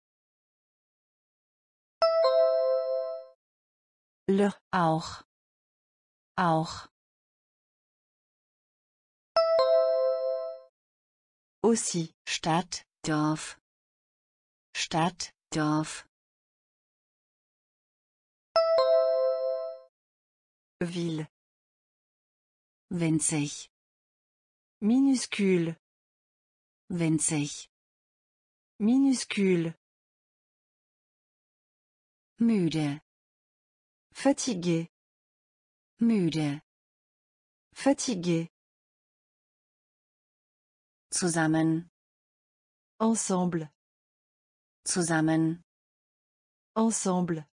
Leur. Auch, auch. Aussi. Stadt, Dorf, Stadt, Dorf. Ville. Winzig, Minuscule. winzig. Minuscule. Müde, Fatigué. müde. Fatigué. Zusammen, Ensemble. zusammen. Ensemble.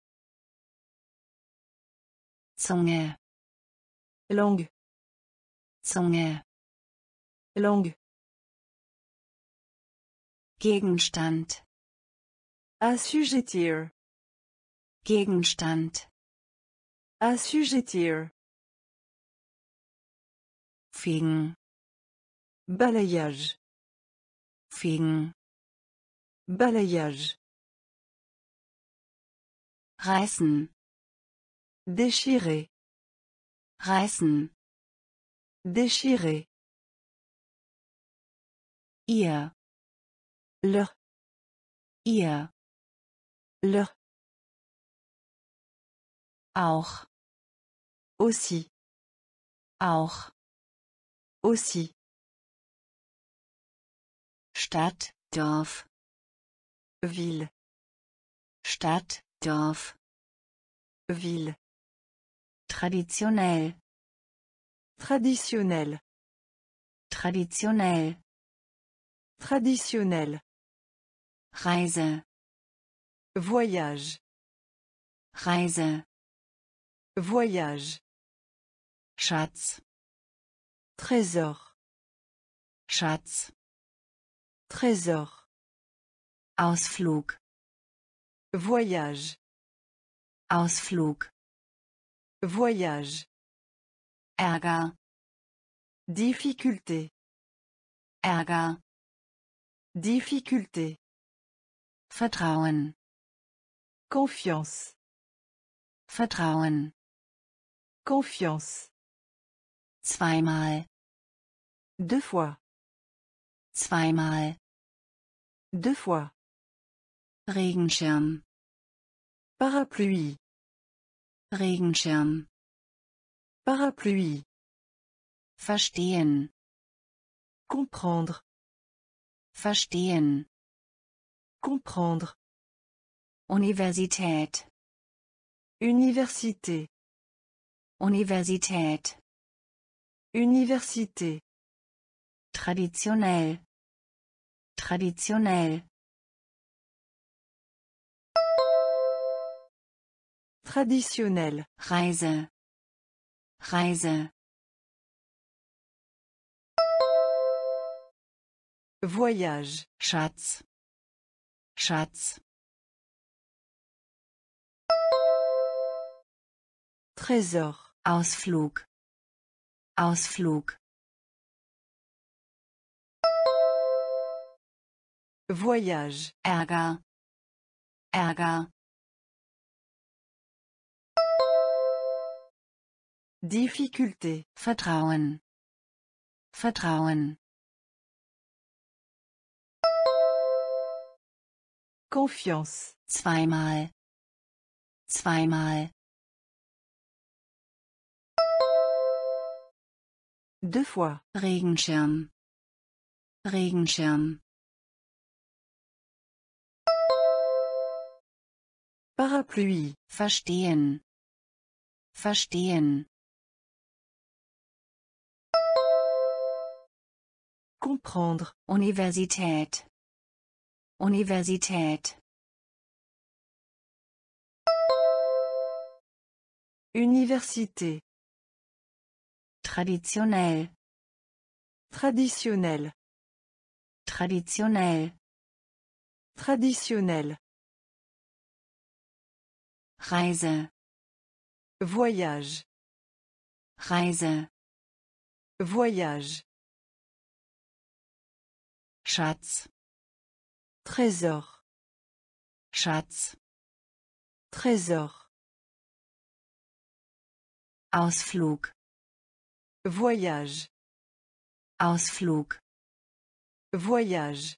Zunge, Langue. Zunge. Langue. Gegenstand, Assujettir. Gegenstand. Assujettir. Fegen, Balayage. Fegen. Balayage. Reißen, Déchirer. reißen. Déchirer. Ihr, Leur. ihr. Leur. Auch, Aussi. auch. Aussi. Stadt, Dorf, Ville. Stadt, Dorf. Ville. Traditionell, Traditionnel. traditionell. Traditionnel. Reise, Voyage. Reise. Voyage. Schatz, Trésor. Schatz. Trésor. Ausflug, Voyage. Ausflug. Voyage. Ärger, Difficulté. Ärger. Difficulté. Vertrauen, Confiance. Vertrauen. Confiance. Zweimal, Deux fois. zweimal. Deux fois. Regenschirm, Parapluie. Regenschirm. Parapluie. Verstehen, Comprendre. verstehen. Comprendre. Universität, Université. Universität. Université. Traditionell, traditionell. Traditionnel. Reise, Reise. Voyage. Schatz, Schatz. Trésor. Ausflug, Ausflug. Voyage. Ärger, Ärger. Difficulté. Vertrauen, Vertrauen. Confiance. Zweimal, zweimal. Deux fois. Regenschirm, Regenschirm. Parapluie. Verstehen, verstehen. Comprendre. Universität. Universität. Université. Traditionell. Traditionnel. Traditionell. Traditionnel. Reise. Voyage. Reise. Voyage. Schatz. Trésor. Schatz. Trésor. Ausflug. Voyage. Ausflug. Voyage.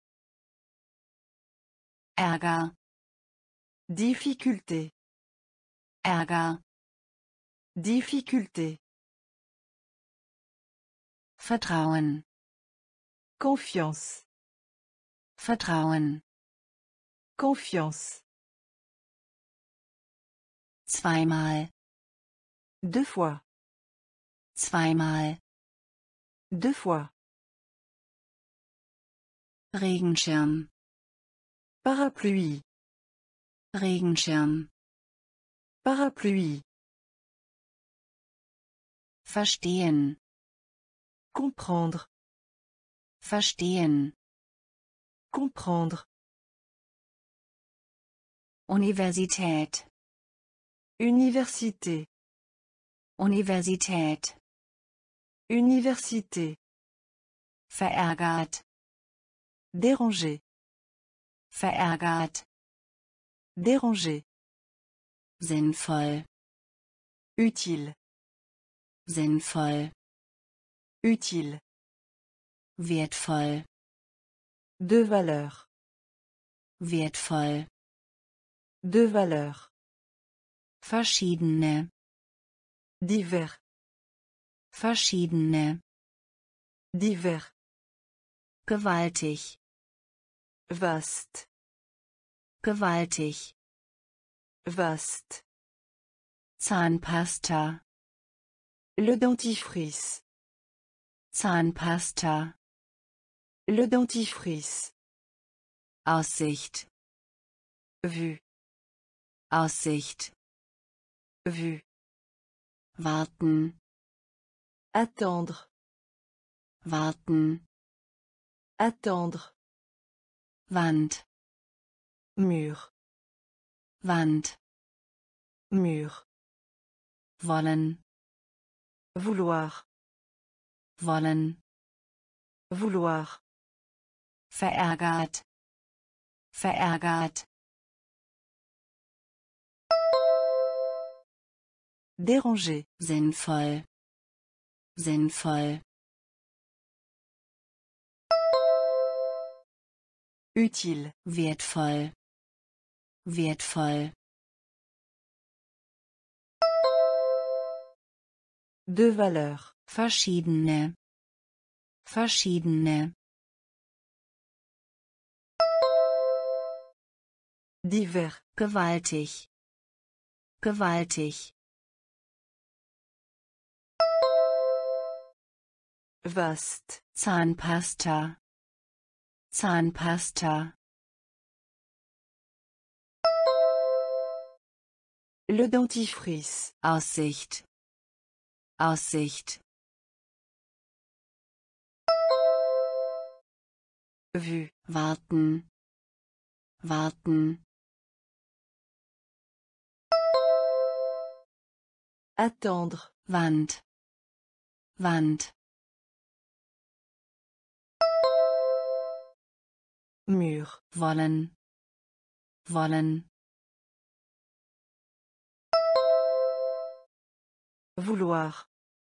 Ärger. Difficulté. Ärger. Difficulté. Vertrauen. Confiance. Vertrauen. Confiance. Zweimal. Deux fois. Zweimal. Deux fois. Regenschirm. Parapluie. Regenschirm. Parapluie. Verstehen. Comprendre. Verstehen. Comprendre. Universität. Université. Universität. Université. Verärgert. Déranger. Verärgert. Déranger. Sinnvoll. Utile. Sinnvoll. Utile. Wertvoll. De valeur. Wertvoll. De valeur. Verschiedene. Divers. Verschiedene. Divers. Gewaltig. Vaste. Gewaltig. Vaste. Zahnpasta. Le dentifrice. Zahnpasta. Le dentifrice. Aussicht. Vue. Aussicht. Vue. Warten. Attendre. Warten. Attendre. Wand. Mur. Wand. Mur. Wollen. Vouloir. Wollen. Vouloir. Verärgert. Verärgert. Déranger. Sinnvoll. Sinnvoll. Utile. Wertvoll. Wertvoll. De valeur. Verschiedene. Verschiedene. Divers. Gewaltig. Gewaltig. Vaste. Zahnpasta. Zahnpasta. Le dentifrice. Aussicht. Aussicht. Vue. Warten. Warten. Attendre. Wand. Wand. Mur. Wollen. Wollen. Vouloir.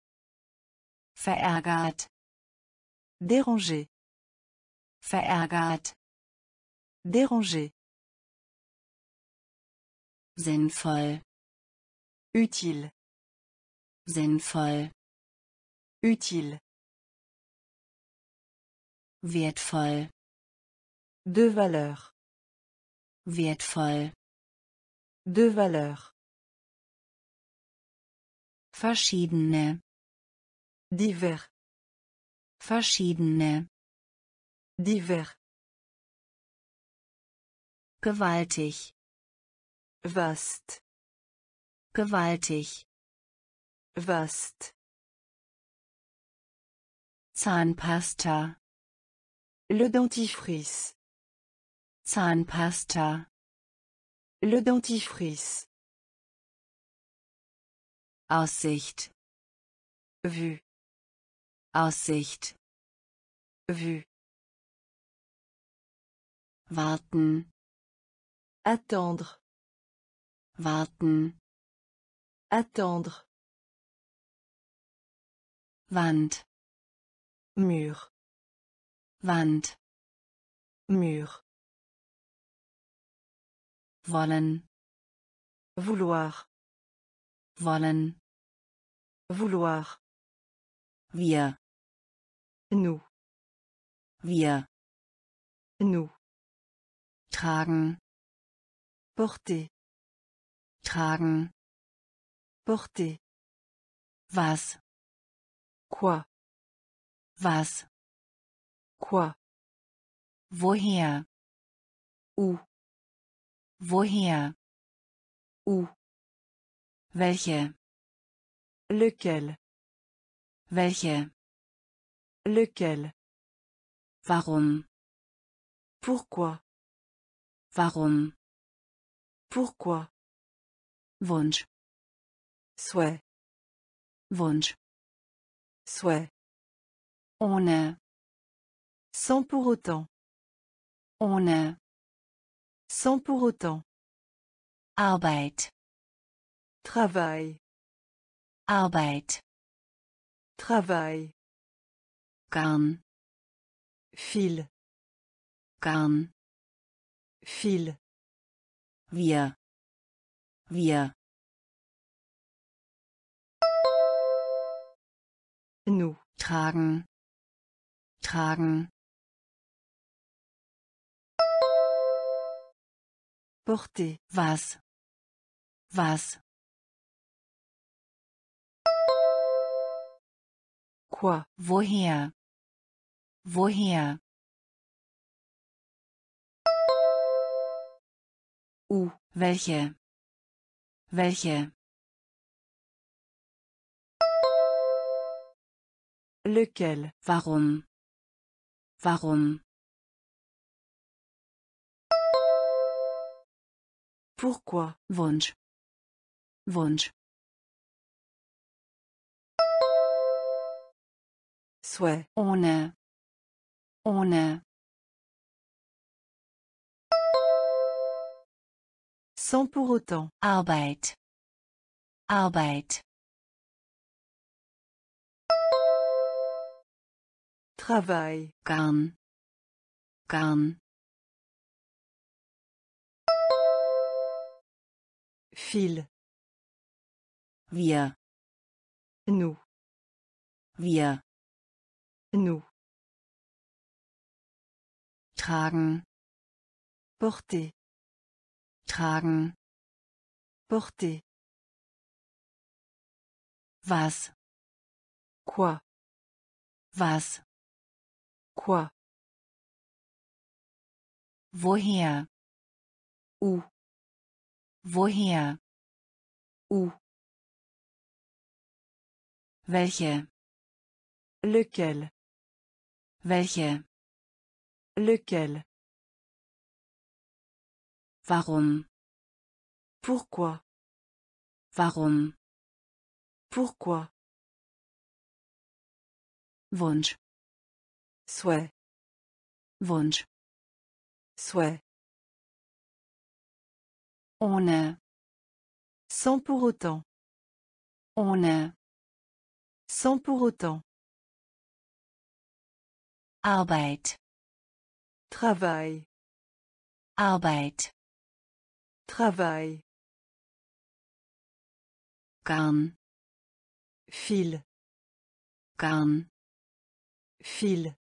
Verärgert. Déranger. Verärgert. Déranger. Sinnvoll. Utile. Sinnvoll. Utile. Wertvoll. De valeur. Wertvoll. De valeur. Verschiedene. Divers. Verschiedene. Divers. Gewaltig. Vaste. Gewaltig. Vaste. Zahnpasta. Le dentifrice. Zahnpasta. Le dentifrice. Aussicht. Vue. Aussicht. Vue. Warten. Attendre. Warten. Attendre. Wand. Mur. Wand. Mur. Wollen. Vouloir. Wollen. Vouloir. Wir. Nous. Wir. Nous. Tragen. Porter. Tragen. Porter. Was. Quoi. Was. Quoi. Woher. Où. Woher. Où. Welche. Lequel. Welche. Lequel. Warum. Pourquoi. Warum. Pourquoi. Wunsch. Souhait. Wunsch. Souhait. Ohne. Sans pour autant. Ohne. Sans pour autant. Arbeit. Travail. Arbeit. Travail. Garn. Fil. Garn. Fil. Wir. Wir. Nous. Tragen. Tragen. Porter. Was. Was. Quoi. Woher. Woher. Où. Welche. Welche. Lequel. Warum. Warum. Pourquoi. Wunsch. Wunsch. Souhait. Ohne. Ohne. Sans pour autant. Arbeit. Arbeit. Travail. Garn. Garn. Fil. Wir. Nous. Wir. Nous. Tragen. Porter. Tragen. Porter. Was. Quoi. Was. Quoi. Woher. Où. Woher. Où. Welche. Lequel. Welche. Lequel. Warum. Pourquoi. Warum. Pourquoi. Wunsch. Souhait. Wunsch. Souhait. Ohne. Sans pour autant. Ohne. Sans pour autant. Arbeit. Travail. Arbeit. Travail. Garn. Fil. Garn. Fil.